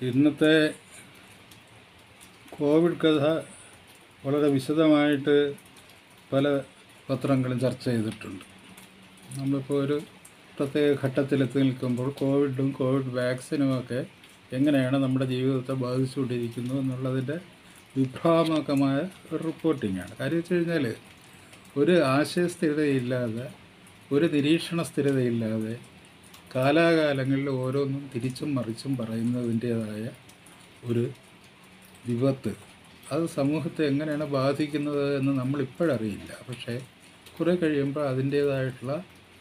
ഇന്നത്തെ കോവിഡ് കഥ വളരെ വിശദമായിട്ട് പല പത്രങ്ങളും ചർച്ച ചെയ്തിട്ടുണ്ട്. നമ്മളിപ്പോൾ ഒരു പ്രത്യേക ഘട്ടത്തിലെത്തി നിൽക്കുമ്പോൾ കോവിഡ് വാക്സിനുമൊക്കെ എങ്ങനെയാണ് നമ്മുടെ ജീവിതത്തെ ബാധിച്ചുകൊണ്ടിരിക്കുന്നു എന്നുള്ളതിൻ്റെ വിഭ്രാമകമായ ഒരു റിപ്പോർട്ടിങ്ങാണ്. കാര്യം വെച്ച് കഴിഞ്ഞാൽ ഒരു ആശയസ്ഥിരതയില്ലാതെ, ഒരു നിരീക്ഷണ സ്ഥിരതയില്ലാതെ കാലാകാലങ്ങളിൽ ഓരോന്നും തിരിച്ചും മറിച്ചും പറയുന്നതിൻ്റേതായ ഒരു വിപത്ത് അത് സമൂഹത്തെ എങ്ങനെയാണ് ബാധിക്കുന്നത് എന്ന് നമ്മളിപ്പോഴറിയില്ല. പക്ഷേ കുറേ കഴിയുമ്പോൾ അതിൻ്റേതായിട്ടുള്ള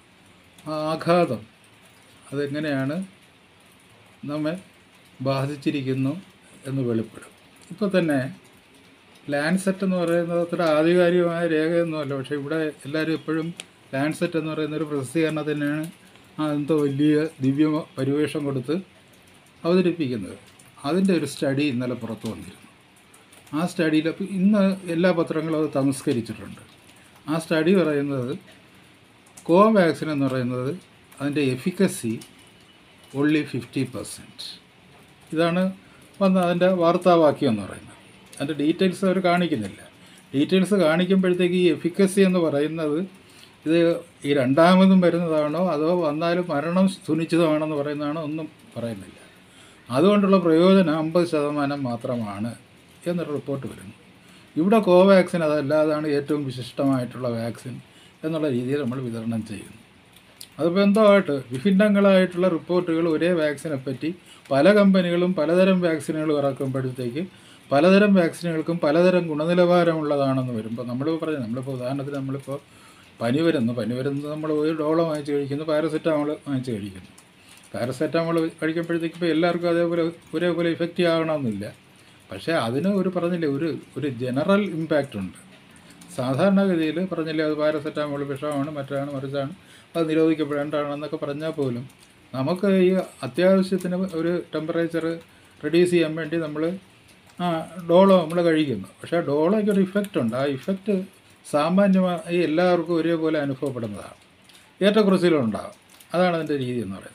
ആഘാതം അതെങ്ങനെയാണ് നമ്മെ ബാധിച്ചിരിക്കുന്നു എന്ന് വെളിപ്പെടും. ഇപ്പോൾ തന്നെ ലാൻസെറ്റ് എന്ന് പറയുന്നത് അത്ര ആധികാരികമായ രേഖയൊന്നുമല്ല. പക്ഷേ ഇവിടെ എല്ലാവരും എപ്പോഴും ലാൻസെറ്റ് എന്ന് പറയുന്നൊരു പ്രസിദ്ധീകരണത്തിനാണ് എന്തോ വലിയ ദിവ്യ പരിവേഷം കൊടുത്ത് അവതരിപ്പിക്കുന്നത്. അതിൻ്റെ ഒരു സ്റ്റഡി ഇന്നലെ പുറത്തു വന്നിരുന്നു. ആ സ്റ്റഡിയിൽ ഇന്ന് എല്ലാ പത്രങ്ങളും അത് തമസ്കരിച്ചിട്ടുണ്ട്. ആ സ്റ്റഡി പറയുന്നത് കോവാക്സിൻ എന്ന് പറയുന്നത് അതിൻ്റെ എഫിക്കസി ഓൺലി 50%. ഇതാണ് അതിൻ്റെ വാർത്താവാക്യം എന്ന് പറയുന്നത്. അതിൻ്റെ ഡീറ്റെയിൽസ് അവർ കാണിക്കുന്നില്ല. ഡീറ്റെയിൽസ് കാണിക്കുമ്പോഴത്തേക്ക് ഈ എഫിക്കസി എന്ന് പറയുന്നത് ഇത് ഈ രണ്ടാമതും വരുന്നതാണോ അതോ വന്നാലും മരണം സുനിശ്ചിതമാണെന്ന് പറയുന്നതാണോ ഒന്നും പറയുന്നില്ല. അതുകൊണ്ടുള്ള പ്രയോജനം 50% മാത്രമാണ് എന്നൊരു റിപ്പോർട്ട് വരുന്നു. ഇവിടെ കോവാക്സിൻ അതല്ലാതാണ് ഏറ്റവും വിശിഷ്ടമായിട്ടുള്ള വാക്സിൻ എന്നുള്ള രീതിയിൽ നമ്മൾ വിതരണം ചെയ്യുന്നു. അതിപ്പോൾ എന്തോ ആയിട്ട് വിഭിന്നങ്ങളായിട്ടുള്ള റിപ്പോർട്ടുകൾ ഒരേ വാക്സിനെ പറ്റി പല കമ്പനികളും പലതരം വാക്സിനുകൾ ഇറക്കുമ്പോഴത്തേക്ക് പലതരം വാക്സിനുകൾക്കും പലതരം ഗുണനിലവാരമുള്ളതാണെന്ന് വരുമ്പോൾ നമ്മളിപ്പോൾ ഉദാഹരണത്തിന് നമ്മളിപ്പോൾ പനി വരുന്നത് നമ്മൾ ഒരു ഡോളോ വാങ്ങിച്ച് കഴിക്കുന്നു, പാരസെറ്റാമോൾ വാങ്ങിച്ച് കഴിക്കുന്നു. പാരസെറ്റാമോൾ കഴിക്കുമ്പോഴത്തേക്ക് ഇപ്പോൾ എല്ലാവർക്കും ഒരേപോലെ ഇഫക്റ്റീവ് ആകണമെന്നില്ല. പക്ഷേ അതിന് ഒരു ജനറൽ ഇമ്പാക്റ്റ് ഉണ്ട്. സാധാരണഗതിയിൽ പറഞ്ഞില്ലേ അത് പാരസെറ്റാമോൾ വിഷമാണ്, മറ്റാണ് മറിച്ചാണ്, അത് നിരോധിക്കപ്പെടേണ്ടതാണെന്നൊക്കെ പറഞ്ഞാൽ പോലും നമുക്ക് ഈ അത്യാവശ്യത്തിന് ഒരു ടെമ്പറേച്ചർ റെഡ്യൂസ് ചെയ്യാൻ വേണ്ടി നമ്മൾ ഡോളോ നമ്മൾ കഴിക്കുന്നു. പക്ഷേ ഡോളോയ്ക്കൊരു ഇഫക്റ്റ് ഉണ്ട്. ആ ഇഫക്റ്റ് സാമാന്യമായി എല്ലാവർക്കും ഒരേപോലെ അനുഭവപ്പെടുന്നതാണ്. ഏറ്റക്കുറച്ചിലുണ്ടാകും. അതാണ് അതിൻ്റെ രീതി എന്ന് പറയുന്നത്.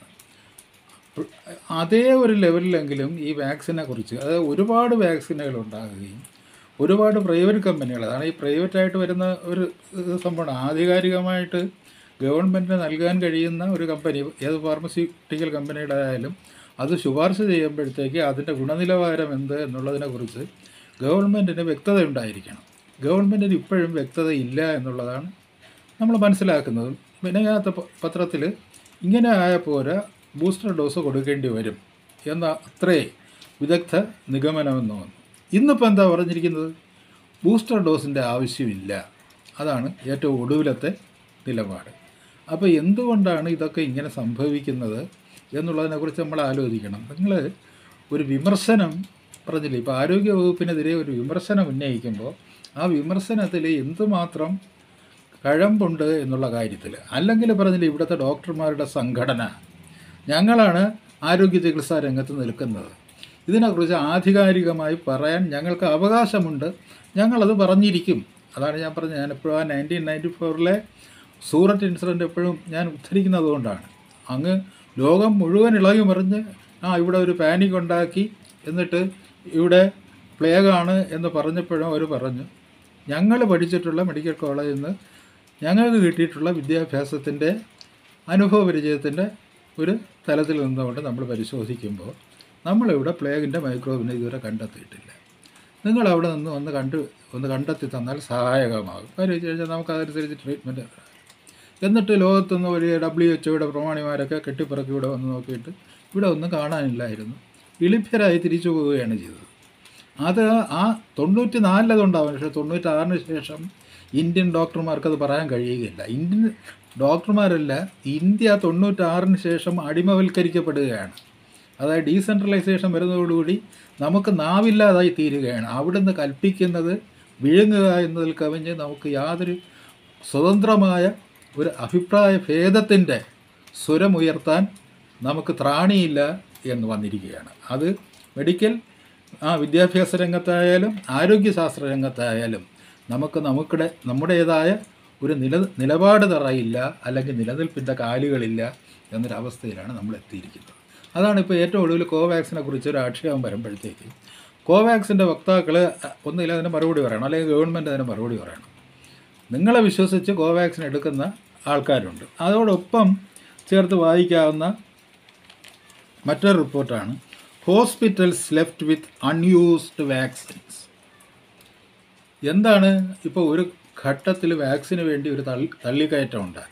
അതേ ഒരു ലെവലിലെങ്കിലും ഈ വാക്സിനെ കുറിച്ച് ഒരുപാട് വാക്സിനുകൾ ഉണ്ടാകുകയും ഒരുപാട് പ്രൈവറ്റ് കമ്പനികൾ, അതാണ് ഈ പ്രൈവറ്റായിട്ട് വരുന്ന ഒരു സംഭവമാണ്. ആധികാരികമായിട്ട് ഗവൺമെൻറ്റിന് നൽകാൻ കഴിയുന്ന ഒരു കമ്പനി, ഏത് ഫാർമസ്യൂട്ടിക്കൽ കമ്പനിയുടെ ആയാലും അത് ശുപാർശ ചെയ്യുമ്പോഴത്തേക്ക് അതിൻ്റെ ഗുണനിലവാരം എന്ത് എന്നുള്ളതിനെക്കുറിച്ച് ഗവൺമെൻറ്റിന് വ്യക്തത ഉണ്ടായിരിക്കണം. ഗവൺമെൻറ്റിന് ഇപ്പോഴും വ്യക്തതയില്ല എന്നുള്ളതാണ് നമ്മൾ മനസ്സിലാക്കുന്നത്. മിനങ്ങാത്ത പത്രത്തിൽ ഇങ്ങനെ ആയപ്പോരാ ബൂസ്റ്റർ ഡോസ് കൊടുക്കേണ്ടി വരും എന്ന അത്രേ വിദഗ്ധ നിഗമനമെന്ന് വന്നു. ഇന്നിപ്പോൾ എന്താ പറഞ്ഞിരിക്കുന്നത്? ബൂസ്റ്റർ ഡോസിൻ്റെ ആവശ്യമില്ല. അതാണ് ഏറ്റവും ഒടുവിലത്തെ നിലപാട്. അപ്പോൾ എന്തുകൊണ്ടാണ് ഇതൊക്കെ ഇങ്ങനെ സംഭവിക്കുന്നത് എന്നുള്ളതിനെക്കുറിച്ച് നമ്മൾ ആലോചിക്കണം. നിങ്ങൾ ഒരു വിമർശനം പറഞ്ഞില്ലേ, ഇപ്പോൾ ആരോഗ്യ വകുപ്പിനെതിരെ ഒരു വിമർശനം ഉന്നയിക്കുമ്പോൾ ആ വിമർശനത്തിൽ എന്തുമാത്രം കഴമ്പുണ്ട് എന്നുള്ള കാര്യത്തിൽ, അല്ലെങ്കിൽ പറഞ്ഞില്ലേ ഇവിടുത്തെ ഡോക്ടർമാരുടെ സംഘടന ഞങ്ങളാണ് ആരോഗ്യ ചികിത്സാ രംഗത്ത് നിൽക്കുന്നത്, ഇതിനെക്കുറിച്ച് ആധികാരികമായി പറയാൻ ഞങ്ങൾക്ക് അവകാശമുണ്ട്, ഞങ്ങളത് പറഞ്ഞിരിക്കും. അതാണ് ഞാൻ പറഞ്ഞത്. ഞാനെപ്പോഴും 1994 സൂററ്റ് ഇൻസിഡൻറ്റ് എപ്പോഴും ഞാൻ ഉദ്ധരിക്കുന്നത് കൊണ്ടാണ്. അങ്ങ് ലോകം മുഴുവൻ ഇളകി മറിഞ്ഞ് ഇവിടെ ഒരു പാനിക് ഉണ്ടാക്കി, എന്നിട്ട് ഇവിടെ പ്ലേഗാണ് എന്ന് പറഞ്ഞപ്പോഴും അവർ പറഞ്ഞു ഞങ്ങൾ പഠിച്ചിട്ടുള്ള മെഡിക്കൽ കോളേജിൽ നിന്ന് ഞങ്ങൾക്ക് കിട്ടിയിട്ടുള്ള വിദ്യാഭ്യാസത്തിൻ്റെ അനുഭവ പരിചയത്തിൻ്റെ ഒരു തലത്തിൽ നിന്നുകൊണ്ട് നമ്മൾ പരിശോധിക്കുമ്പോൾ നമ്മളിവിടെ പ്ലേഗിൻ്റെ മൈക്രോബിനെ ഇതുവരെ കണ്ടെത്തിയിട്ടില്ല. നിങ്ങളവിടെ നിന്ന് ഒന്ന് കണ്ടെത്തി തന്നാൽ സഹായകമാകും. കാര്യം വെച്ച് കഴിഞ്ഞാൽ നമുക്കതനുസരിച്ച് ട്രീറ്റ്മെൻറ്റ്. എന്നിട്ട് ലോകത്തുനിന്ന് വലിയ WHO പ്രമാണിമാരൊക്കെ കെട്ടിപ്പറക്കി ഇവിടെ വന്ന് നോക്കിയിട്ട് ഇവിടെ ഒന്നും കാണാനില്ലായിരുന്നു. എളിഭ്യരായി തിരിച്ചു പോവുകയാണ് ചെയ്തത്. അത് 94 അതുണ്ടാവും. പക്ഷേ 96 ശേഷം ഇന്ത്യൻ ഡോക്ടർമാർക്കത് പറയാൻ കഴിയുകയില്ല. ഇന്ത്യൻ ഡോക്ടർമാരല്ല, ഇന്ത്യ 96 ശേഷം അടിമവൽക്കരിക്കപ്പെടുകയാണ്. അതായത് ഡീസെൻട്രലൈസേഷൻ വരുന്നതോടുകൂടി നമുക്ക് നാവില്ലാതായി തീരുകയാണ്. അവിടുന്ന് കൽപ്പിക്കുന്നത് വിഴുങ്ങുക എന്നതിൽ കവിഞ്ഞ് നമുക്ക് യാതൊരു സ്വതന്ത്രമായ ഒരു അഭിപ്രായ ഭേദത്തിൻ്റെ സ്വരമുയർത്താൻ നമുക്ക് ത്രാണിയില്ല എന്ന് വന്നിരിക്കുകയാണ്. അത് മെഡിക്കൽ വിദ്യാഭ്യാസ രംഗത്തായാലും ആരോഗ്യശാസ്ത്ര രംഗത്തായാലും നമ്മുടേതായ ഒരു നിലപാട് തറയില്ല, അല്ലെങ്കിൽ നിലനിൽപ്പിൻ്റെ കാലുകളില്ല എന്നൊരവസ്ഥയിലാണ് നമ്മൾ എത്തിയിരിക്കുന്നത്. അതാണ് ഇപ്പോൾ ഏറ്റവും ഒടുവിൽ കോവാക്സിനെ കുറിച്ച് ഒരു ആക്ഷേപം വരുമ്പോഴത്തേക്ക് കോവാക്സിൻ്റെ വക്താക്കൾ ഒന്നുമില്ല അതിന് മറുപടി പറയണം, അല്ലെങ്കിൽ ഗവൺമെൻറ് അതിന് മറുപടി പറയണം. നിങ്ങളെ വിശ്വസിച്ച് കോവാക്സിൻ എടുക്കുന്ന ആൾക്കാരുണ്ട്. അതോടൊപ്പം ചേർത്ത് വായിക്കാവുന്ന മറ്റൊരു റിപ്പോർട്ടാണ് hospitals left with unused vaccines. എന്താണ് ഇപ്പോൾ ഒരു ഘട്ടത്തിൽ വാക്സിന് വേണ്ടി ഒരു തള്ളിക്കയറ്റം ഉണ്ടായി.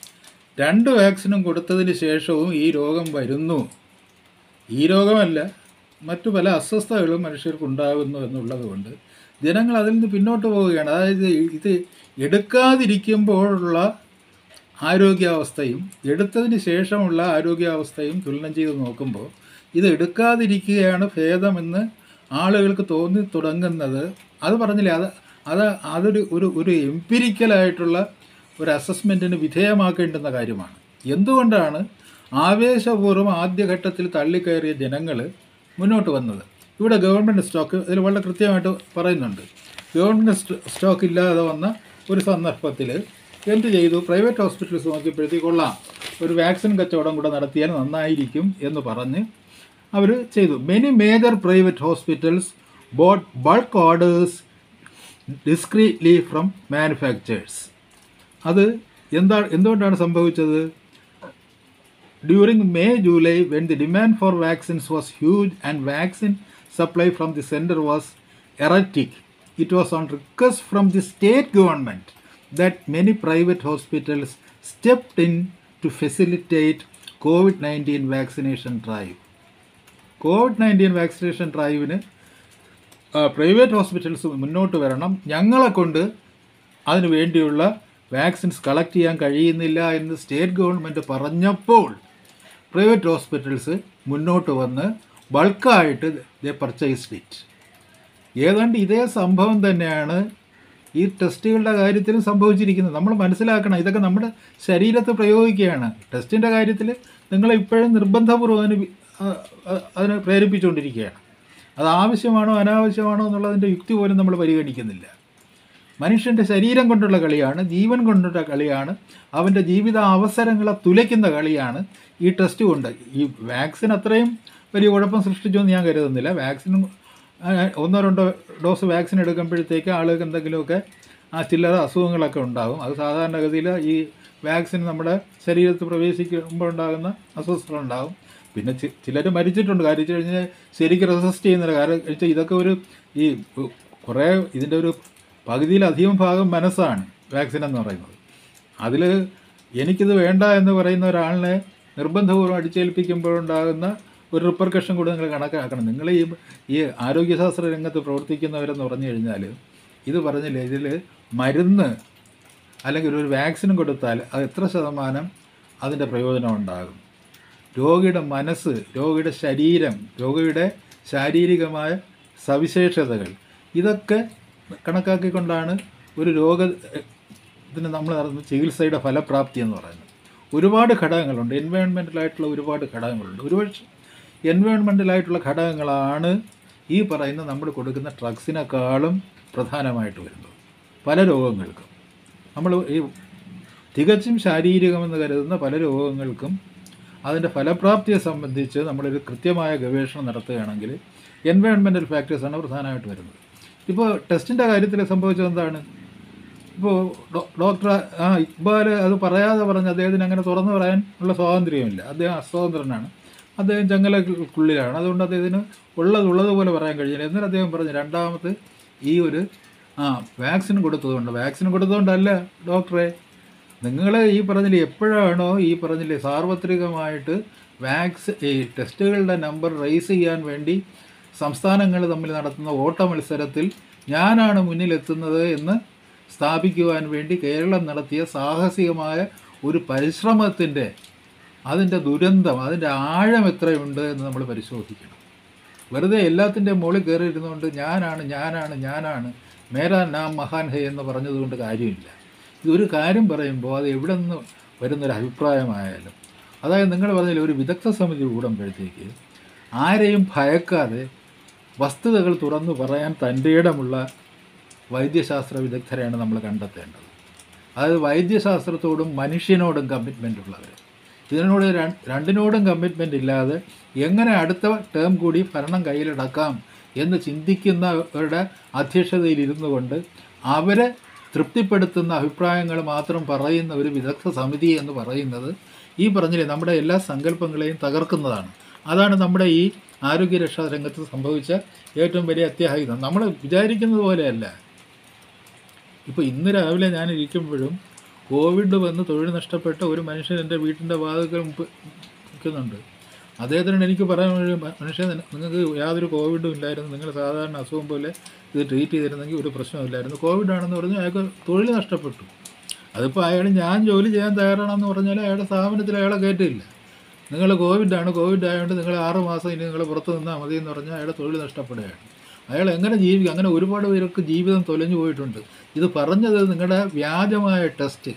2 വാക്സിനും കൊടുത്തതിന് ശേഷവും ഈ രോഗം വരുന്നു. ഈ രോഗമല്ല, മറ്റു പല അസ്വസ്ഥതകളും മനുഷ്യർക്കുണ്ടാകുന്നു എന്നുള്ളത് കൊണ്ട് ജനങ്ങൾ അതിൽ നിന്ന് പിന്നോട്ട് പോവുകയാണ്. അതായത് ഇത് എടുക്കാതിരിക്കുമ്പോഴുള്ള ആരോഗ്യാവസ്ഥയും എടുത്തതിന് ശേഷമുള്ള ആരോഗ്യാവസ്ഥയും തുലനം ചെയ്ത് നോക്കുമ്പോൾ ഇത് എടുക്കാതിരിക്കുകയാണ് ഭേദമെന്ന് ആളുകൾക്ക് തോന്നി തുടങ്ങുന്നത്. അത് പറഞ്ഞില്ലേ, അതൊരു ഒരു എംപിരിക്കലായിട്ടുള്ള ഒരു അസസ്മെൻറ്റിന് വിധേയമാക്കേണ്ടുന്ന കാര്യമാണ്. എന്തുകൊണ്ടാണ് ആവേശപൂർവ്വം ആദ്യഘട്ടത്തിൽ തള്ളിക്കയറിയ ജനങ്ങൾ മുന്നോട്ട് വന്നത്? ഇവിടെ ഗവൺമെൻറ് സ്റ്റോക്ക് ഇതിൽ വളരെ കൃത്യമായിട്ട് പറയുന്നുണ്ട്. ഗവൺമെൻറ് സ്റ്റോക്ക് ഇല്ലാതെ വന്ന ഒരു സന്ദർഭത്തിൽ എന്ത് ചെയ്തു? പ്രൈവറ്റ് ഹോസ്പിറ്റൽസ് നോക്കിയപ്പോഴത്തേക്ക് കൊള്ളാം, ഒരു വാക്സിൻ കച്ചവടം കൂടെ നടത്തിയാൽ നന്നായിരിക്കും എന്ന് പറഞ്ഞ് അവർ ചെയ്തു. Many major private hospitals bought bulk orders discreetly from manufacturers. അത് എന്തുകൊണ്ടാണ് സംഭവിച്ചത്? During May, July, when the demand for vaccines was huge and vaccine supply from the center was erratic, it was on request from the state government that many private hospitals stepped in to facilitate COVID-19 vaccination drive. COVID-19 vaccination ഡ്രൈവിന് private hospitals മുന്നോട്ട് വരണം, ഞങ്ങളെ കൊണ്ട് അതിനു വേണ്ടിയുള്ള vaccines collect ചെയ്യാൻ കഴിയുന്നില്ല എന്ന് സ്റ്റേറ്റ് ഗവൺമെൻറ് പറഞ്ഞപ്പോൾ പ്രൈവറ്റ് ഹോസ്പിറ്റൽസ് മുന്നോട്ട് വന്ന് ബൾക്കായിട്ട് ദേ പർച്ചേസ്ഡ് ഇറ്റ്. ഏതാണ്ട് ഇതേ സംഭവം തന്നെയാണ് ഈ ടെസ്റ്റുകളുടെ കാര്യത്തിലും സംഭവിച്ചിരിക്കുന്നത്. നമ്മൾ മനസ്സിലാക്കണം, ഇതൊക്കെ നമ്മുടെ ശരീരത്ത് പ്രയോഗിക്കുകയാണ്. ടെസ്റ്റിൻ്റെ കാര്യത്തിൽ നിങ്ങളെ ഇപ്പോഴും നിർബന്ധപൂർവ്വം അതിനെ പ്രേരിപ്പിച്ചുകൊണ്ടിരിക്കുകയാണ്. അത് ആവശ്യമാണോ അനാവശ്യമാണോ എന്നുള്ളതിൻ്റെ യുക്തി പോലും നമ്മൾ പരിഗണിക്കുന്നില്ല. മനുഷ്യൻ്റെ ശരീരം കൊണ്ടുള്ള കളിയാണ്, ജീവൻ കൊണ്ടുള്ള കളിയാണ്, അവൻ്റെ ജീവിത അവസരങ്ങളെ തുലയ്ക്കുന്ന കളിയാണ് ഈ ടെസ്റ്റ് കൊണ്ട്. ഈ വാക്സിൻ അത്രയും വലിയ കുഴപ്പം സൃഷ്ടിച്ചു എന്ന് ഞാൻ കരുതുന്നില്ല. വാക്സിൻ 1-2 ഡോസ് വാക്സിൻ എടുക്കുമ്പോഴത്തേക്ക് ആളുകൾക്ക് എന്തെങ്കിലുമൊക്കെ ചില്ലറ അസുഖങ്ങളൊക്കെ ഉണ്ടാകും. അത് സാധാരണഗതിയിൽ ഈ വാക്സിൻ നമ്മുടെ ശരീരത്തിൽ പ്രവേശിക്കുമ്പോൾ ഉണ്ടാകുന്ന അസ്വസ്ഥതകളുണ്ടാകും. പിന്നെ ചിലർ മരിച്ചിട്ടുണ്ട്. കാര്യം വെച്ച് കഴിഞ്ഞാൽ ശരിക്കും റെസിസ്റ്റ് ചെയ്യുന്നില്ല. കാരണം വെച്ചാൽ ഇതൊക്കെ ഈ കുറേ ഇതിൻ്റെ ഒരു പകുതിയിലധികം ഭാഗം മനസ്സാണ് വാക്സിൻ എന്ന് പറയുന്നത്. അതിൽ എനിക്കിത് വേണ്ട എന്ന് പറയുന്ന ഒരാളിനെ നിർബന്ധപൂർവ്വം അടിച്ചേൽപ്പിക്കുമ്പോഴുണ്ടാകുന്ന ഒരു റിപ്പർക്കഷൻ കൂടെ നിങ്ങൾ കണക്കാക്കണം. നിങ്ങൾ ഈ ആരോഗ്യശാസ്ത്ര രംഗത്ത് പ്രവർത്തിക്കുന്നവരെന്ന് പറഞ്ഞു കഴിഞ്ഞാൽ ഇത് പറഞ്ഞില്ലേ, ഇതിൽ മരുന്ന് അല്ലെങ്കിൽ ഒരു വാക്സിനും കൊടുത്താൽ അത് എത്ര ശതമാനം അതിൻ്റെ പ്രയോജനം ഉണ്ടാകും? രോഗിയുടെ മനസ്സ്, രോഗിയുടെ ശരീരം, രോഗിയുടെ ശാരീരികമായ സവിശേഷതകൾ, ഇതൊക്കെ കണക്കാക്കിക്കൊണ്ടാണ് ഒരു രോഗത്തിന് നമ്മൾ നടത്തുന്ന ചികിത്സയുടെ ഫലപ്രാപ്തി എന്ന് പറയുന്നത്. ഒരുപാട് ഘടകങ്ങളുണ്ട്, എൻവയോൺമെൻറ്റലായിട്ടുള്ള ഒരുപാട് ഘടകങ്ങളുണ്ട്. ഒരുപക്ഷെ എൻവയോൺമെൻറ്റലായിട്ടുള്ള ഘടകങ്ങളാണ് ഈ പറയുന്ന നമ്മൾ കൊടുക്കുന്ന ഡ്രഗ്സിനേക്കാളും പ്രധാനമായിട്ട് വരുന്നത് പല രോഗങ്ങൾക്കും. നമ്മൾ ഈ തികച്ചും ശാരീരികമെന്ന് കരുതുന്ന പല രോഗങ്ങൾക്കും അതിൻ്റെ ഫലപ്രാപ്തിയെ സംബന്ധിച്ച് നമ്മളൊരു കൃത്യമായ ഗവേഷണം നടത്തുകയാണെങ്കിൽ എൻവയോൺമെൻറ്റൽ ഫാക്ടേഴ്സാണ് പ്രധാനമായിട്ട് വരുന്നത്. ഇപ്പോൾ ടെസ്റ്റിൻ്റെ കാര്യത്തിൽ സംഭവിച്ചത് എന്താണ്? ഇപ്പോൾ ഡോക്ടർ ഇക്ബാൽ അത് പറയാതെ പറഞ്ഞ് അദ്ദേഹത്തിന് അങ്ങനെ തുറന്നു പറയാൻ ഉള്ള സ്വാതന്ത്ര്യമില്ല. അദ്ദേഹം അസ്വതന്ത്രനാണ്, അദ്ദേഹം ചങ്ങലക്കുള്ളിലാണ്. അതുകൊണ്ട് അദ്ദേഹത്തിന് ഉള്ളതുപോലെ പറയാൻ കഴിയില്ല. എന്നാൽ അദ്ദേഹം പറഞ്ഞു, രണ്ടാമത് ഈ ഒരു വാക്സിൻ കൊടുത്തതുകൊണ്ടല്ല ഡോക്ടറെ, നിങ്ങൾ ഈ പറഞ്ഞില്ലേ എപ്പോഴാണോ ഈ പറഞ്ഞില്ലേ സാർവത്രികമായിട്ട് ഈ ടെസ്റ്റുകളുടെ നമ്പർ റൈസ് ചെയ്യാൻ വേണ്ടി സംസ്ഥാനങ്ങൾ തമ്മിൽ നടത്തുന്ന ഓട്ട മത്സരത്തിൽ ഞാനാണ് മുന്നിലെത്തുന്നത് എന്ന് സ്ഥാപിക്കുവാൻ വേണ്ടി കേരളം നടത്തിയ സാഹസികമായ ഒരു പരിശ്രമത്തിൻ്റെ അതിൻ്റെ ദുരന്തം, അതിൻ്റെ ആഴം എത്രയുണ്ട് എന്ന് നമ്മൾ പരിശോധിക്കണം. വെറുതെ എല്ലാത്തിൻ്റെ മുകളിൽ കയറി ഇരുന്നുകൊണ്ട് ഞാനാണ് മേരാ നാം മഹാൻ ഹേ എന്ന് പറഞ്ഞതുകൊണ്ട് കാര്യമില്ല. ഇതൊരു കാര്യം പറയുമ്പോൾ അത് എവിടെ നിന്ന് വരുന്നൊരു അഭിപ്രായമായാലും, അതായത് നിങ്ങൾ പറഞ്ഞില്ല ഒരു വിദഗ്ധ സമിതി കൂടുമ്പോഴത്തേക്ക് ആരെയും ഭയക്കാതെ വസ്തുതകൾ തുറന്നു പറയാൻ തൻ്റെ ഇടമുള്ള വൈദ്യശാസ്ത്ര വിദഗ്ധരെയാണ് നമ്മൾ കണ്ടെത്തേണ്ടത്. അതായത് വൈദ്യശാസ്ത്രത്തോടും മനുഷ്യനോടും കമ്മിറ്റ്മെൻ്റ് ഉള്ളവർ. ഇതിനോട് രണ്ടിനോടും കമ്മിറ്റ്മെൻ്റ് ഇല്ലാതെ എങ്ങനെ അടുത്ത ടേം കൂടി ഭരണം കയ്യിലടക്കാം എന്ന് ചിന്തിക്കുന്നവരുടെ അധ്യക്ഷതയിൽ ഇരുന്നു കൊണ്ട് അവരെ തൃപ്തിപ്പെടുത്തുന്ന അഭിപ്രായങ്ങൾ മാത്രം പറയുന്ന ഒരു വിദഗ്ധ സമിതി എന്ന് പറയുന്നത് ഈ പറഞ്ഞില്ലേ നമ്മുടെ എല്ലാ സങ്കല്പങ്ങളെയും തകർക്കുന്നതാണ്. അതാണ് നമ്മുടെ ഈ ആരോഗ്യരക്ഷാ രംഗത്ത് സംഭവിച്ച ഏറ്റവും വലിയ അത്യാഹിതം. നമ്മൾ വിചാരിക്കുന്നത് പോലെയല്ല. ഇപ്പോൾ ഇന്ന് രാവിലെ ഞാൻ ഇരിക്കുമ്പോഴും കോവിഡ് വന്ന് തൊഴിൽ നഷ്ടപ്പെട്ട ഒരു മനുഷ്യൻ എൻ്റെ വീട്ടിൻ്റെ വാതിൽക്കൽ നിൽക്കുന്നുണ്ട്. അദ്ദേഹത്തിനോട് എനിക്ക് പറയാൻ വേണ്ടി, മനുഷ്യൻ നിങ്ങൾക്ക് യാതൊരു കോവിഡും ഇല്ലായിരുന്നു, നിങ്ങൾ സാധാരണ അസുഖം പോലെ ഇത് ട്രീറ്റ് ചെയ്തിരുന്നെങ്കിൽ ഒരു പ്രശ്നമില്ലായിരുന്നു. കോവിഡാണെന്ന് പറഞ്ഞ് അയാൾക്ക് തൊഴിൽ നഷ്ടപ്പെട്ടു. അതിപ്പോൾ അയാൾ ഞാൻ ജോലി ചെയ്യാൻ തയ്യാറാണെന്ന് പറഞ്ഞാൽ അയാളുടെ സ്ഥാപനത്തിൽ അയാളെ കയറ്റില്ല. നിങ്ങൾ കോവിഡ് ആയതുകൊണ്ട് നിങ്ങൾ 6 മാസം ഇനി നിങ്ങൾ പുറത്ത് നിന്നാൽ മതി എന്ന് പറഞ്ഞാൽ അയാളുടെ തൊഴിൽ നഷ്ടപ്പെടുകയാണ്. അയാൾ എങ്ങനെ ജീവിക്കും? അങ്ങനെ ഒരുപാട് പേർക്ക് ജീവിതം തൊലഞ്ഞു പോയിട്ടുണ്ട്. ഇത് പറഞ്ഞത് നിങ്ങളുടെ വ്യാജമായ ടെസ്റ്റ്,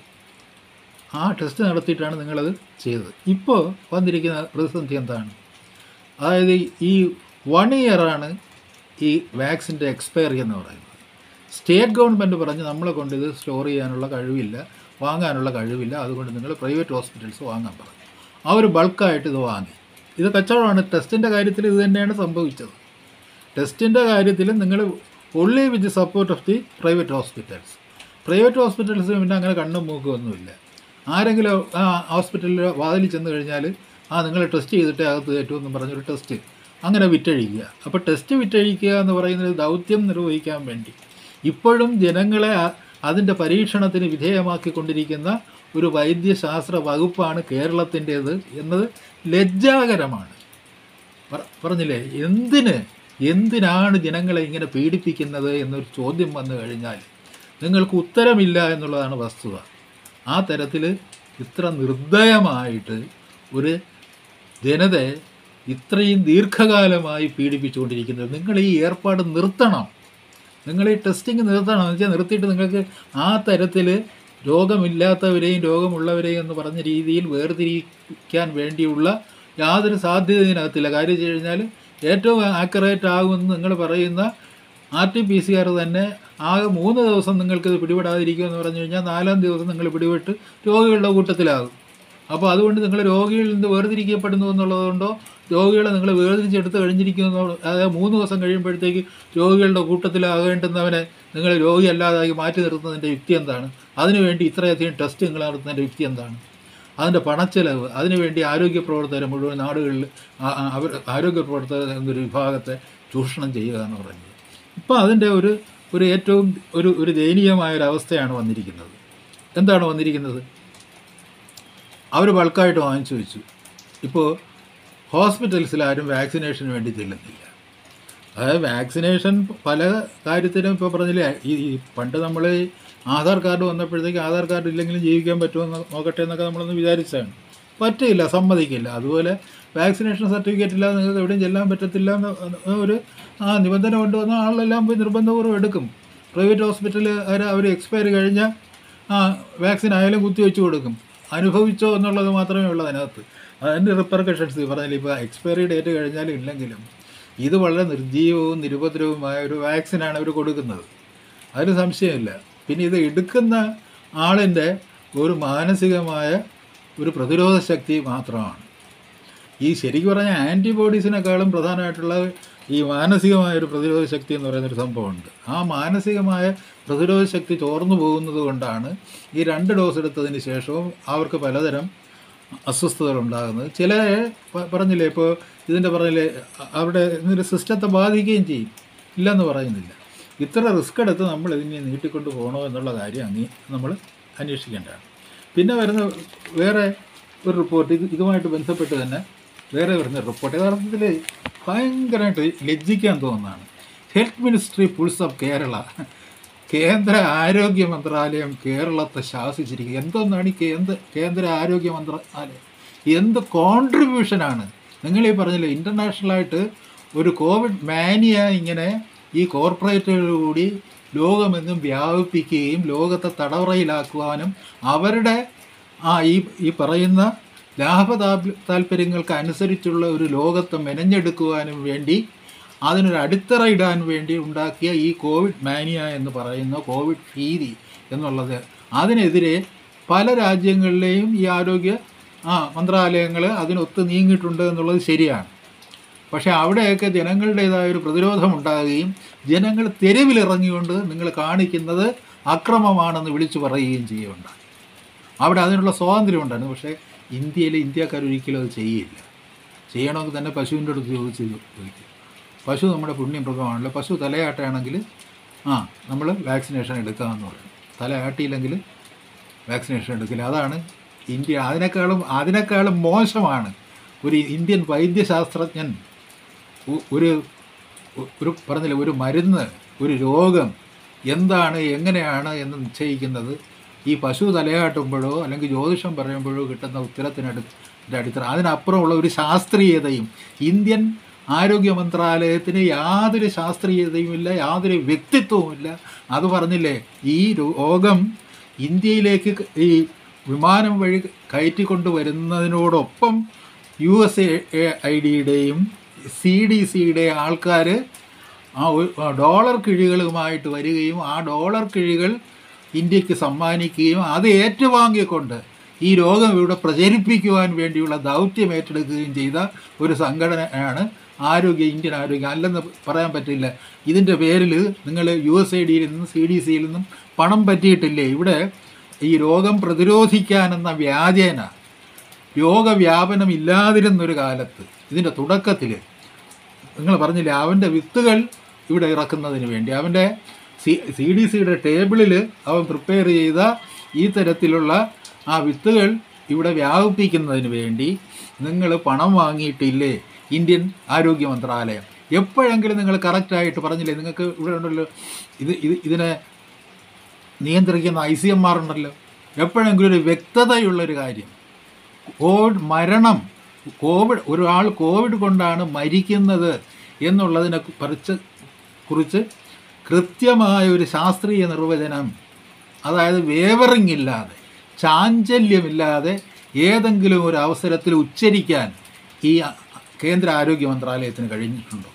ആ ടെസ്റ്റ് നടത്തിയിട്ടാണ് നിങ്ങളത് ചെയ്തത്. ഇപ്പോൾ വന്നിരിക്കുന്ന പ്രതിസന്ധി എന്താണ്? അതായത് ഈ 1 ഇയറാണ് ഈ വാക്സിൻ്റെ എക്സ്പയറി എന്ന് പറയുന്നത്. സ്റ്റേറ്റ് ഗവൺമെൻറ് പറഞ്ഞ് നമ്മളെ കൊണ്ട് ഇത് സ്റ്റോർ ചെയ്യാനുള്ള കഴിവില്ല, വാങ്ങാനുള്ള കഴിവില്ല, അതുകൊണ്ട് നിങ്ങൾ പ്രൈവറ്റ് ഹോസ്പിറ്റൽസ് വാങ്ങാൻ പറഞ്ഞു. അവർ ബൾക്കായിട്ട് ഇത് വാങ്ങി. ഇത് കച്ചവടമാണ്. ടെസ്റ്റിൻ്റെ കാര്യത്തിൽ ഇത് തന്നെയാണ് സംഭവിച്ചത്. ടെസ്റ്റിൻ്റെ കാര്യത്തിൽ നിങ്ങൾ only with support of the private hospitals. Private ഹോസ്പിറ്റൽസിന് പിന്നെ അങ്ങനെ കണ്ണും മൂക്കൊന്നുമില്ല. ആരെങ്കിലും ആ ഹോസ്പിറ്റലിൽ വാതിലിൽ ചെന്ന് കഴിഞ്ഞാൽ നിങ്ങൾ ടെസ്റ്റ് ചെയ്തിട്ട് അകത്ത് കയറ്റുമെന്നും പറഞ്ഞൊരു ടെസ്റ്റ് അങ്ങനെ വിറ്റഴിക്കുക. അപ്പോൾ ടെസ്റ്റ് വിറ്റഴിക്കുക എന്ന് പറയുന്നത് ദൗത്യം നിർവഹിക്കാൻ വേണ്ടി ഇപ്പോഴും ജനങ്ങളെ അതിൻ്റെ പരീക്ഷണത്തിന് വിധേയമാക്കിക്കൊണ്ടിരിക്കുന്ന ഒരു വൈദ്യശാസ്ത്ര വകുപ്പാണ് കേരളത്തിൻ്റേത് എന്നത് ലജ്ജാകരമാണ്. പറഞ്ഞില്ലേ, എന്തിനാണ് ജനങ്ങളെ ഇങ്ങനെ പീഡിപ്പിക്കുന്നത് എന്നൊരു ചോദ്യം വന്നു കഴിഞ്ഞാൽ നിങ്ങൾക്ക് ഉത്തരമില്ല എന്നുള്ളതാണ് വസ്തുത. ആ തരത്തിൽ ഇത്ര നിർദ്ദയമായിട്ട് ഒരു ജനതയെ ഇത്രയും ദീർഘകാലമായി പീഡിപ്പിച്ചുകൊണ്ടിരിക്കുന്നത്, നിങ്ങൾ ഈ ഏർപ്പാട് നിർത്തണം. നിങ്ങൾ ഈ ടെസ്റ്റിംഗ് നിർത്തണം. എന്ന് വെച്ചാൽ നിർത്തിയിട്ട് നിങ്ങൾക്ക് ആ തരത്തിൽ രോഗമില്ലാത്തവരെയും രോഗമുള്ളവരെയും എന്ന് പറഞ്ഞ രീതിയിൽ വേർതിരിക്കാൻ വേണ്ടിയുള്ള യാതൊരു സാധ്യത ഇതിനകത്തില്ല. കാര്യം വെച്ച് കഴിഞ്ഞാൽ ഏറ്റവും ആക്യുറേറ്റ് ആകുമെന്ന് നിങ്ങൾ പറയുന്ന RT-PCR തന്നെ ആകെ 3 ദിവസം നിങ്ങൾക്കിത് പിടിപെടാതിരിക്കുമെന്ന് പറഞ്ഞു കഴിഞ്ഞാൽ 4-ാം ദിവസം നിങ്ങൾ പിടിപെട്ട് രോഗികളുടെ കൂട്ടത്തിലാകും. അപ്പോൾ അതുകൊണ്ട് നിങ്ങൾ രോഗികളിൽ നിന്ന് വേർതിരിക്കപ്പെടുന്നു എന്നുള്ളതുകൊണ്ടോ രോഗികളെ നിങ്ങൾ വേർതിരിച്ചെടുത്ത് കഴിഞ്ഞിരിക്കുന്നു, അതായത് 3 ദിവസം കഴിയുമ്പോഴത്തേക്ക് രോഗികളുടെ കൂട്ടത്തിലാകേണ്ടുന്നവനെ നിങ്ങൾ രോഗിയല്ലാതായി മാറ്റി നിർത്തുന്നതിൻ്റെ യുക്തി എന്താണ്? അതിനുവേണ്ടി ഇത്രയധികം ടെസ്റ്റ് നിങ്ങൾ നടത്തുന്നതിൻ്റെ യുക്തി എന്താണ്? അതിൻ്റെ പണച്ചെലവ്, അതിനുവേണ്ടി ആരോഗ്യ പ്രവർത്തകരെ മുഴുവൻ നാടുകളിൽ ആരോഗ്യ പ്രവർത്തകർ എന്നൊരു വിഭാഗത്തെ ചൂഷണം ചെയ്യുക എന്ന് പറയുന്നത്. ഇപ്പോൾ അതിൻ്റെ ഒരു ഏറ്റവും ഒരു ദയനീയമായൊരവസ്ഥയാണ് വന്നിരിക്കുന്നത്. എന്താണ് വന്നിരിക്കുന്നത്? അവർ ബൾക്കായിട്ട് വാങ്ങിച്ചു വെച്ചു. ഇപ്പോൾ ഹോസ്പിറ്റൽസിലാരും വാക്സിനേഷന് വേണ്ടി ചെല്ലുന്നില്ല. അതായത് വാക്സിനേഷൻ പല കാര്യത്തിനും ഇപ്പോൾ പറഞ്ഞില്ലേ, ഈ പണ്ട് നമ്മൾ ആധാർ കാർഡ് വന്നപ്പോഴത്തേക്ക് ആധാർ കാർഡ് ഇല്ലെങ്കിലും ജീവിക്കാൻ പറ്റുമെന്ന് നോക്കട്ടെ എന്നൊക്കെ നമ്മളൊന്ന് വിചാരിച്ചതാണ്. പറ്റില്ല, സമ്മതിക്കില്ല. അതുപോലെ വാക്സിനേഷൻ സർട്ടിഫിക്കറ്റ് ഇല്ലാതെ നിങ്ങൾക്ക് എവിടെയും ചെല്ലാൻ പറ്റത്തില്ല എന്ന ഒരു നിബന്ധന കൊണ്ടുവന്ന ആളെല്ലാം പോയി നിർബന്ധപൂർവ്വം എടുക്കും. പ്രൈവറ്റ് ഹോസ്പിറ്റൽ അവർ എക്സ്പയറി കഴിഞ്ഞാൽ വാക്സിൻ ആയാലും കുത്തിവെച്ച് കൊടുക്കും. അനുഭവിച്ചോ എന്നുള്ളത് മാത്രമേ ഉള്ളൂ അതിനകത്ത്. അതിൻ്റെ റിപ്പർക്കഷൻസ് പറഞ്ഞാൽ ഇപ്പോൾ എക്സ്പയറി ഡേറ്റ് കഴിഞ്ഞാലും ഇല്ലെങ്കിലും ഇത് വളരെ നിർജ്ജീവവും നിരുപദ്രവവുമായ ഒരു വാക്സിനാണ് അവർ കൊടുക്കുന്നത്, അതിന് സംശയമില്ല. പിന്നെ ഇത് എടുക്കുന്ന ആളിൻ്റെ ഒരു മാനസികമായ ഒരു പ്രതിരോധ ശക്തി മാത്രമാണ്. ഈ ശരിക്കും പറഞ്ഞാൽ ആൻറ്റിബോഡീസിനേക്കാളും പ്രധാനമായിട്ടുള്ള ഈ മാനസികമായൊരു പ്രതിരോധ ശക്തി എന്ന് പറയുന്നൊരു സംഭവമുണ്ട്. ആ മാനസികമായ പ്രതിരോധ ശക്തി ചോർന്നു പോകുന്നത് കൊണ്ടാണ് ഈ 2 ഡോസ് എടുത്തതിന് ശേഷവും അവർക്ക് പലതരം അസ്വസ്ഥതകൾ ഉണ്ടാകുന്നത്. ചില പറഞ്ഞില്ലേ, ഇപ്പോൾ ഇതിൻ്റെ പറഞ്ഞില്ലേ, അവിടെ ഇതിൻ്റെ സിസ്റ്റത്തെ ബാധിക്കുകയും ചെയ്യും, ഇല്ലെന്ന് പറയുന്നില്ല. ഇത്ര റിസ്ക് എടുത്ത് നമ്മൾ ഇതിനെ നീട്ടിക്കൊണ്ട് പോകണോ എന്നുള്ള കാര്യം നമ്മൾ അന്വേഷിക്കേണ്ടതാണ്. പിന്നെ വരുന്ന വേറെ ഒരു റിപ്പോർട്ട്, ഇതുമായിട്ട് ബന്ധപ്പെട്ട് തന്നെ വേറെ വരുന്ന റിപ്പോർട്ട് യഥാർത്ഥത്തിൽ ഭയങ്കരമായിട്ട് ലജ്ജിക്കാൻ തോന്നുന്നതാണ്. Health ministry pulls of Kerala. കേന്ദ്ര ആരോഗ്യ മന്ത്രാലയം കേരളത്തെ ശാസിച്ചിരിക്കുക. എന്തൊന്നാണ് ഈ കേന്ദ്ര ആരോഗ്യ മന്ത്രാലയം? എന്ത് കോൺട്രിബ്യൂഷനാണ് നിങ്ങൾ ഈ പറഞ്ഞില്ലേ, ഇൻ്റർനാഷണലായിട്ട് ഒരു കോവിഡ് മാനിയ ഇങ്ങനെ ഈ കോർപ്പറേറ്റുകളിലൂടി ലോകമെങ്ങും വ്യാപിപ്പിക്കുകയും ലോകത്തെ തടവറയിലാക്കുവാനും അവരുടെ ഈ പറയുന്ന താല്പര്യങ്ങൾക്ക് അനുസരിച്ചുള്ള ഒരു ലോകത്തെ മെനഞ്ഞെടുക്കുവാനും വേണ്ടി അതിനൊരു അടിത്തറ ഇടാൻ വേണ്ടി ഉണ്ടാക്കിയ ഈ കോവിഡ് മാനിയ എന്ന് പറയുന്ന കോവിഡ് ഭീതി എന്നുള്ളത്, അതിനെതിരെ പല രാജ്യങ്ങളിലെയും ഈ ആരോഗ്യ മന്ത്രാലയങ്ങൾ അതിനൊത്ത് നീങ്ങിയിട്ടുണ്ട് എന്നുള്ളത് ശരിയാണ്. പക്ഷേ അവിടെയൊക്കെ ജനങ്ങളുടേതായ ഒരു പ്രതിരോധം ഉണ്ടാകുകയും ജനങ്ങൾ തെരുവിലിറങ്ങിക്കൊണ്ട് നിങ്ങൾ കാണിക്കുന്നത് അക്രമമാണെന്ന് വിളിച്ചു പറയുകയും ചെയ്യുകയുണ്ടായി. അവിടെ അതിനുള്ള സ്വാതന്ത്ര്യം ഉണ്ടായിരുന്നു. പക്ഷേ ഇന്ത്യക്കാരൊരിക്കലും അത് ചെയ്യില്ല. ചെയ്യണമെങ്കിൽ തന്നെ പശുവിൻ്റെ അടുത്ത് ചോദിക്കും. പശു നമ്മുടെ പുണ്യമൃഗമാണല്ലോ. പശു തലയാട്ടാണെങ്കിൽ നമ്മൾ വാക്സിനേഷൻ എടുക്കാമെന്ന് പറയും. തലയാട്ടിയില്ലെങ്കിൽ വാക്സിനേഷൻ എടുക്കില്ല. അതാണ് ഇന്ത്യ. അതിനേക്കാളും മോശമാണ് ഒരു ഇന്ത്യൻ വൈദ്യശാസ്ത്രജ്ഞൻ ഒരു പറഞ്ഞില്ല, ഒരു മരുന്ന്, ഒരു രോഗം എന്താണ് എങ്ങനെയാണ് എന്ന് നിശ്ചയിക്കുന്നത് ഈ പശു തലയാട്ടുമ്പോഴോ അല്ലെങ്കിൽ ജ്യോതിഷം പറയുമ്പോഴോ കിട്ടുന്ന ഉത്തരത്തിൻ്റെ അടിത്തറ. അതിനപ്പുറമുള്ള ഒരു ശാസ്ത്രീയതയും ഇന്ത്യൻ ആരോഗ്യ മന്ത്രാലയത്തിന് യാതൊരു ശാസ്ത്രീയതയുമില്ല, യാതൊരു വ്യക്തിത്വവുമില്ല. അത് പറഞ്ഞില്ലേ, ഈ രോഗം ഇന്ത്യയിലേക്ക് ഈ വിമാനം വഴി കയറ്റിക്കൊണ്ട് വരുന്നതിനോടൊപ്പം USAIDയുടെയും CDCയുടെ ആൾക്കാർ ഡോളർ കിഴികളുമായിട്ട് വരികയും ആ ഡോളർ കിഴികൾ ഇന്ത്യക്ക് സമ്മാനിക്കുകയും അത് ഏറ്റുവാങ്ങിക്കൊണ്ട് ഈ രോഗം ഇവിടെ പ്രചരിപ്പിക്കുവാൻ വേണ്ടിയുള്ള ദൗത്യം ഏറ്റെടുക്കുകയും ചെയ്ത ഒരു സംഘടനയാണ് ഇന്ത്യൻ ആരോഗ്യം. അല്ലെന്ന് പറയാൻ പറ്റില്ല. ഇതിൻ്റെ പേരിൽ നിങ്ങൾ USAIDയിൽ നിന്നും CDCയിൽ നിന്നും പണം പറ്റിയിട്ടില്ലേ? ഇവിടെ ഈ രോഗം പ്രതിരോധിക്കാനെന്ന വ്യാജേന രോഗവ്യാപനം ഇല്ലാതിരുന്നൊരു കാലത്ത് ഇതിൻ്റെ തുടക്കത്തിൽ നിങ്ങൾ പറഞ്ഞില്ലേ, അവൻ്റെ വിത്തുകൾ ഇവിടെ ഇറക്കുന്നതിന് വേണ്ടി അവൻ്റെ CDCയുടെ ടേബിളിൽ അവൻ പ്രിപ്പയർ ചെയ്ത ഈ തരത്തിലുള്ള ആ വിത്തുകൾ ഇവിടെ വ്യാപിപ്പിക്കുന്നതിന് വേണ്ടി നിങ്ങൾ പണം വാങ്ങിയിട്ടില്ലേ ഇന്ത്യൻ ആരോഗ്യ മന്ത്രാലയം? എപ്പോഴെങ്കിലും നിങ്ങൾ കറക്റ്റായിട്ട് പറഞ്ഞില്ലേ? നിങ്ങൾക്ക് ഇവിടെ ഉണ്ടല്ലോ ഇതിനെ നിയന്ത്രിക്കുന്ന ICMR ഉണ്ടല്ലോ. എപ്പോഴെങ്കിലും ഒരു വ്യക്തതയുള്ളൊരു കാര്യം, ഒരാൾ കോവിഡ് കൊണ്ടാണ് മരിക്കുന്നത് എന്നുള്ളതിനെ കുറിച്ച് കൃത്യമായ ഒരു ശാസ്ത്രീയ നിർവചനം, അതായത് വേവറിങ് ഇല്ലാതെ ചാഞ്ചല്യമില്ലാതെ ഏതെങ്കിലും ഒരു അവസരത്തിൽ ഉച്ചരിക്കാൻ ഈ കേന്ദ്ര ആരോഗ്യ മന്ത്രാലയത്തിന് കഴിഞ്ഞിട്ടുണ്ടോ?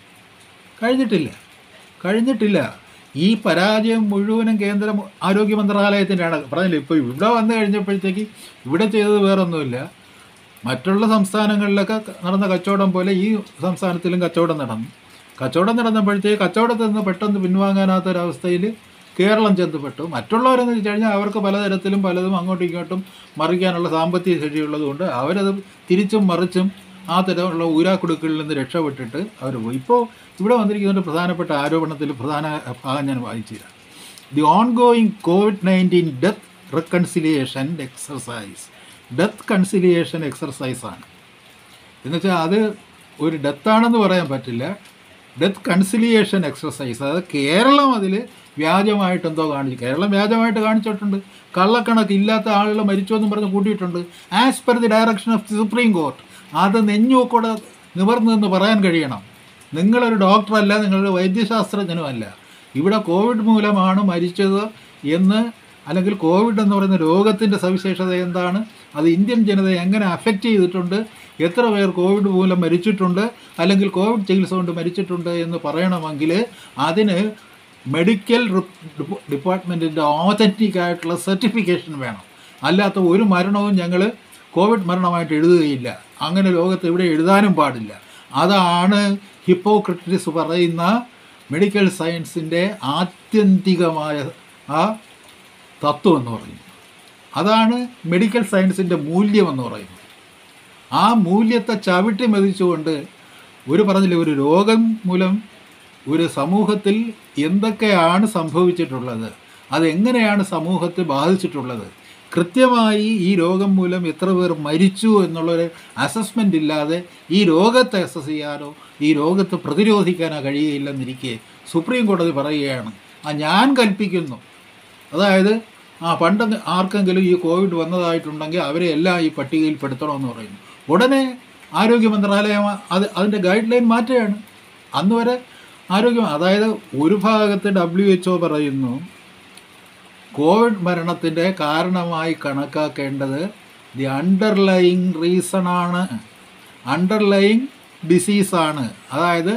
കഴിഞ്ഞിട്ടില്ല. ഈ പരാജയം മുഴുവനും കേന്ദ്ര ആരോഗ്യ മന്ത്രാലയത്തിൻ്റെയാണ്. പറഞ്ഞില്ല, ഇപ്പോൾ ഇവിടെ വന്നു കഴിഞ്ഞപ്പോഴത്തേക്ക് ഇവിടെ ചെയ്തത് വേറൊന്നുമില്ല. മറ്റുള്ള സംസ്ഥാനങ്ങളിലൊക്കെ നടന്ന കച്ചവടം പോലെ ഈ സംസ്ഥാനത്തിലും കച്ചവടം നടന്നപ്പോഴത്തേക്ക് കച്ചവടത്തിൽ നിന്ന് പെട്ടെന്ന് പിൻവാങ്ങാനാത്തൊരവസ്ഥയിൽ കേരളം ചെന്നപ്പെട്ടു. മറ്റുള്ളവരെന്ന് വെച്ച് കഴിഞ്ഞാൽ അവർക്ക് പലതരത്തിലും പലതും അങ്ങോട്ടും ഇങ്ങോട്ടും മറിക്കാനുള്ള സാമ്പത്തിക ശേഷിയുള്ളതുകൊണ്ട് അവരത് തിരിച്ചും മറിച്ചും ആ തരമുള്ള ഊരാക്കുടുക്കളിൽ നിന്ന് രക്ഷപ്പെട്ടിട്ട് അവർ പോയി. ഇപ്പോൾ ഇവിടെ വന്നിരിക്കുന്ന പ്രധാനപ്പെട്ട ആരോപണത്തിൽ പ്രധാന ഭാഗം ഞാൻ വായിച്ചുതരാം. The ongoing COVID-19 death reconciliation എക്സർസൈസാണ്. എന്നുവെച്ചാൽ അത് ഒരു ഡെത്താണെന്ന് പറയാൻ പറ്റില്ല. Death conciliation exercise. അതായത് കേരളം അതിൽ വ്യാജമായിട്ടെന്തോ കേരളം വ്യാജമായിട്ട് കാണിച്ചിട്ടുണ്ട്. കള്ളക്കണക്ക് ഇല്ലാത്ത ആളുകൾ മരിച്ചു എന്നും പറഞ്ഞ് കൂട്ടിയിട്ടുണ്ട്. As per the direction of the supreme court. അത് നെഞ്ഞുകൂടെ നിവർന്നെന്ന് പറയാൻ കഴിയണം. നിങ്ങളൊരു ഡോക്ടറല്ല, നിങ്ങളൊരു വൈദ്യശാസ്ത്രജ്ഞനുമല്ല. ഇവിടെ കോവിഡ് മൂലമാണ് മരിച്ചത് എന്ന്, അല്ലെങ്കിൽ കോവിഡ് എന്ന് പറയുന്ന രോഗത്തിൻ്റെ സവിശേഷത എന്താണ്, അത് ഇന്ത്യൻ ജനതയെ എങ്ങനെ അഫക്റ്റ് ചെയ്തിട്ടുണ്ട്, എത്ര പേർ കോവിഡ് മൂലം മരിച്ചിട്ടുണ്ട് അല്ലെങ്കിൽ കോവിഡ് ചികിത്സ കൊണ്ട് മരിച്ചിട്ടുണ്ട് എന്ന് പറയണമെങ്കിൽ അതിന് മെഡിക്കൽ ഡിപ്പാർട്ട്മെൻറ്റിൻ്റെ ഓതൻറ്റിക് ആയിട്ടുള്ള സർട്ടിഫിക്കേഷൻ വേണം. അല്ലാത്ത ഒരു മരണവും ഞങ്ങൾ കോവിഡ് മരണമായിട്ട് എഴുതുകയില്ല. അങ്ങനെ ലോകത്ത് എവിടെ എഴുതാനും പാടില്ല. അതാണ് ഹിപ്പോക്രറ്റീസ് പറയുന്ന മെഡിക്കൽ സയൻസിൻ്റെ ആത്യന്തികമായ ആ തത്വം എന്ന് പറയുന്നത്. അതാണ് മെഡിക്കൽ സയൻസിൻ്റെ മൂല്യമെന്ന് പറയുന്നത്. ആ മൂല്യത്തെ ചവിട്ടി മെതിച്ചുകൊണ്ട് ഒരു രോഗം മൂലം ഒരു സമൂഹത്തിൽ എന്തൊക്കെയാണ് സംഭവിച്ചിട്ടുള്ളത്, അതെങ്ങനെയാണ് സമൂഹത്തെ ബാധിച്ചിട്ടുള്ളത്, കൃത്യമായി ഈ രോഗം മൂലം എത്ര പേർ മരിച്ചു എന്നുള്ളൊരു അസസ്മെൻ്റ് ഇല്ലാതെ ഈ രോഗത്തെ അസസ് ചെയ്യാനോ ഈ രോഗത്തെ പ്രതിരോധിക്കാനോ കഴിയുകയില്ലെന്നിരിക്കെ സുപ്രീം കോടതി പറയുകയാണ്, ഞാൻ കൽപ്പിക്കുന്നു. അതായത് പണ്ട് ആർക്കെങ്കിലും ഈ കോവിഡ് വന്നതായിട്ടുണ്ടെങ്കിൽ അവരെ എല്ലാം ഈ പട്ടികയിൽ പെടുത്തണമെന്ന് പറയുന്നു. ഉടനെ ആരോഗ്യ മന്ത്രാലയം അതിൻ്റെ ഗൈഡ് ലൈൻ മാറ്റുകയാണ്. അന്ന് വരെ അതായത് ഒരു ഭാഗത്ത് WHO പറയുന്നു കോവിഡ് മരണത്തിൻ്റെ കാരണമായി കണക്കാക്കേണ്ടത് ദി അണ്ടർലൈങ് റീസണാണ്, അണ്ടർലൈങ് ഡിസീസാണ്. അതായത്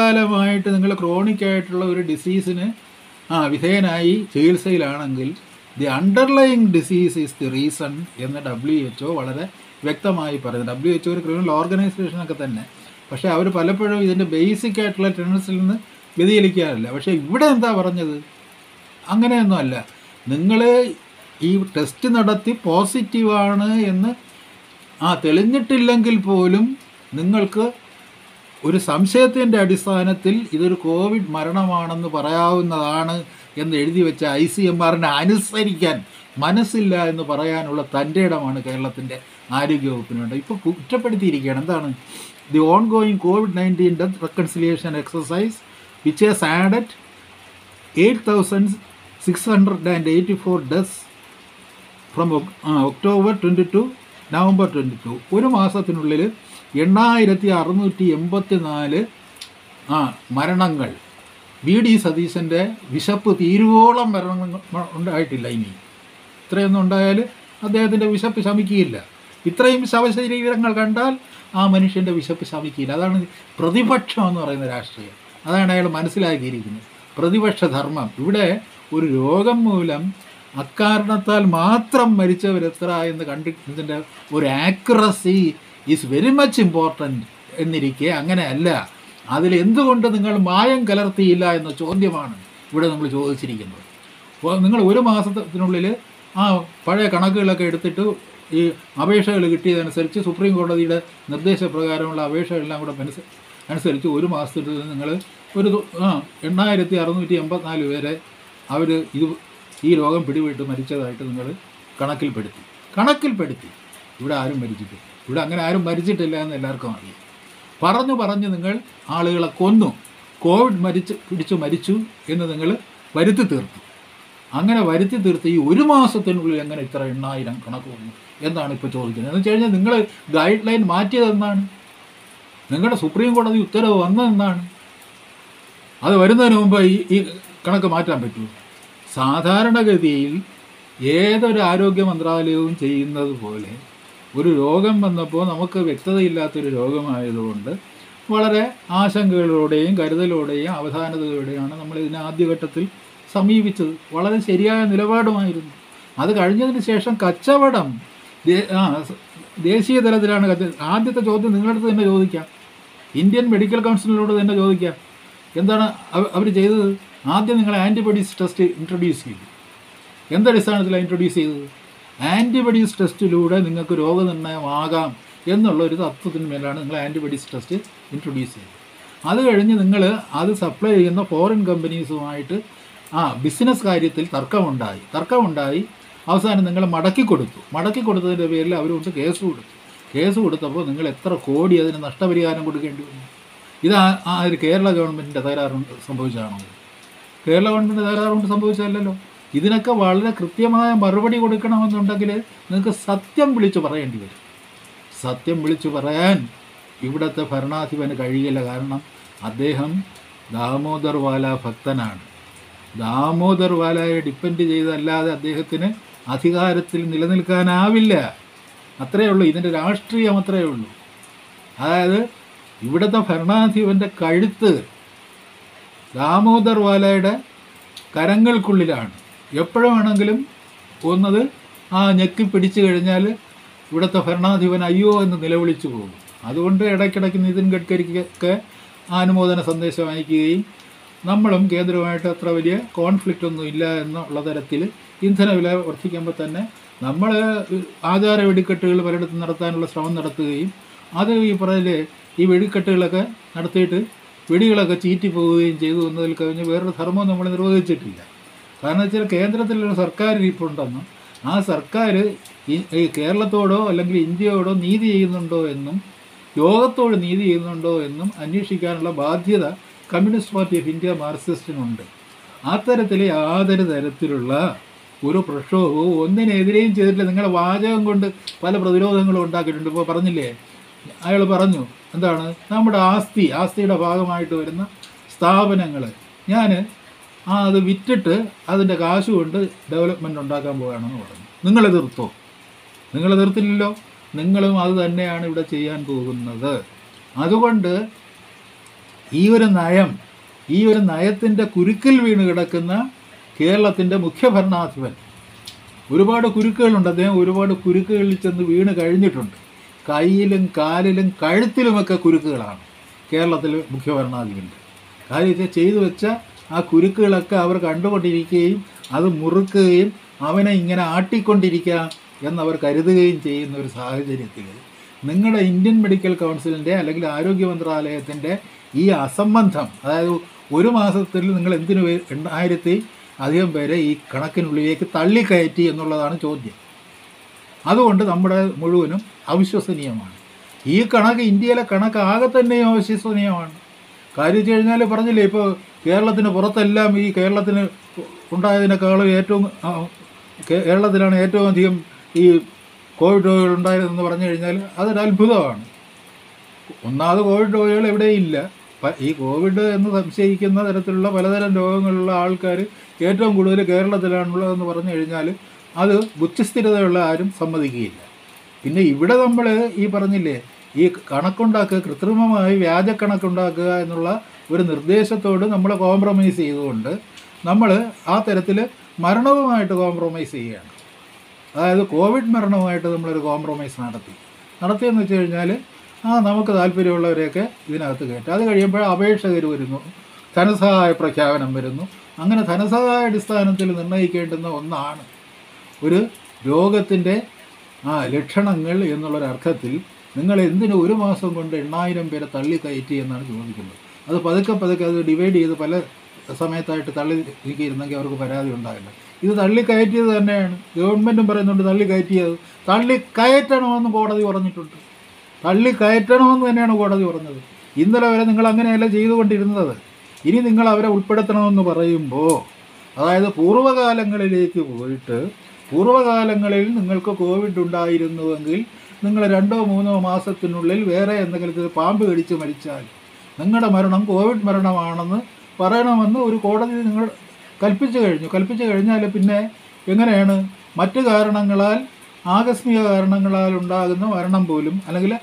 ദീർഘകാലമായിട്ട് നിങ്ങൾ ക്രോണിക്കായിട്ടുള്ള ഒരു ഡിസീസിന് വിധേയനായി ചികിത്സയിലാണെങ്കിൽ the underlying disease is the reason എന്ന് WHO വളരെ വ്യക്തമായി പറയുന്നത്. WHO ഒരു ക്രിമിനൽ ഓർഗനൈസേഷനൊക്കെ തന്നെ, പക്ഷേ അവർ പലപ്പോഴും ഇതിൻ്റെ ബേസിക് ആയിട്ടുള്ള ടെൻഡൻസിൽ നിന്ന് വ്യതിചലിക്കാറില്ല. പക്ഷേ ഇവിടെ എന്താ പറഞ്ഞത്? അങ്ങനെയൊന്നുമല്ല. നിങ്ങൾ ഈ ടെസ്റ്റ് നടത്തി പോസിറ്റീവാണ് എന്ന് തെളിഞ്ഞിട്ടില്ലെങ്കിൽ പോലും നിങ്ങൾക്ക് ഒരു സംശയത്തിൻ്റെ അടിസ്ഥാനത്തിൽ ഇതൊരു കോവിഡ് മരണമാണെന്ന് പറയാവുന്നതാണ് എന്ന് എഴുതി വെച്ച ICMRനെ അനുസരിക്കാൻ മനസ്സില്ല എന്ന് പറയാനുള്ള തൻ്റെ ഇടമാണ് കേരളത്തിൻ്റെ ആരോഗ്യവകുപ്പിനുണ്ട്. ഇപ്പോൾ കുറ്റപ്പെടുത്തിയിരിക്കുകയാണ്. എന്താണ്? The ongoing COVID-19 death reconciliation exercise which has added 8,684 deaths from October 22 November 22. ഒരു മാസത്തിനുള്ളിൽ 8,684 മരണങ്ങൾ. VD സതീശൻ്റെ വിശപ്പ് തീരുവോളം മരണങ്ങൾ ഉണ്ടായിട്ടില്ല. ഇനി ഇത്രയൊന്നും ഉണ്ടായാൽ അദ്ദേഹത്തിൻ്റെ വിശപ്പ് ശമിക്കുകയില്ല. ഇത്രയും ശവശരീരങ്ങൾ കണ്ടാൽ ആ മനുഷ്യൻ്റെ വിശപ്പ് ശമിക്കുകയില്ല. അതാണ് പ്രതിപക്ഷം എന്ന് പറയുന്ന രാഷ്ട്രീയം. അതാണ് അയാൾ മനസ്സിലാക്കിയിരിക്കുന്നത്. പ്രതിപക്ഷ ധർമ്മം. ഇവിടെ ഒരു രോഗം മൂലം അക്കാരണത്താൽ മാത്രം മരിച്ചവരെത്ര എന്ന് കണ്ടിട്ടതിൻ്റെ ഒരു accuracy is very much important എന്നിരിക്കെ അങ്ങനെയല്ല. അതിലെന്തുകൊണ്ട് നിങ്ങൾ മായം കലർത്തിയില്ല എന്ന ചോദ്യമാണ് ഇവിടെ നമ്മൾ ചോദിച്ചിരിക്കുന്നത്. അപ്പോൾ നിങ്ങൾ ഒരു മാസത്തിനുള്ളിൽ പഴയ കണക്കുകളൊക്കെ എടുത്തിട്ട് ഈ അപേക്ഷകൾ കിട്ടിയതനുസരിച്ച് സുപ്രീം കോടതിയുടെ നിർദ്ദേശപ്രകാരമുള്ള അപേക്ഷകളെല്ലാം കൂടെ അനുസരിച്ച് ഒരു മാസത്തിൽ നിങ്ങൾ ഒരു 8,684 പേരെ അവർ ഈ രോഗം പിടിപെട്ട് മരിച്ചതായിട്ട് നിങ്ങൾ കണക്കിൽപ്പെടുത്തി. ഇവിടെ ആരും മരിച്ചിട്ടില്ല. ഇവിടെ അങ്ങനെ ആരും മരിച്ചിട്ടില്ല എന്ന് എല്ലാവർക്കും അറിയാം. പറഞ്ഞ് നിങ്ങൾ ആളുകളെ കൊന്നു, കോവിഡ് പിടിച്ചു മരിച്ചു എന്ന് നിങ്ങൾ വരുത്തി തീർത്തു. അങ്ങനെ വരുത്തി തീർത്ത് ഈ ഒരു മാസത്തിനുള്ളിൽ എങ്ങനെ ഇത്ര 8,000 കണക്ക് വന്നു എന്നാണ് ഇപ്പോൾ ചോദിക്കുന്നത്. എന്ന് വെച്ച് കഴിഞ്ഞാൽ നിങ്ങൾ ഗൈഡ് ലൈൻ മാറ്റിയതെന്നാണ്? നിങ്ങളുടെ സുപ്രീം കോടതി ഉത്തരവ് വന്നതെന്നാണ്? അത് വരുന്നതിന് മുമ്പ് ഈ കണക്ക് മാറ്റാൻ പറ്റുമോ? സാധാരണഗതിയിൽ ഏതൊരു ആരോഗ്യ മന്ത്രാലയവും ചെയ്യുന്നത് പോലെ ഒരു രോഗം വന്നപ്പോൾ നമുക്ക് വ്യക്തതയില്ലാത്തൊരു രോഗമായതുകൊണ്ട് വളരെ ആശങ്കകളോടെയും കരുതലോടെയും അവധാനതയോടെയാണ് നമ്മൾ ഇതിനെ ആദ്യഘട്ടത്തിൽ സമീപിച്ചത്. വളരെ ശരിയായ നിലപാടുമായിരുന്നു. അത് കഴിഞ്ഞതിന് ശേഷം കച്ചവടം ദേശീയ തലത്തിലാണ് ആദ്യത്തെ ചോദ്യം നിങ്ങളുടെ അടുത്ത് തന്നെ ചോദിക്കാം. ഇന്ത്യൻ മെഡിക്കൽ കൗൺസിലിനോട് തന്നെ ചോദിക്കാം. എന്താണ് അവർ ചെയ്തത്? ആദ്യം നിങ്ങൾ ആൻറ്റിബോഡീസ് ടെസ്റ്റ് ഇൻട്രൊഡ്യൂസ് ചെയ്തു. എന്തടിസ്ഥാനത്തിലാണ് ഇൻട്രൊഡ്യൂസ് ചെയ്തത്? ആൻറ്റിബോഡീസ് ടെസ്റ്റിലൂടെ നിങ്ങൾക്ക് രോഗനിർണയമാകാം എന്നുള്ള ഒരു തത്വത്തിന് മേലാണ് നിങ്ങൾ ആൻറ്റിബോഡീസ് ടെസ്റ്റ് ഇൻട്രൊഡ്യൂസ് ചെയ്തത്. അത് കഴിഞ്ഞ് നിങ്ങൾ അത് സപ്ലൈ ചെയ്യുന്ന ഫോറിൻ കമ്പനീസുമായിട്ട് ബിസിനസ് കാര്യത്തിൽ തർക്കമുണ്ടായി അവസാനം നിങ്ങൾ മടക്കി കൊടുത്തതിൻ്റെ പേരിൽ അവരോട് കേസ് കൊടുത്തപ്പോൾ നിങ്ങൾ എത്ര കോടി അതിന് നഷ്ടപരിഹാരം കൊടുക്കേണ്ടി വന്നു? ഇത് കേരള ഗവൺമെൻറ്റിൻ്റെ തകരാറുണ്ട് സംഭവിച്ചതാണോ? കേരള ഗവൺമെൻറ്റിൻ്റെ തകരാറുകൊണ്ട് സംഭവിച്ചതല്ലല്ലോ. ഇതിനൊക്കെ വളരെ കൃത്യമായ മറുപടി കൊടുക്കണമെന്നുണ്ടെങ്കിൽ നിങ്ങൾക്ക് സത്യം വിളിച്ചു പറയേണ്ടി വരും. സത്യം വിളിച്ചു പറയാൻ ഇവിടുത്തെ ഭരണാധിപന് കഴിയില്ല. കാരണം അദ്ദേഹം ദാമോദർ വാല ഭക്തനാണ്. ദാമോദർ വാലയെ ഡിപ്പെൻഡ് ചെയ്തല്ലാതെ അദ്ദേഹത്തിന് അധികാരത്തിൽ നിലനിൽക്കാനാവില്ല. അത്രയേ ഉള്ളൂ. ഇതിൻ്റെ രാഷ്ട്രീയം അത്രയേ ഉള്ളൂ. അതായത് ഇവിടുത്തെ ഭരണാധിപൻ്റെ കഴുത്ത് ദാമോദർ വാലയുടെ കരങ്ങൾക്കുള്ളിലാണ്. എപ്പോഴും വേണമെങ്കിലും ഒന്നത് ഞെക്കി പിടിച്ചു കഴിഞ്ഞാൽ ഇവിടുത്തെ ഭരണാധിപൻ അയ്യോ എന്ന് നിലവിളിച്ചു പോകും. അതുകൊണ്ട് ഇടയ്ക്കിടയ്ക്ക് നിതിൻ ഗഡ്കരിക്കൊക്കെ അനുമോദന സന്ദേശം അയക്കുകയും നമ്മളും കേന്ദ്രവുമായിട്ട് അത്ര വലിയ കോൺഫ്ലിക്റ്റ് ഒന്നും ഇല്ല എന്നുള്ള തരത്തിൽ ഇന്ധന വില വർദ്ധിക്കുമ്പോൾ തന്നെ നമ്മൾ ആചാര വെടിക്കെട്ടുകൾ പലയിടത്തും നടത്താനുള്ള ശ്രമം നടത്തുകയും അത് ഈ വെടിക്കെട്ടുകളൊക്കെ നടത്തിയിട്ട് വെടികളൊക്കെ ചീറ്റിപ്പോവുകയും ചെയ്തു എന്നതിൽ കവിഞ്ഞ് വേറൊരു ധർമ്മം നമ്മൾ നിർവഹിച്ചിട്ടില്ല. കാരണം വെച്ചാൽ കേന്ദ്രത്തിലൊരു സർക്കാർ ഇരിപ്പുണ്ടെന്നും ആ സർക്കാർ ഈ കേരളത്തോടോ അല്ലെങ്കിൽ ഇന്ത്യയോടോ നീതി ചെയ്യുന്നുണ്ടോ എന്നും ലോകത്തോട് നീതി ചെയ്യുന്നുണ്ടോ എന്നും അന്വേഷിക്കാനുള്ള ബാധ്യത കമ്മ്യൂണിസ്റ്റ് പാർട്ടി ഓഫ് ഇന്ത്യ മാർക്സിസ്റ്റിനുണ്ട്. അത്തരത്തിൽ യാതൊരു തരത്തിലുള്ള ഒരു പ്രക്ഷോഭവും ഒന്നിനെതിരെയും ചെയ്തിട്ടില്ല. നിങ്ങളുടെ വാചകം കൊണ്ട് പല പ്രതിരോധങ്ങളും ഉണ്ടാക്കിയിട്ടുണ്ട്. ഇപ്പോൾ പറഞ്ഞില്ലേ, അയാൾ പറഞ്ഞു എന്താണ് നമ്മുടെ ആസ്തിയുടെ ഭാഗമായിട്ട് വരുന്ന സ്ഥാപനങ്ങൾ ഞാൻ അത് വിറ്റിട്ട് അതിൻ്റെ കാശ് കൊണ്ട് ഡെവലപ്മെൻറ്റ് ഉണ്ടാക്കാൻ പോവുകയാണെന്ന് പറഞ്ഞു. നിങ്ങൾ എതിർത്തില്ലല്ലോ. നിങ്ങളും അത് തന്നെയാണ് ഇവിടെ ചെയ്യാൻ പോകുന്നത്. അതുകൊണ്ട് ഈ ഒരു നയത്തിൻ്റെ കുരുക്കിൽ വീണ് കിടക്കുന്ന കേരളത്തിൻ്റെ മുഖ്യ ഭരണാധിപൻ ഒരുപാട് കുരുക്കുകളുണ്ട്. അദ്ദേഹം ഒരുപാട് കുരുക്കുകളിൽ ചെന്ന് വീണ് കഴിഞ്ഞിട്ടുണ്ട്. കയ്യിലും കാലിലും കഴുത്തിലുമൊക്കെ കുരുക്കുകളാണ് കേരളത്തിൽ മുഖ്യഭരണാധിപൻ്റെ. കാര്യം വെച്ചാൽ ചെയ്തു വെച്ച ആ കുരുക്കുകളൊക്കെ അവർ കണ്ടുകൊണ്ടിരിക്കുകയും അത് മുറുക്കുകയും അവനെ ഇങ്ങനെ ആട്ടിക്കൊണ്ടിരിക്കാം എന്നവർ കരുതുകയും ചെയ്യുന്ന ഒരു സാഹചര്യത്തിൽ നിങ്ങളുടെ ഇന്ത്യൻ മെഡിക്കൽ കൗൺസിലിൻ്റെ അല്ലെങ്കിൽ ആരോഗ്യ മന്ത്രാലയത്തിൻ്റെ ഈ അസംബന്ധം, അതായത് ഒരു മാസത്തിൽ നിങ്ങൾ എന്തിനു 8,000 അധികം പേരെ ഈ കണക്കിനുള്ളിലേക്ക് തള്ളിക്കയറ്റി എന്നുള്ളതാണ് ചോദ്യം. അതുകൊണ്ട് നമ്മുടെ മുഴുവനും അവിശ്വസനീയമാണ്. ഈ കണക്ക്, ഇന്ത്യയിലെ കണക്ക് ആകെ തന്നെയും അവിശ്വസനീയമാണ്. കാര്യം വെച്ച് കഴിഞ്ഞാൽ പറഞ്ഞില്ലേ, ഇപ്പോൾ കേരളത്തിന് പുറത്തെല്ലാം ഈ കേരളത്തിന് ഉണ്ടായതിനേക്കാളും കേരളത്തിലാണ് ഏറ്റവും അധികം ഈ കോവിഡ് രോഗികൾ ഉണ്ടായതെന്ന് പറഞ്ഞു കഴിഞ്ഞാൽ അതൊരു അത്ഭുതമാണ്. ഒന്നാമത് കോവിഡ് രോഗികൾ എവിടെയില്ല. ഈ കോവിഡ് എന്ന് സംശയിക്കുന്ന തരത്തിലുള്ള പലതരം രോഗങ്ങളുള്ള ആൾക്കാർ ഏറ്റവും കൂടുതൽ കേരളത്തിലാണുള്ളതെന്ന് പറഞ്ഞു കഴിഞ്ഞാൽ അത് ബുദ്ധിസ്ഥിരതയുള്ള ആരും സമ്മതിക്കുകയില്ല. പിന്നെ ഇവിടെ നമ്മൾ ഈ പറഞ്ഞില്ലേ, ഈ കണക്കുണ്ടാക്കുക, കൃത്രിമമായി വ്യാജ കണക്കുണ്ടാക്കുക എന്നുള്ള ഒരു നിർദ്ദേശത്തോട് നമ്മൾ കോംപ്രമൈസ് ചെയ്തുകൊണ്ട് നമ്മൾ ആ തരത്തിൽ മരണവുമായിട്ട് കോംപ്രമൈസ് ചെയ്യുകയാണ്. അതായത് കോവിഡ് മരണവുമായിട്ട് നമ്മളൊരു കോംപ്രമൈസ് നടത്തിയെന്ന് വെച്ച് കഴിഞ്ഞാൽ നമുക്ക് താല്പര്യമുള്ളവരെയൊക്കെ ഇതിനകത്ത് കയറ്റും. അത് കഴിയുമ്പോൾ അപേക്ഷകർ വരുന്നു, ധനസഹായ പ്രഖ്യാപനം വരുന്നു. അങ്ങനെ ധനസഹായ അടിസ്ഥാനത്തിൽ നിർണ്ണയിക്കേണ്ടുന്ന ഒന്നാണ് ഒരു രോഗത്തിൻ്റെ ലക്ഷണങ്ങൾ എന്നുള്ളൊരർത്ഥത്തിൽ. നിങ്ങൾ എന്തിന് ഒരു മാസം കൊണ്ട് 8,000 പേരെ തള്ളിക്കയറ്റി എന്നാണ് ചോദിക്കുന്നത്. അത് പതുക്കെ അത് ഡിവൈഡ് ചെയ്ത് പല സമയത്തായിട്ട് തള്ളി നീക്കിയിരുന്നെങ്കിൽ അവർക്ക് പരാതി ഉണ്ടാകില്ല. ഇത് തള്ളിക്കയറ്റിയത് തന്നെയാണ്. ഗവൺമെൻറ്റും പറയുന്നുണ്ട് തള്ളിക്കയറ്റിയത്. തള്ളിക്കയറ്റണമെന്ന് കോടതി പറഞ്ഞിട്ടുണ്ട്. തള്ളിക്കയറ്റണമെന്ന് തന്നെയാണ് കോടതി പറഞ്ഞത്. ഇന്നലെ വരെ നിങ്ങൾ അങ്ങനെയല്ല ചെയ്തുകൊണ്ടിരുന്നത്. ഇനി നിങ്ങൾ അവരെ ഉൾപ്പെടുത്തണമെന്ന് പറയുമ്പോൾ, അതായത് പൂർവ്വകാലങ്ങളിലേക്ക് പോയിട്ട്, പൂർവ്വകാലങ്ങളിൽ നിങ്ങൾക്ക് കോവിഡ് ഉണ്ടായിരുന്നുവെങ്കിൽ നിങ്ങൾ 2-3 മാസത്തിനുള്ളിൽ വേറെ എന്തെങ്കിലും പാമ്പ് കടിച്ച് മരിച്ചാൽ നിങ്ങളുടെ മരണം കോവിഡ് മരണമാണെന്ന് പറയണമെന്ന് ഒരു കോടതി നിങ്ങൾ കൽപ്പിച്ചു കഴിഞ്ഞാൽ പിന്നെ എങ്ങനെയാണ് മറ്റ് കാരണങ്ങളാൽ, ആകസ്മിക കാരണങ്ങളാൽ ഉണ്ടാകുന്ന മരണം പോലും, അല്ലെങ്കിൽ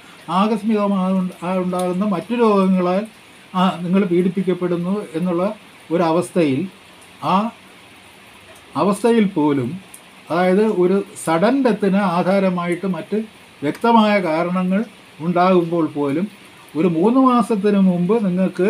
ഉണ്ടാകുന്ന മറ്റു രോഗങ്ങളാൽ നിങ്ങൾ പീഡിപ്പിക്കപ്പെടുന്നു എന്നുള്ള ഒരവസ്ഥയിൽ, ആ അവസ്ഥയിൽ പോലും, അതായത് ഒരു സഡൻ ഡെത്തിന് ആധാരമായിട്ട് മറ്റ് വ്യക്തമായ കാരണങ്ങൾ ഉണ്ടാകുമ്പോൾ പോലും ഒരു 3 മാസത്തിന് മുമ്പ് നിങ്ങൾക്ക്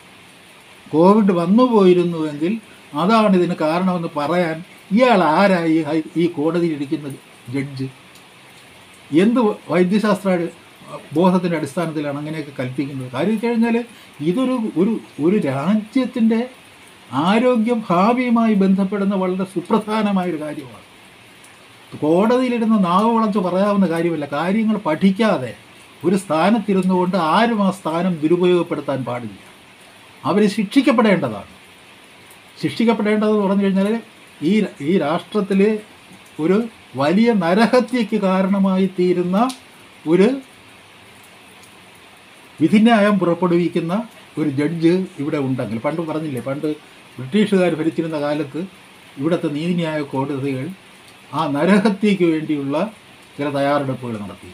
കോവിഡ് വന്നു പോയിരുന്നുവെങ്കിൽ അതാണ് ഇതിന് കാരണമെന്ന് പറയാൻ ഇയാൾ ആരായി ഈ കോടതിയിലിരിക്കുന്ന ജഡ്ജ്? എന്ത് വൈദ്യശാസ്ത്ര ബോധത്തിൻ്റെ അടിസ്ഥാനത്തിലാണ് അങ്ങനെയൊക്കെ കൽപ്പിക്കുന്നത്? കാര്യം വെച്ച് കഴിഞ്ഞാൽ ഒരു രാജ്യത്തിൻ്റെ ആരോഗ്യ ഭാവിയുമായി ബന്ധപ്പെടുന്ന വളരെ സുപ്രധാനമായൊരു കാര്യമാണ്. കോടതിയിലിരുന്ന് നാവ് വളച്ച് പറയാവുന്ന കാര്യമല്ല. കാര്യങ്ങൾ പഠിക്കാതെ ഒരു സ്ഥാനത്തിരുന്നു കൊണ്ട് ആരും ആ സ്ഥാനം ദുരുപയോഗപ്പെടുത്താൻ പാടില്ല. അവർ ശിക്ഷിക്കപ്പെടേണ്ടതാണ്. ശിക്ഷിക്കപ്പെടേണ്ടതെന്ന് പറഞ്ഞു കഴിഞ്ഞാൽ ഈ രാഷ്ട്രത്തിൽ ഒരു വലിയ നരഹത്യയ്ക്ക് കാരണമായി തീരുന്ന ഒരു വിധിന്യായം പുറപ്പെടുവിക്കുന്ന ഒരു ജഡ്ജ് ഇവിടെ ഉണ്ടെങ്കിൽ, പണ്ട് പറഞ്ഞില്ലേ, പണ്ട് ബ്രിട്ടീഷുകാർ ഭരിച്ചിരുന്ന കാലത്ത് ഇവിടുത്തെ നീതിന്യായ കോടതികൾ ആ നരഹത്യയ്ക്ക് വേണ്ടിയുള്ള ചില തയ്യാറെടുപ്പുകൾ നടത്തി.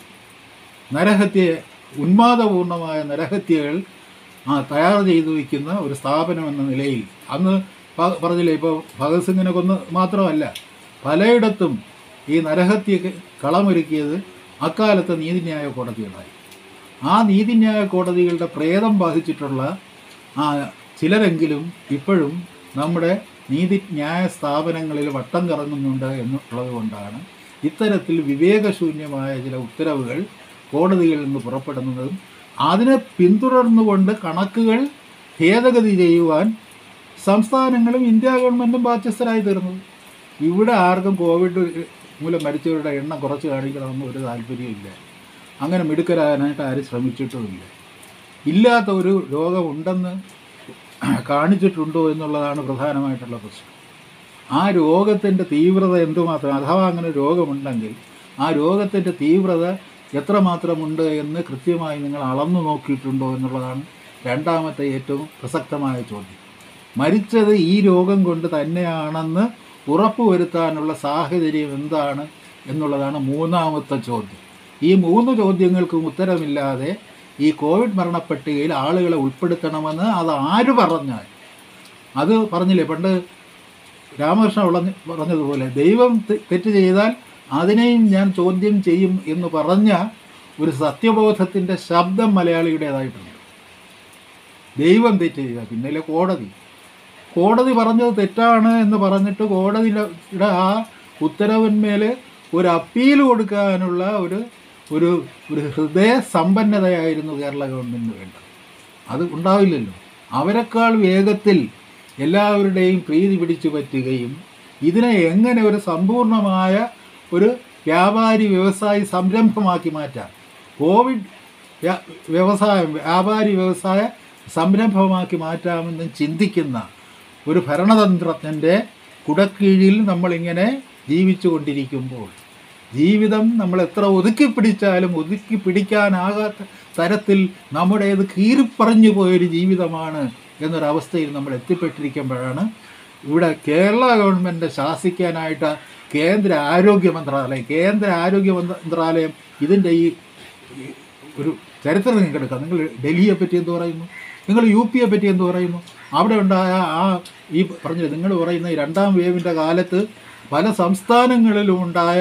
ഉന്മാദപൂർണമായ നരഹത്യകൾ തയ്യാർ ചെയ്തു വയ്ക്കുന്ന ഒരു സ്ഥാപനം എന്ന നിലയിൽ അന്ന് പറഞ്ഞില്ലേ, ഇപ്പോൾ ഭഗത് സിംഗിനെ കൊന്ന് മാത്രമല്ല പലയിടത്തും ഈ നരഹത്യക്ക് കളമൊരുക്കിയത് അക്കാലത്തെ നീതിന്യായ കോടതികളായി. ആ നീതിന്യായ കോടതികളുടെ പ്രേതം ബാധിച്ചിട്ടുള്ള ചിലരെങ്കിലും ഇപ്പോഴും നമ്മുടെ നീതിന്യായ സ്ഥാപനങ്ങളിൽ വട്ടം കറങ്ങുന്നുണ്ട് എന്നുള്ളത് കൊണ്ടാണ് ഇത്തരത്തിൽ വിവേകശൂന്യമായ ചില ഉത്തരവുകൾ കോടതികളിൽ നിന്ന് പുറപ്പെടുന്നതും അതിനെ പിന്തുടർന്നുകൊണ്ട് കണക്കുകൾ ഭേദഗതി ചെയ്യുവാൻ സംസ്ഥാനങ്ങളും ഇന്ത്യ ഗവൺമെൻറ്റും ബാധ്യസ്ഥരായി തീർന്നത്. ഇവിടെ ആർക്കും കോവിഡ് മൂലം മരിച്ചവരുടെ എണ്ണം കുറച്ച് കാണിക്കണമെന്ന് ഒരു താല്പര്യമില്ല. അങ്ങനെ മിടുക്കരാകാനായിട്ട് ആരും ശ്രമിച്ചിട്ടുമില്ല. ഇല്ലാത്ത ഒരു രോഗമുണ്ടെന്ന് കാണിച്ചിട്ടുണ്ടോ എന്നുള്ളതാണ് പ്രധാനമായിട്ടുള്ള പ്രശ്നം. ആ രോഗത്തിൻ്റെ തീവ്രത എന്തുമാത്രം, അഥവാ അങ്ങനെ രോഗമുണ്ടെങ്കിൽ ആ രോഗത്തിൻ്റെ തീവ്രത എത്രമാത്രമുണ്ട് എന്ന് കൃത്യമായി നിങ്ങൾ അളന്നു നോക്കിയിട്ടുണ്ടോ എന്നുള്ളതാണ് രണ്ടാമത്തെ ഏറ്റവും പ്രസക്തമായ ചോദ്യം. മരിച്ചത് ഈ രോഗം കൊണ്ട് തന്നെയാണെന്ന് ഉറപ്പുവരുത്താനുള്ള സാഹചര്യം എന്താണ് എന്നുള്ളതാണ് മൂന്നാമത്തെ ചോദ്യം. ഈ 3 ചോദ്യങ്ങൾക്കും ഉത്തരമില്ലാതെ ഈ കോവിഡ് മരണപ്പട്ടികയിൽ ആളുകളെ ഉൾപ്പെടുത്തണമെന്ന് അത് ആര് പറഞ്ഞാൽ, അത് പറഞ്ഞില്ലേ, പണ്ട് രാമകൃഷ്ണൻ പറഞ്ഞതുപോലെ ദൈവം തെറ്റ് ചെയ്താൽ അതിനെയും ഞാൻ ചോദ്യം ചെയ്യും എന്ന് പറഞ്ഞ ഒരു സത്യബോധത്തിൻ്റെ ശബ്ദം മലയാളിയുടേതായിട്ടുണ്ട്. ദൈവം തെറ്റ് ചെയ്താൽ പിന്നല്ലേ കോടതി പറഞ്ഞത് തെറ്റാണ് എന്ന് പറഞ്ഞിട്ട് കോടതിയുടെ ആ ഉത്തരവിന്മേൽ ഒരു അപ്പീൽ കൊടുക്കാനുള്ള ഒരു ഒരു ഒരു ഹൃദയ സമ്പന്നതയായിരുന്നു കേരള ഗവൺമെൻറ്റിന് വേണ്ടത്. അത് ഉണ്ടാവില്ലല്ലോ. അവരെക്കാൾ വേഗത്തിൽ എല്ലാവരുടെയും പ്രീതി പിടിച്ചു പറ്റുകയും ഇതിനെ എങ്ങനെ ഒരു സമ്പൂർണമായ ഒരു വ്യാപാരി വ്യവസായ സംരംഭമാക്കി മാറ്റാം, കോവിഡ് വ്യാപാരി വ്യവസായ സംരംഭമാക്കി മാറ്റാമെന്ന് ചിന്തിക്കുന്ന ഒരു ഭരണതന്ത്രജ്ഞൻ്റെ കുടക്കീഴിൽ നമ്മളിങ്ങനെ ജീവിച്ചു കൊണ്ടിരിക്കുമ്പോൾ ജീവിതം നമ്മൾ എത്ര ഒതുക്കി പിടിച്ചാലും ഒതുക്കി പിടിക്കാനാകാത്ത തരത്തിൽ നമ്മുടേത് കീറിപ്പറഞ്ഞു പോയൊരു ജീവിതമാണ് എന്നൊരവസ്ഥയിൽ നമ്മൾ എത്തിപ്പെട്ടിരിക്കുമ്പോഴാണ് ഇവിടെ കേരള ഗവൺമെൻറ് ശാസിക്കാനായിട്ട് കേന്ദ്ര ആരോഗ്യ മന്ത്രാലയം ഇതിൻ്റെ ഈ ഒരു ചരിത്രം നിങ്ങൾക്ക് എടുക്കാം. നിങ്ങൾ ഡൽഹിയെ പറ്റി എന്ത് പറയുന്നു, നിങ്ങൾ യു പിയെ പറ്റി എന്ത് പറയുന്നു, അവിടെ ഉണ്ടായ ഈ പറഞ്ഞത് നിങ്ങൾ പറയുന്ന ഈ 2ാം വേവിൻ്റെ കാലത്ത് പല സംസ്ഥാനങ്ങളിലും ഉണ്ടായ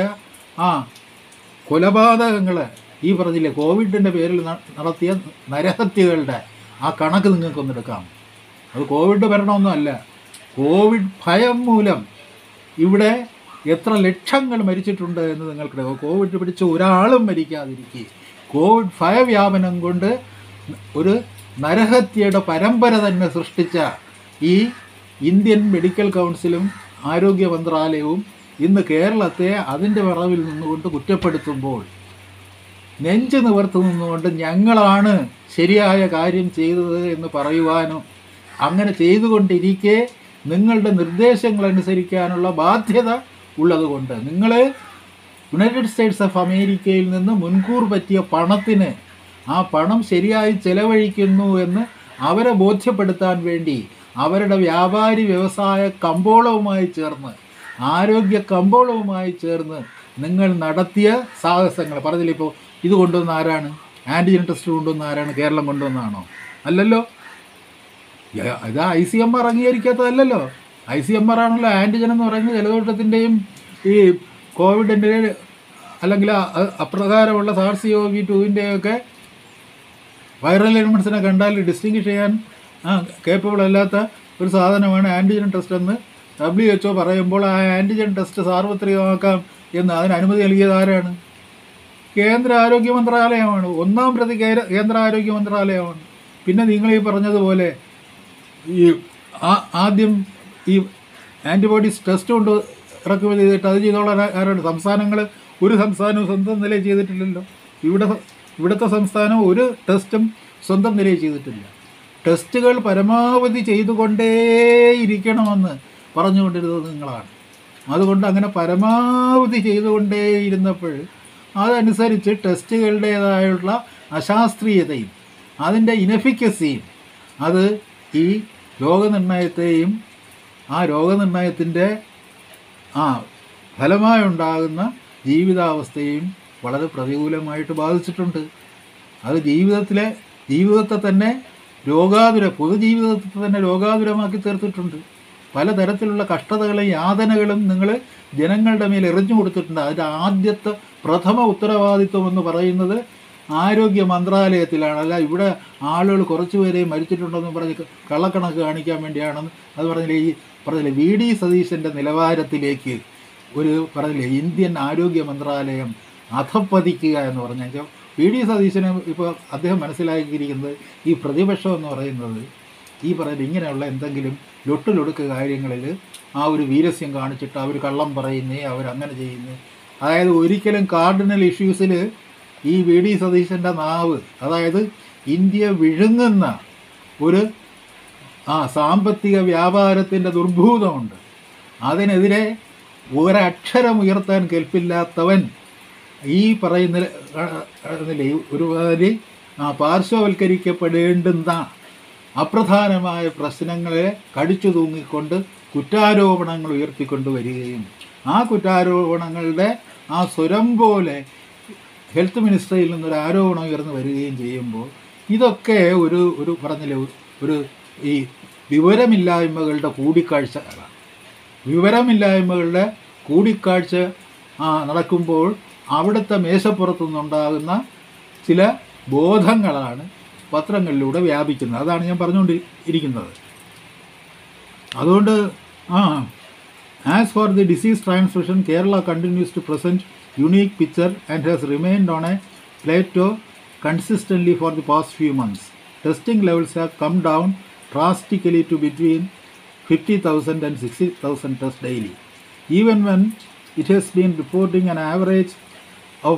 കൊലപാതകങ്ങൾ, ഈ പറഞ്ഞില്ലേ കോവിഡിൻ്റെ പേരിൽ നടത്തിയ നരഹത്യകളുടെ ആ കണക്ക് നിങ്ങൾക്കൊന്നെടുക്കാം. അത് കോവിഡ് ഭരണമൊന്നും അല്ല, കോവിഡ് ഭയം മൂലം ഇവിടെ എത്ര ലക്ഷങ്ങൾ മരിച്ചിട്ടുണ്ട് എന്ന് നിങ്ങൾക്കിടക്കും. കോവിഡ് പിടിച്ച് ഒരാളും മരിക്കാതിരിക്കുക, കോവിഡ് ഭയവ്യാപനം കൊണ്ട് ഒരു നരഹത്യയുടെ പരമ്പര തന്നെ സൃഷ്ടിച്ച ഈ ഇന്ത്യൻ മെഡിക്കൽ കൗൺസിലും ആരോഗ്യ മന്ത്രാലയവും ഇന്ന് കേരളത്തെ അതിൻ്റെ വിറവിൽ നിന്നുകൊണ്ട് കുറ്റപ്പെടുത്തുമ്പോൾ നെഞ്ച് നിവർത്ത് നിന്നുകൊണ്ട് ഞങ്ങളാണ് ശരിയായ കാര്യം ചെയ്തത് എന്ന് പറയുവാനോ അങ്ങനെ ചെയ്തുകൊണ്ടിരിക്കെ നിങ്ങളുടെ നിർദ്ദേശങ്ങൾ അനുസരിക്കാനുള്ള ബാധ്യത ഉള്ളതുകൊണ്ട് നിങ്ങൾ യുണൈറ്റഡ് സ്റ്റേറ്റ്സ് ഓഫ് അമേരിക്കയിൽ നിന്ന് മുൻകൂർ പറ്റിയ പണത്തിന് ആ പണം ശരിയായി ചെലവഴിക്കുന്നു എന്ന് അവരെ ബോധ്യപ്പെടുത്താൻ വേണ്ടി അവരുടെ വ്യാപാരി വ്യവസായ കമ്പോളവുമായി ചേർന്ന് ആരോഗ്യ കമ്പോളവുമായി ചേർന്ന് നിങ്ങൾ നടത്തിയ സാഹസങ്ങൾ പറഞ്ഞില്ല. ഇപ്പോൾ ഇത് കൊണ്ടുവന്ന ആരാണ്? ആൻറ്റിജൻ ടെസ്റ്റ് കൊണ്ടുവന്ന ആരാണ്? കേരളം കൊണ്ടുവന്നാണോ? അല്ലല്ലോ. ഇത് ICMR അംഗീകരിക്കാത്തതല്ലല്ലോ. ICMR ആണല്ലോ ആൻറ്റിജൻ എന്ന് പറയുന്നത് ജലദോഷത്തിൻ്റെയും ഈ കോവിഡിൻ്റെ അല്ലെങ്കിൽ അപ്രകാരമുള്ള SARS-CoV-2-ൻ്റെയൊക്കെ വൈറൽ എലിമെൻസിനെ കണ്ടാൽ ഡിസ്റ്റിങ്വിഷ് ചെയ്യാൻ കേപ്പബിൾ അല്ലാത്ത ഒരു സാധനമാണ് ആൻറ്റിജൻ ടെസ്റ്റ് എന്ന് WHO പറയുമ്പോൾ ആ ആൻറ്റിജൻ ടെസ്റ്റ് സാർവത്രികമാക്കാം എന്ന് അതിന് അനുമതി നൽകിയത് ആരാണ്? കേന്ദ്ര ആരോഗ്യ മന്ത്രാലയമാണ്. 1ാം പ്രതി കേന്ദ്ര ആരോഗ്യ മന്ത്രാലയമാണ്. പിന്നെ നിങ്ങൾ ഈ പറഞ്ഞതുപോലെ ഈ ആദ്യം ഈ ആൻറ്റിബോഡീസ് ടെസ്റ്റ് കൊണ്ട് ഇറക്കുമതി ചെയ്തിട്ട് അത് ചെയ്തോളാൻ ആരാണ്? സംസ്ഥാനങ്ങൾ ഒരു സംസ്ഥാനവും സ്വന്തം നിലയിൽ ചെയ്തിട്ടില്ലല്ലോ. ഇവിടുത്തെ സംസ്ഥാനം ഒരു ടെസ്റ്റും സ്വന്തം നിലയിൽ ചെയ്തിട്ടില്ല. ടെസ്റ്റുകൾ പരമാവധി ചെയ്തുകൊണ്ടേയിരിക്കണമെന്ന് പറഞ്ഞുകൊണ്ടിരുന്നത് നിങ്ങളാണ്. അതുകൊണ്ട് അങ്ങനെ പരമാവധി ചെയ്തുകൊണ്ടേയിരുന്നപ്പോൾ അതനുസരിച്ച് ടെസ്റ്റുകളുടേതായുള്ള അശാസ്ത്രീയതയും അതിൻ്റെ ഇനെഫിക്കസിയും അത് ഈ രോഗനിർണയത്തെയും ആ രോഗനിർണയത്തിൻ്റെ ഫലമായുണ്ടാകുന്ന ജീവിതാവസ്ഥയെയും വളരെ പ്രതികൂലമായിട്ട് ബാധിച്ചിട്ടുണ്ട്. അത് ജീവിതത്തെ തന്നെ പൊതുജീവിതത്തെ തന്നെ രോഗാതുരമാക്കി തീർത്തിട്ടുണ്ട്. പലതരത്തിലുള്ള കഷ്ടതകളും യാതനകളും നിങ്ങൾ ജനങ്ങളുടെ മേൽ എറിഞ്ഞു കൊടുത്തിട്ടുണ്ട്. അതിൻ്റെ ആദ്യത്തെ പ്രഥമ ഉത്തരവാദിത്വം എന്ന് പറയുന്നത് ആരോഗ്യ മന്ത്രാലയത്തിലാണ്. അല്ല ഇവിടെ ആളുകൾ കുറച്ച് പേരെ മരിച്ചിട്ടുണ്ടെന്ന് പറഞ്ഞ് കള്ളക്കണക്ക് കാണിക്കാൻ വേണ്ടിയാണെന്ന് അത് പറഞ്ഞില്ലേ VD സതീശൻ്റെ നിലവാരത്തിലേക്ക് പറഞ്ഞില്ലേ ഇന്ത്യൻ ആരോഗ്യ മന്ത്രാലയം അധപ്പതിക്കുക എന്ന് പറഞ്ഞാൽ VD സതീശന് ഇപ്പോൾ അദ്ദേഹം മനസ്സിലാക്കിയിരിക്കുന്നത് ഈ പ്രതിപക്ഷം എന്ന് പറയുന്നത് ഈ പറയുന്നത് ഇങ്ങനെയുള്ള എന്തെങ്കിലും ലൊട്ടിലൊടുക്ക് കാര്യങ്ങളിൽ ആ ഒരു വീരസ്യം കാണിച്ചിട്ട് അവർ കള്ളം പറയുന്നേ അവരങ്ങനെ ചെയ്യുന്നേ. അതായത് ഒരിക്കലും കാർഡിനൽ ഇഷ്യൂസിൽ ഈ VD സതീശൻ്റെ നാവ് അതായത് ഇന്ത്യ വിഴുങ്ങുന്ന ഒരു സാമ്പത്തിക വ്യാപാരത്തിൻ്റെ ദുർഭൂതമുണ്ട്. അതിനെതിരെ ഒരക്ഷരം ഉയർത്താൻ കെൽപ്പില്ലാത്തവൻ ഈ പറയുന്നില്ലേ ഒരുമാതിരി പാർശ്വവൽക്കരിക്കപ്പെടേണ്ടുന്ന അപ്രധാനമായ പ്രശ്നങ്ങളെ കടിച്ചു തൂങ്ങിക്കൊണ്ട് കുറ്റാരോപണങ്ങൾ ഉയർത്തിക്കൊണ്ട് വരികയും ആ കുറ്റാരോപണങ്ങളുടെ ആ സ്വരം പോലെ ഹെൽത്ത് മിനിസ്ട്രിയിൽ നിന്നൊരു ആരോപണം ഉയർന്നു വരികയും ചെയ്യുമ്പോൾ ഇതൊക്കെ ഒരു പറഞ്ഞില്ലേ ഈ വിവരമില്ലായ്മകളുടെ കൂടിക്കാഴ്ചകളാണ്. വിവരമില്ലായ്മകളുടെ കൂടിക്കാഴ്ച നടക്കുമ്പോൾ അവിടുത്തെ മേശപ്പുറത്തു നിന്നുണ്ടാകുന്ന ചില ബോധങ്ങളാണ് പത്രങ്ങളിലൂടെ വ്യാപിക്കുന്നത്. അതാണ് ഞാൻ പറഞ്ഞുകൊണ്ടിരിക്കുന്നത്. അതുകൊണ്ട് as for the disease transmission, Kerala continues to present unique picture and has remained on a plateau consistently for the past few months. Testing levels have come down drastically to between 50,000 and 60,000 tests daily. Even when it has been reporting an average of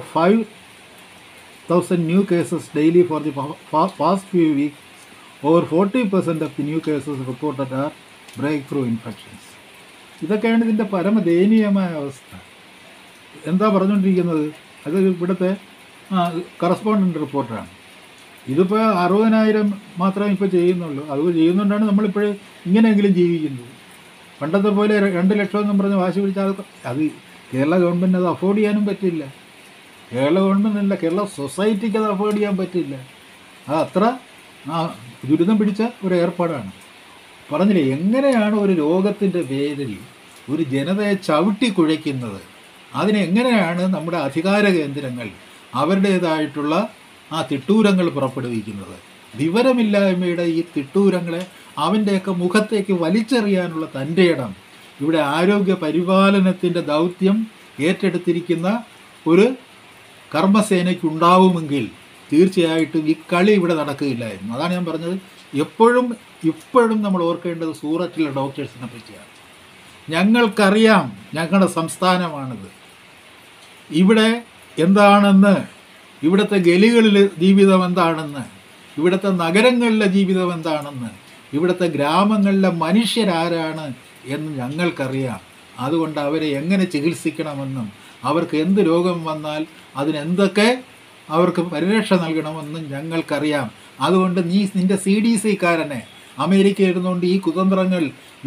5,000 new cases daily for the past few weeks, over 40% of the new cases reported are breakthrough infections. ഇതൊക്കെയാണ് ഇതിൻ്റെ പരമദയനീയമായ അവസ്ഥ. എന്താ പറഞ്ഞുകൊണ്ടിരിക്കുന്നത്? അത് ഇവിടുത്തെ correspondent റിപ്പോർട്ടാണ്. ഇതിപ്പോൾ 60,000 മാത്രമേ ഇപ്പോൾ ചെയ്യുന്നുള്ളൂ. അത് ചെയ്യുന്നതുകൊണ്ടാണ് നമ്മളിപ്പോൾ ഇങ്ങനെയെങ്കിലും ജീവിക്കുന്നത്. പണ്ടത്തെ പോലെ 2 ലക്ഷം എന്നും പറഞ്ഞ് വാശി പിടിച്ചാൽ അത് കേരള ഗവൺമെൻറ് അത് അഫോർഡ് ചെയ്യാനും പറ്റില്ല. കേരള ഗവൺമെൻറ് അല്ല, കേരള സൊസൈറ്റിക്ക് അത് അഫോർഡ് ചെയ്യാൻ പറ്റില്ല. അത് അത്ര ദുരിതം പിടിച്ച ഒരു ഏർപ്പാടാണ്. പറഞ്ഞില്ലേ, എങ്ങനെയാണ് ഒരു രോഗത്തിൻ്റെ പേരിൽ ഒരു ജനതയെ ചവിട്ടി കുഴയ്ക്കുന്നത്? അതിനെങ്ങനെയാണ് നമ്മുടെ അധികാര കേന്ദ്രങ്ങൾ അവരുടേതായിട്ടുള്ള തിട്ടൂരങ്ങൾ പുറപ്പെടുവിക്കുന്നത്? വിവരമില്ലായ്മയുടെ ഈ തിട്ടൂരങ്ങളെ അവൻ്റെയൊക്കെ മുഖത്തേക്ക് വലിച്ചെറിയാനുള്ള തൻ്റെ ഇടം ഇവിടെ ആരോഗ്യ പരിപാലനത്തിൻ്റെ ദൗത്യം ഏറ്റെടുത്തിരിക്കുന്ന ഒരു കർമ്മസേനയ്ക്കുണ്ടാവുമെങ്കിൽ തീർച്ചയായിട്ടും ഈ കളി ഇവിടെ നടക്കുകയില്ലായിരുന്നു. അതാണ് ഞാൻ പറഞ്ഞത്. ഇപ്പോഴും നമ്മൾ ഓർക്കേണ്ടത് സൂററ്റിലെ ഡോക്ടേഴ്സിനെ പറ്റിയാണ്. ഞങ്ങൾക്കറിയാം ഞങ്ങളുടെ സംസ്ഥാനമാണിത്, ഇവിടെ എന്താണെന്ന്, ഇവിടുത്തെ ഗലികളിലെ ജീവിതം എന്താണെന്ന്, ഇവിടുത്തെ നഗരങ്ങളിലെ ജീവിതം എന്താണെന്ന്, ഇവിടുത്തെ ഗ്രാമങ്ങളിലെ മനുഷ്യരാരാണ് എന്ന് ഞങ്ങൾക്കറിയാം. അതുകൊണ്ട് അവരെ എങ്ങനെ ചികിത്സിക്കണമെന്നും അവർക്ക് എന്ത് രോഗം വന്നാൽ അതിനെന്തൊക്കെ അവർക്ക് പരിരക്ഷ നൽകണമെന്നും ഞങ്ങൾക്കറിയാം. അതുകൊണ്ട് നിൻ്റെ CDC-കാരനെ അമേരിക്കയിൽ ഇരുന്നുകൊണ്ട് ഈ കുതന്ത്രങ്ങൾ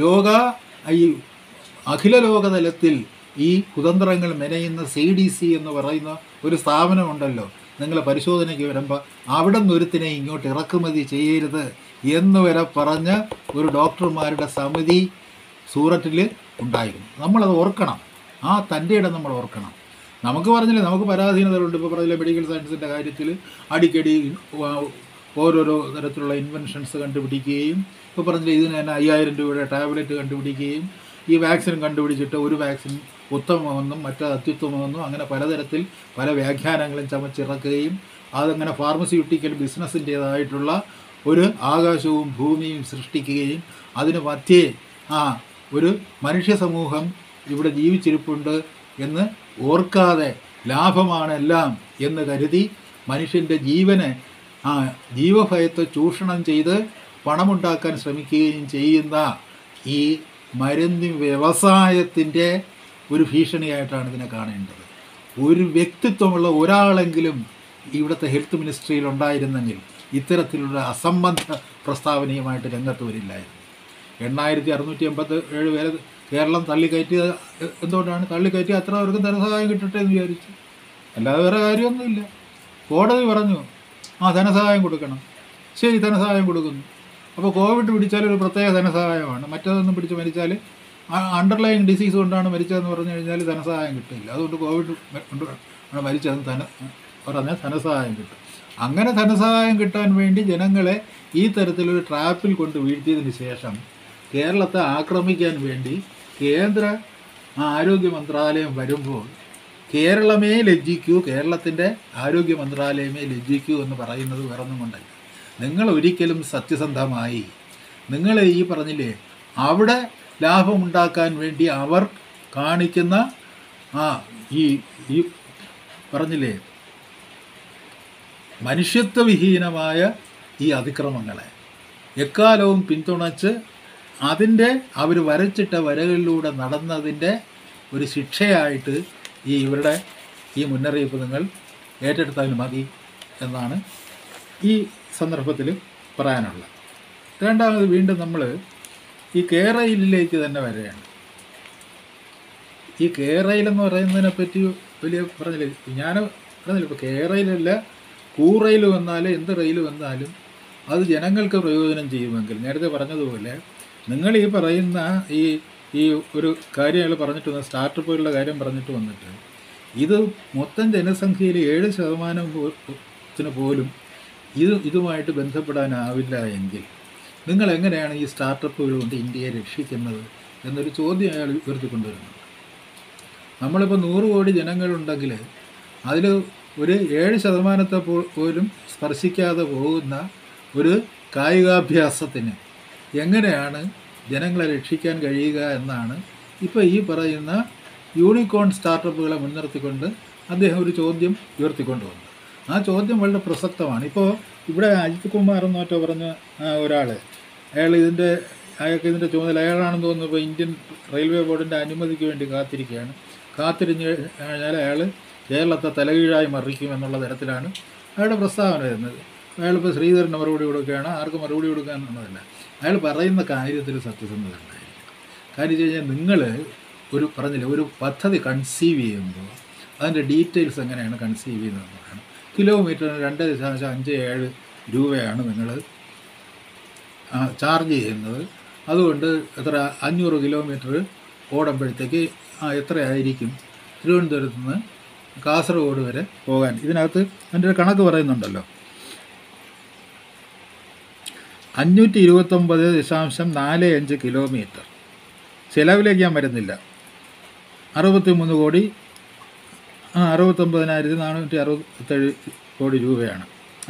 ഈ അഖില ലോകതലത്തിൽ ഈ കുതന്ത്രങ്ങൾ മെനയുന്ന CDC എന്ന് പറയുന്ന ഒരു സ്ഥാപനമുണ്ടല്ലോ, നിങ്ങൾ പരിശോധനയ്ക്ക് വരുമ്പോൾ അവിടെ നിന്ന് ഒരുത്തിനെ ഇങ്ങോട്ട് ഇറക്കുമതി ചെയ്യരുത് എന്ന് വരെ പറഞ്ഞ ഒരു ഡോക്ടർമാരുടെ സമിതി സൂററ്റിൽ ഉണ്ടായിരുന്നു. നമ്മളത് ഓർക്കണം. തൻ്റെ ഇടം നമ്മൾ ഓർക്കണം. നമുക്ക് പറഞ്ഞില്ലേ, നമുക്ക് പരാധീനതകളുണ്ട്. ഇപ്പോൾ പറഞ്ഞില്ല, മെഡിക്കൽ സയൻസിൻ്റെ കാര്യത്തിൽ അടിക്കടി ഓരോരോ തരത്തിലുള്ള ഇൻവെൻഷൻസ് കണ്ടുപിടിക്കുകയും, ഇപ്പോൾ പറഞ്ഞില്ല ഇതിന് തന്നെ 5,000 രൂപയുടെ ടാബ്ലറ്റ് കണ്ടുപിടിക്കുകയും, ഈ വാക്സിൻ കണ്ടുപിടിച്ചിട്ട് ഒരു വാക്സിൻ ഉത്തമമെന്നും മറ്റത് അത്യുത്തമമെന്നും അങ്ങനെ പലതരത്തിൽ പല വ്യാഖ്യാനങ്ങളും ചമച്ചിറക്കുകയും അതങ്ങനെ ഫാർമസ്യൂട്ടിക്കൽ ബിസിനസ്സിൻ്റേതായിട്ടുള്ള ഒരു ആകാശവും ഭൂമിയും സൃഷ്ടിക്കുകയും അതിന് മധ്യേ ഒരു മനുഷ്യ സമൂഹം ഇവിടെ ജീവിച്ചിരിപ്പുണ്ട് എന്ന് ഓർക്കാതെ ലാഭമാണെല്ലാം എന്ന് കരുതി മനുഷ്യൻ്റെ ജീവനെ ജീവഭയത്തെ ചൂഷണം ചെയ്ത് പണമുണ്ടാക്കാൻ ശ്രമിക്കുകയും ചെയ്യുന്ന ഈ മരുന്ന് വ്യവസായത്തിൻ്റെ ഒരു ഭീഷണിയായിട്ടാണ് ഇതിനെ കാണേണ്ടത്. ഒരു വ്യക്തിത്വമുള്ള ഒരാളെങ്കിലും ഇവിടുത്തെ ഹെൽത്ത് മിനിസ്ട്രിയിൽ ഉണ്ടായിരുന്നെങ്കിൽ ഇത്തരത്തിലുള്ള അസംബന്ധ പ്രസ്താവനയുമായിട്ട് രംഗത്ത് വരില്ലായിരുന്നു. 8687 പേരെ കേരളം തള്ളിക്കയറ്റിയത് എന്തുകൊണ്ടാണ്? തള്ളിക്കയറ്റി അത്ര പേർക്കും ധനസഹായം കിട്ടട്ടെ എന്ന് വിചാരിച്ചു, അല്ലാതെ വേറെ കാര്യമൊന്നുമില്ല. കോടതി പറഞ്ഞു ധനസഹായം കൊടുക്കണം. ശരി, ധനസഹായം കൊടുക്കുന്നു. അപ്പോൾ കോവിഡ് പിടിച്ചാൽ ഒരു പ്രത്യേക ധനസഹായമാണ്. മറ്റേതൊന്നും പിടിച്ച് മരിച്ചാൽ അണ്ടർലൈൻ ഡിസീസ് കൊണ്ടാണ് മരിച്ചതെന്ന് പറഞ്ഞു കഴിഞ്ഞാൽ ധനസഹായം കിട്ടില്ല. അതുകൊണ്ട് കോവിഡ് കൊണ്ടാണ് മരിച്ചതെന്ന് പറഞ്ഞാൽ ധനസഹായം കിട്ടും. അങ്ങനെ ധനസഹായം കിട്ടാൻ വേണ്ടി ജനങ്ങളെ ഈ തരത്തിലൊരു ട്രാപ്പിൽ കൊണ്ട് വീഴ്ത്തിയതിന് ശേഷം കേരളത്തെ ആക്രമിക്കാൻ വേണ്ടി കേന്ദ്ര ആരോഗ്യ മന്ത്രാലയം വരുമ്പോൾ കേരളമേ ലജ്ജിക്കൂ, കേരളത്തിൻ്റെ ആരോഗ്യ മന്ത്രാലയമേ ലജ്ജിക്കൂ എന്ന് പറയുന്നത് വേറൊന്നും കൊണ്ടല്ല. നിങ്ങൾ ഒരിക്കലും സത്യസന്ധമായി നിങ്ങൾ ഈ പറഞ്ഞില്ലേ അവിടെ ലാഭമുണ്ടാക്കാൻ വേണ്ടി അവർ കാണിക്കുന്ന ഈ പറഞ്ഞില്ലേ മനുഷ്യത്വവിഹീനമായ ഈ അതിക്രമങ്ങളെ എക്കാലവും പിന്തുണച്ച് അതിൻ്റെ അവർ വരച്ചിട്ട വരകളിലൂടെ നടന്നതിൻ്റെ ഒരു ശിക്ഷയായിട്ട് ഇവരുടെ ഈ മുന്നറിയിപ്പ് നിങ്ങൾ ഏറ്റെടുത്താൽ മതി എന്നാണ് ഈ സന്ദർഭത്തിൽ പറയാനുള്ളത്. രണ്ടാമത് വീണ്ടും നമ്മൾ ഈ കേരളയിലേക്ക് തന്നെ വരികയാണ്. ഈ കേരളയിലെന്ന് പറയുന്നതിനെ പറ്റി വലിയ പറഞ്ഞില്ലേ, ഞാൻ പറഞ്ഞില്ല, ഇപ്പോൾ കേരളയിലല്ല കൂറയിൽ വന്നാലും എന്ത് റെയിൽ വന്നാലും അത് ജനങ്ങൾക്ക് പ്രയോജനം ചെയ്യുമെങ്കിൽ നേരത്തെ പറഞ്ഞതുപോലെ നിങ്ങൾ ഈ പറയുന്ന ഈ ഈ ഒരു കാര്യം അയാൾ പറഞ്ഞിട്ട് വന്ന സ്റ്റാർട്ടപ്പുകളുടെ കാര്യം പറഞ്ഞിട്ട് വന്നിട്ട് ഇത് മൊത്തം ജനസംഖ്യയിൽ 7% പോലും ഇതുമായിട്ട് ബന്ധപ്പെടാനാവില്ല എങ്കിൽ നിങ്ങൾ എങ്ങനെയാണ് ഈ സ്റ്റാർട്ടപ്പുകൾ കൊണ്ട് ഇന്ത്യയെ രക്ഷിക്കുന്നത് എന്നൊരു ചോദ്യം അയാൾ ഉയർത്തിക്കൊണ്ടുവരുന്നുണ്ട്. നമ്മളിപ്പോൾ 100 കോടി ജനങ്ങളുണ്ടെങ്കിൽ അതിൽ ഒരു 7% പോലും സ്പർശിക്കാതെ പോകുന്ന ഒരു കായികാഭ്യാസത്തിന് എങ്ങനെയാണ് ജനങ്ങളെ രക്ഷിക്കാൻ കഴിയുക എന്നാണ് ഇപ്പോൾ ഈ പറയുന്ന യൂണിക്കോൺ സ്റ്റാർട്ടപ്പുകളെ മുൻനിർത്തിക്കൊണ്ട് അദ്ദേഹം ഒരു ചോദ്യം ഉയർത്തിക്കൊണ്ടുവന്നു. ആ ചോദ്യം വളരെ പ്രസക്തമാണ്. ഇപ്പോൾ ഇവിടെ അജിത് കുമാർ എന്നോട്ടോ പറഞ്ഞ ഒരാൾ, അയാൾക്ക് ഇതിൻ്റെ ചുമതല അയാളാണെന്ന് തോന്നുന്നു. ഇപ്പോൾ ഇന്ത്യൻ റെയിൽവേ ബോർഡിൻ്റെ അനുമതിക്ക് വേണ്ടി കാത്തിരിഞ്ഞ് കഴിഞ്ഞാൽ അയാൾ കേരളത്തെ തലകീഴായി മറിക്കുമെന്നുള്ള തരത്തിലാണ് അയാളുടെ പ്രസ്താവന വരുന്നത്. അയാളിപ്പോൾ ശ്രീധരന് മറുപടി കൊടുക്കുകയാണ്, ആർക്ക് മറുപടി കൊടുക്കുക എന്നുള്ളതല്ല. അയാൾ പറയുന്ന കാര്യത്തിൽ സത്യസന്ധത ഉണ്ടായിരിക്കും. കാര്യം വെച്ച് കഴിഞ്ഞാൽ നിങ്ങൾ ഒരു പദ്ധതി കൺസീവ് ചെയ്യുമ്പോൾ അതിൻ്റെ ഡീറ്റെയിൽസ് എങ്ങനെയാണ് കൺസീവ് ചെയ്യുന്നതെന്നാണ്. കിലോമീറ്ററിന് 2.57 രൂപയാണ് നിങ്ങൾ ചാർജ് ചെയ്യുന്നത്. അതുകൊണ്ട് 500 കിലോമീറ്റർ ഓടുമ്പോഴത്തേക്ക് എത്രയായിരിക്കും തിരുവനന്തപുരത്ത് നിന്ന് കാസർഗോഡ് വരെ പോകാൻ? ഇതിനകത്ത് അതിൻ്റെ ഒരു കണക്ക് പറയുന്നുണ്ടല്ലോ. 529.45 കിലോമീറ്റർ. ചിലവിലേക്ക് ഞാൻ വരുന്നില്ല. 69,467 കോടി രൂപയാണ്.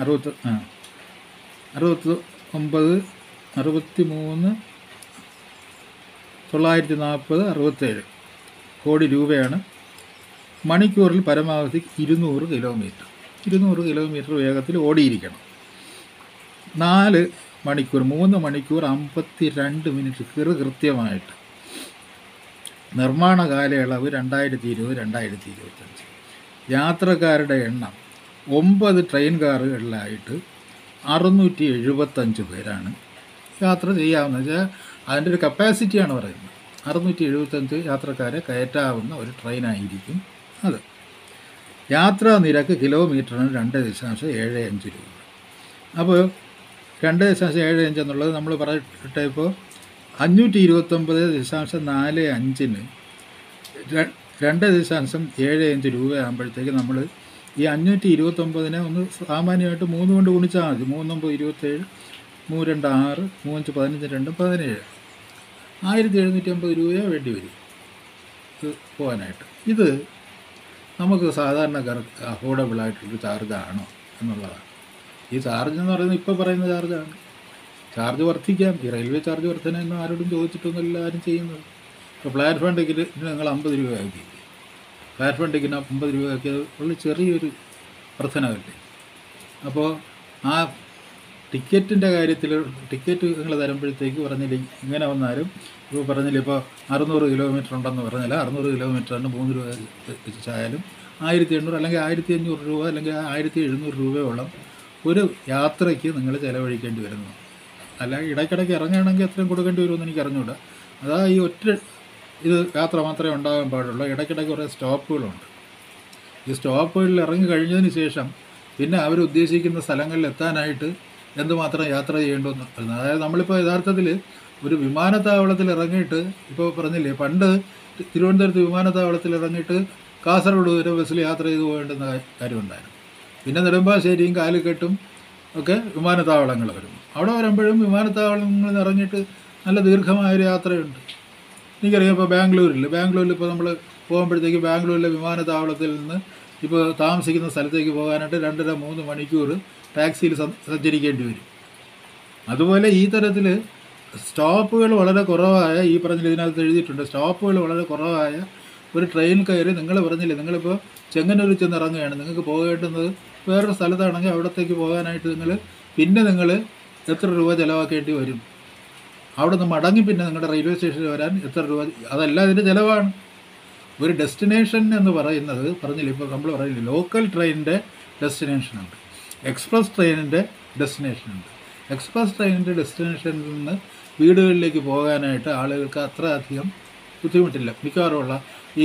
63,940,67 കോടി രൂപയാണ്. മണിക്കൂറിൽ പരമാവധി 200 കിലോമീറ്റർ വേഗത്തിൽ ഓടിയിരിക്കണം. 3 മണിക്കൂർ 52 മിനിറ്റ് കൃത്യമായിട്ട്. നിർമ്മാണ കാലയളവ് 2020-2025. യാത്രക്കാരുടെ എണ്ണം 9 ട്രെയിൻ കാറുകളിലായിട്ട് 675 പേരാണ് യാത്ര ചെയ്യാവുന്നത്. വെച്ചാൽ അതിൻ്റെ ഒരു കപ്പാസിറ്റിയാണ് പറയുന്നത്. 675 യാത്രക്കാരെ കയറ്റാവുന്ന ഒരു ട്രെയിനായിരിക്കും അത്. യാത്രാ നിരക്ക് കിലോമീറ്ററിന് 2.75 രൂപ. അപ്പോൾ 2.75 എന്നുള്ളത് നമ്മൾ പറയട്ടെ, ഇപ്പോൾ 529.45-ന് 2.75 രൂപയാകുമ്പോഴത്തേക്ക് നമ്മൾ ഈ 529 ഒന്ന് സാമാന്യമായിട്ട് 3 കൊണ്ട് ഗുണിച്ചാൽ മതി. 3 9 27, 3 2 6, 3 5 15, 2 17. 1750 രൂപയോ വേണ്ടി വരും ഇത് പോകാനായിട്ട്. ഇത് നമുക്ക് സാധാരണക്കാർക്ക് അഫോർഡബിളായിട്ടൊരു ചാർജാണോ എന്നുള്ളതാണ്. ഈ ചാർജ് എന്ന് പറയുന്നത് ഇപ്പോൾ പറയുന്ന ചാർജാണ്. ചാർജ് വർദ്ധിക്കാം. ഈ റെയിൽവേ ചാർജ് വർധനയൊന്നും ആരോടും ചോദിച്ചിട്ടൊന്നുമില്ല ആരും ചെയ്യുന്നത്. ഇപ്പോൾ പ്ലാറ്റ്ഫോം ടിക്കറ്റ് നിങ്ങൾ 50 രൂപയാക്കി. പ്ലാറ്റ്ഫോം ടിക്കറ്റിന് 50 രൂപയാക്കിയത് വളരെ ചെറിയൊരു വർധനമല്ലേ. അപ്പോൾ ആ ടിക്കറ്റിൻ്റെ കാര്യത്തിൽ ടിക്കറ്റ് നിങ്ങൾ തരുമ്പോഴത്തേക്ക് പറഞ്ഞില്ലേ ഇങ്ങനെ വന്നാലും ഇപ്പോൾ പറഞ്ഞില്ല, ഇപ്പോൾ 600 കിലോമീറ്റർ ഉണ്ടെന്ന് പറഞ്ഞാൽ 600 കിലോമീറ്ററിന് 3 രൂപ വെച്ചായാലും 1800 അല്ലെങ്കിൽ 1500 രൂപ അല്ലെങ്കിൽ 1700 രൂപയോളം ഒരു യാത്രയ്ക്ക് നിങ്ങൾ ചിലവഴിക്കേണ്ടി വരുന്നു. അല്ല ഇടയ്ക്കിടയ്ക്ക് ഇറങ്ങുകയാണെങ്കിൽ അത്രയും കൊടുക്കേണ്ടി വരുമെന്ന് എനിക്ക് അറിഞ്ഞൂടാ. അതാ ഈ ഒറ്റ യാത്ര മാത്രമേ ഉണ്ടാകാൻ പാടുള്ളൂ. ഇടയ്ക്കിടയ്ക്ക് കുറേ സ്റ്റോപ്പുകളുണ്ട്. ഈ സ്റ്റോപ്പുകളിൽ ഇറങ്ങി കഴിഞ്ഞതിന് ശേഷം പിന്നെ അവരുദ്ദേശിക്കുന്ന സ്ഥലങ്ങളിൽ എത്താനായിട്ട് എന്തുമാത്രം യാത്ര ചെയ്യേണ്ടെന്ന് പറയുന്നത്. അതായത് നമ്മളിപ്പോൾ യഥാർത്ഥത്തിൽ ഒരു വിമാനത്താവളത്തിൽ ഇറങ്ങിയിട്ട് ഇപ്പോൾ പറഞ്ഞില്ലേ, പണ്ട് തിരുവനന്തപുരത്ത് വിമാനത്താവളത്തിൽ ഇറങ്ങിയിട്ട് കാസർഗോഡ് വരെ ബസ്സിൽ യാത്ര ചെയ്ത് പോകേണ്ടുന്ന കാര്യമുണ്ടായിരുന്നു. പിന്നെ നെടുമ്പാശ്ശേരിയും കാലിക്കട്ടും ഒക്കെ വിമാനത്താവളങ്ങൾ വരുന്നു. അവിടെ വരുമ്പോഴും വിമാനത്താവളങ്ങളിൽ ഇറങ്ങിയിട്ട് നല്ല ദീർഘമായൊരു യാത്രയുണ്ട്. എനിക്കറിയാം, ഇപ്പോൾ ബാംഗ്ലൂരിൽ ഇപ്പോൾ നമ്മൾ പോകുമ്പോഴത്തേക്ക് ബാംഗ്ലൂരിലെ വിമാനത്താവളത്തിൽ നിന്ന് ഇപ്പോൾ താമസിക്കുന്ന സ്ഥലത്തേക്ക് പോകാനായിട്ട് 2.5-3 മണിക്കൂർ ടാക്സിയിൽ സഞ്ചരിക്കേണ്ടി വരും. അതുപോലെ ഈ തരത്തിൽ സ്റ്റോപ്പുകൾ വളരെ കുറവായ, ഈ പറഞ്ഞില്ല ഇതിനകത്ത് എഴുതിയിട്ടുണ്ട്, സ്റ്റോപ്പുകൾ വളരെ കുറവായ ഒരു ട്രെയിൻ കയറി നിങ്ങൾ പറഞ്ഞില്ലേ, നിങ്ങളിപ്പോൾ ചെങ്ങന്നൂരിൽ ചെന്ന് ഇറങ്ങുകയാണ്, നിങ്ങൾക്ക് പോകേണ്ടുന്നത് വേറൊരു സ്ഥലത്താണെങ്കിൽ അവിടത്തേക്ക് പോകാനായിട്ട് നിങ്ങൾ എത്ര രൂപ ചിലവാക്കേണ്ടി വരും? അവിടെ നിന്ന് മടങ്ങി പിന്നെ നിങ്ങളുടെ റെയിൽവേ സ്റ്റേഷനിൽ വരാൻ എത്ര രൂപ? അതെല്ലാം ഇതിൻ്റെ ചിലവാണ്. ഒരു ഡെസ്റ്റിനേഷൻ എന്ന് പറയുന്നത് പറഞ്ഞില്ല, ഇപ്പോൾ നമ്മൾ പറയുന്നില്ല, ലോക്കൽ ട്രെയിനിൻ്റെ ഡെസ്റ്റിനേഷനുണ്ട്, എക്സ്പ്രസ് ട്രെയിനിൻ്റെ ഡെസ്റ്റിനേഷനുണ്ട്. എക്സ്പ്രസ് ട്രെയിനിൻ്റെ ഡെസ്റ്റിനേഷനിൽ നിന്ന് വീടുകളിലേക്ക് പോകാനായിട്ട് ആളുകൾക്ക് അത്ര അധികം ബുദ്ധിമുട്ടില്ല. മിക്കവാറുമുള്ള ഈ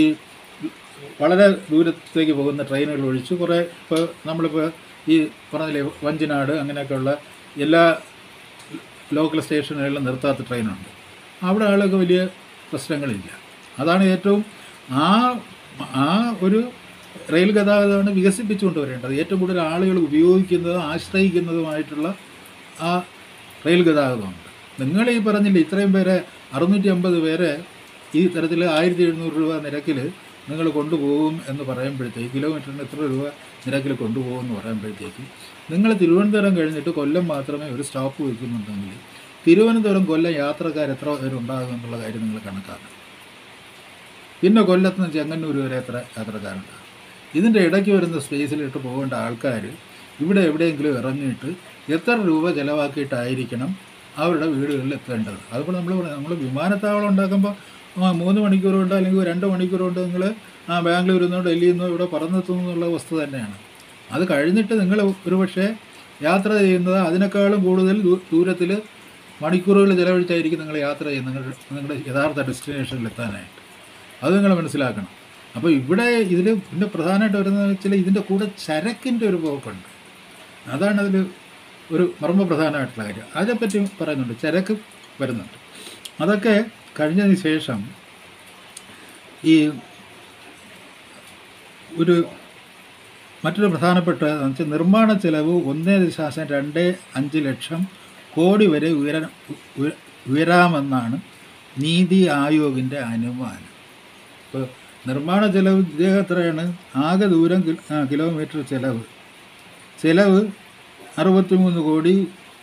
വളരെ ദൂരത്തേക്ക് പോകുന്ന ട്രെയിനുകൾ ഒഴിച്ച് കുറേ ഇപ്പോൾ നമ്മളിപ്പോൾ ഈ പറഞ്ഞില്ലേ വഞ്ചിനാട് അങ്ങനെയൊക്കെയുള്ള എല്ലാ ലോക്കൽ സ്റ്റേഷനുകളിലും നിർത്താത്ത ട്രെയിനുണ്ട്. അവിടെ ആളുകൾക്ക് വലിയ പ്രശ്നങ്ങളില്ല. അതാണ് ഏറ്റവും ആ ആ ഒരു റെയിൽ ഗതാഗതമാണ് വികസിപ്പിച്ചുകൊണ്ട് വരേണ്ടത്. ഏറ്റവും കൂടുതൽ ആളുകൾ ഉപയോഗിക്കുന്നതും ആശ്രയിക്കുന്നതുമായിട്ടുള്ള ആ റെയിൽ ഗതാഗതമുണ്ട്. നിങ്ങൾ ഈ പറഞ്ഞില്ല ഇത്രയും പേരെ 650 പേരെ ഈ തരത്തിൽ 1700 രൂപ നിരക്കിൽ നിങ്ങൾ കൊണ്ടുപോകും എന്ന് പറയുമ്പോഴത്തേക്ക്, കിലോമീറ്ററിന് എത്ര രൂപ നിരക്കിൽ കൊണ്ടുപോകും എന്ന് പറയുമ്പോഴത്തേക്ക്, നിങ്ങൾ തിരുവനന്തപുരം കഴിഞ്ഞിട്ട് കൊല്ലം മാത്രമേ ഒരു സ്റ്റോപ്പ് വയ്ക്കുന്നുണ്ടെങ്കിൽ തിരുവനന്തപുരം കൊല്ലം യാത്രക്കാർ എത്ര പേരുണ്ടാകും എന്നുള്ള കാര്യം നിങ്ങൾ കണക്കാക്കണം. പിന്നെ കൊല്ലത്ത് നിന്ന് ചെങ്ങന്നൂർ വരെ എത്ര യാത്രക്കാരുണ്ടാകും? ഇതിൻ്റെ ഇടയ്ക്ക് വരുന്ന സ്പേസിലിട്ട് പോകേണ്ട ആൾക്കാർ ഇവിടെ എവിടെയെങ്കിലും ഇറങ്ങിയിട്ട് എത്ര രൂപ ചിലവാക്കിയിട്ടായിരിക്കണം അവരുടെ വീടുകളിൽ എത്തേണ്ടത്? അതുപോലെ നമ്മൾ വിമാനത്താവളം ഉണ്ടാക്കുമ്പോൾ 3 മണിക്കൂർ കൊണ്ട് അല്ലെങ്കിൽ 2 മണിക്കൂർ കൊണ്ട് നിങ്ങൾ ബാംഗ്ലൂരിൽ നിന്നോ ഡൽഹിയിൽ നിന്നോ ഇവിടെ പറന്നെത്തുന്നു എന്നുള്ള വസ്തു തന്നെയാണ്. അത് കഴിഞ്ഞിട്ട് നിങ്ങൾ ഒരുപക്ഷെ യാത്ര ചെയ്യുന്നത് അതിനേക്കാളും കൂടുതൽ ദൂരത്തിൽ മണിക്കൂറുകൾ ചിലവഴിച്ചായിരിക്കും നിങ്ങൾ യാത്ര ചെയ്യുന്നത് നിങ്ങളുടെ യഥാർത്ഥ ഡെസ്റ്റിനേഷനിൽ എത്താനായിട്ട്. അത് നിങ്ങൾ മനസ്സിലാക്കണം. അപ്പോൾ ഇവിടെ ഇതിൽ പിന്നെ പ്രധാനമായിട്ട് വരുന്നതെന്ന് വെച്ചാൽ ഇതിൻ്റെ കൂടെ ചരക്കിൻ്റെ ഒരു പോക്കുണ്ട്. അതാണ് അതിൽ ഒരു മർമ്മപ്രധാനമായിട്ടുള്ള കാര്യം. അതേപ്പറ്റി പറയുന്നുണ്ട്, ചരക്ക് വരുന്നുണ്ട്. അതൊക്കെ കഴിഞ്ഞതിന് ശേഷം ഈ മറ്റൊരു പ്രധാനപ്പെട്ട വെച്ചാൽ നിർമ്മാണ ചെലവ് 1.25 ലക്ഷം കോടി വരെ ഉയരാമെന്നാണ് നീതി ആയോഗിൻ്റെ അനുമാനം. ഇപ്പോൾ നിർമ്മാണ ചെലവ് ഇദ്ദേഹം എത്രയാണ്? ആകെ ദൂരം കിലോമീറ്റർ ചെലവ് 63 കോടി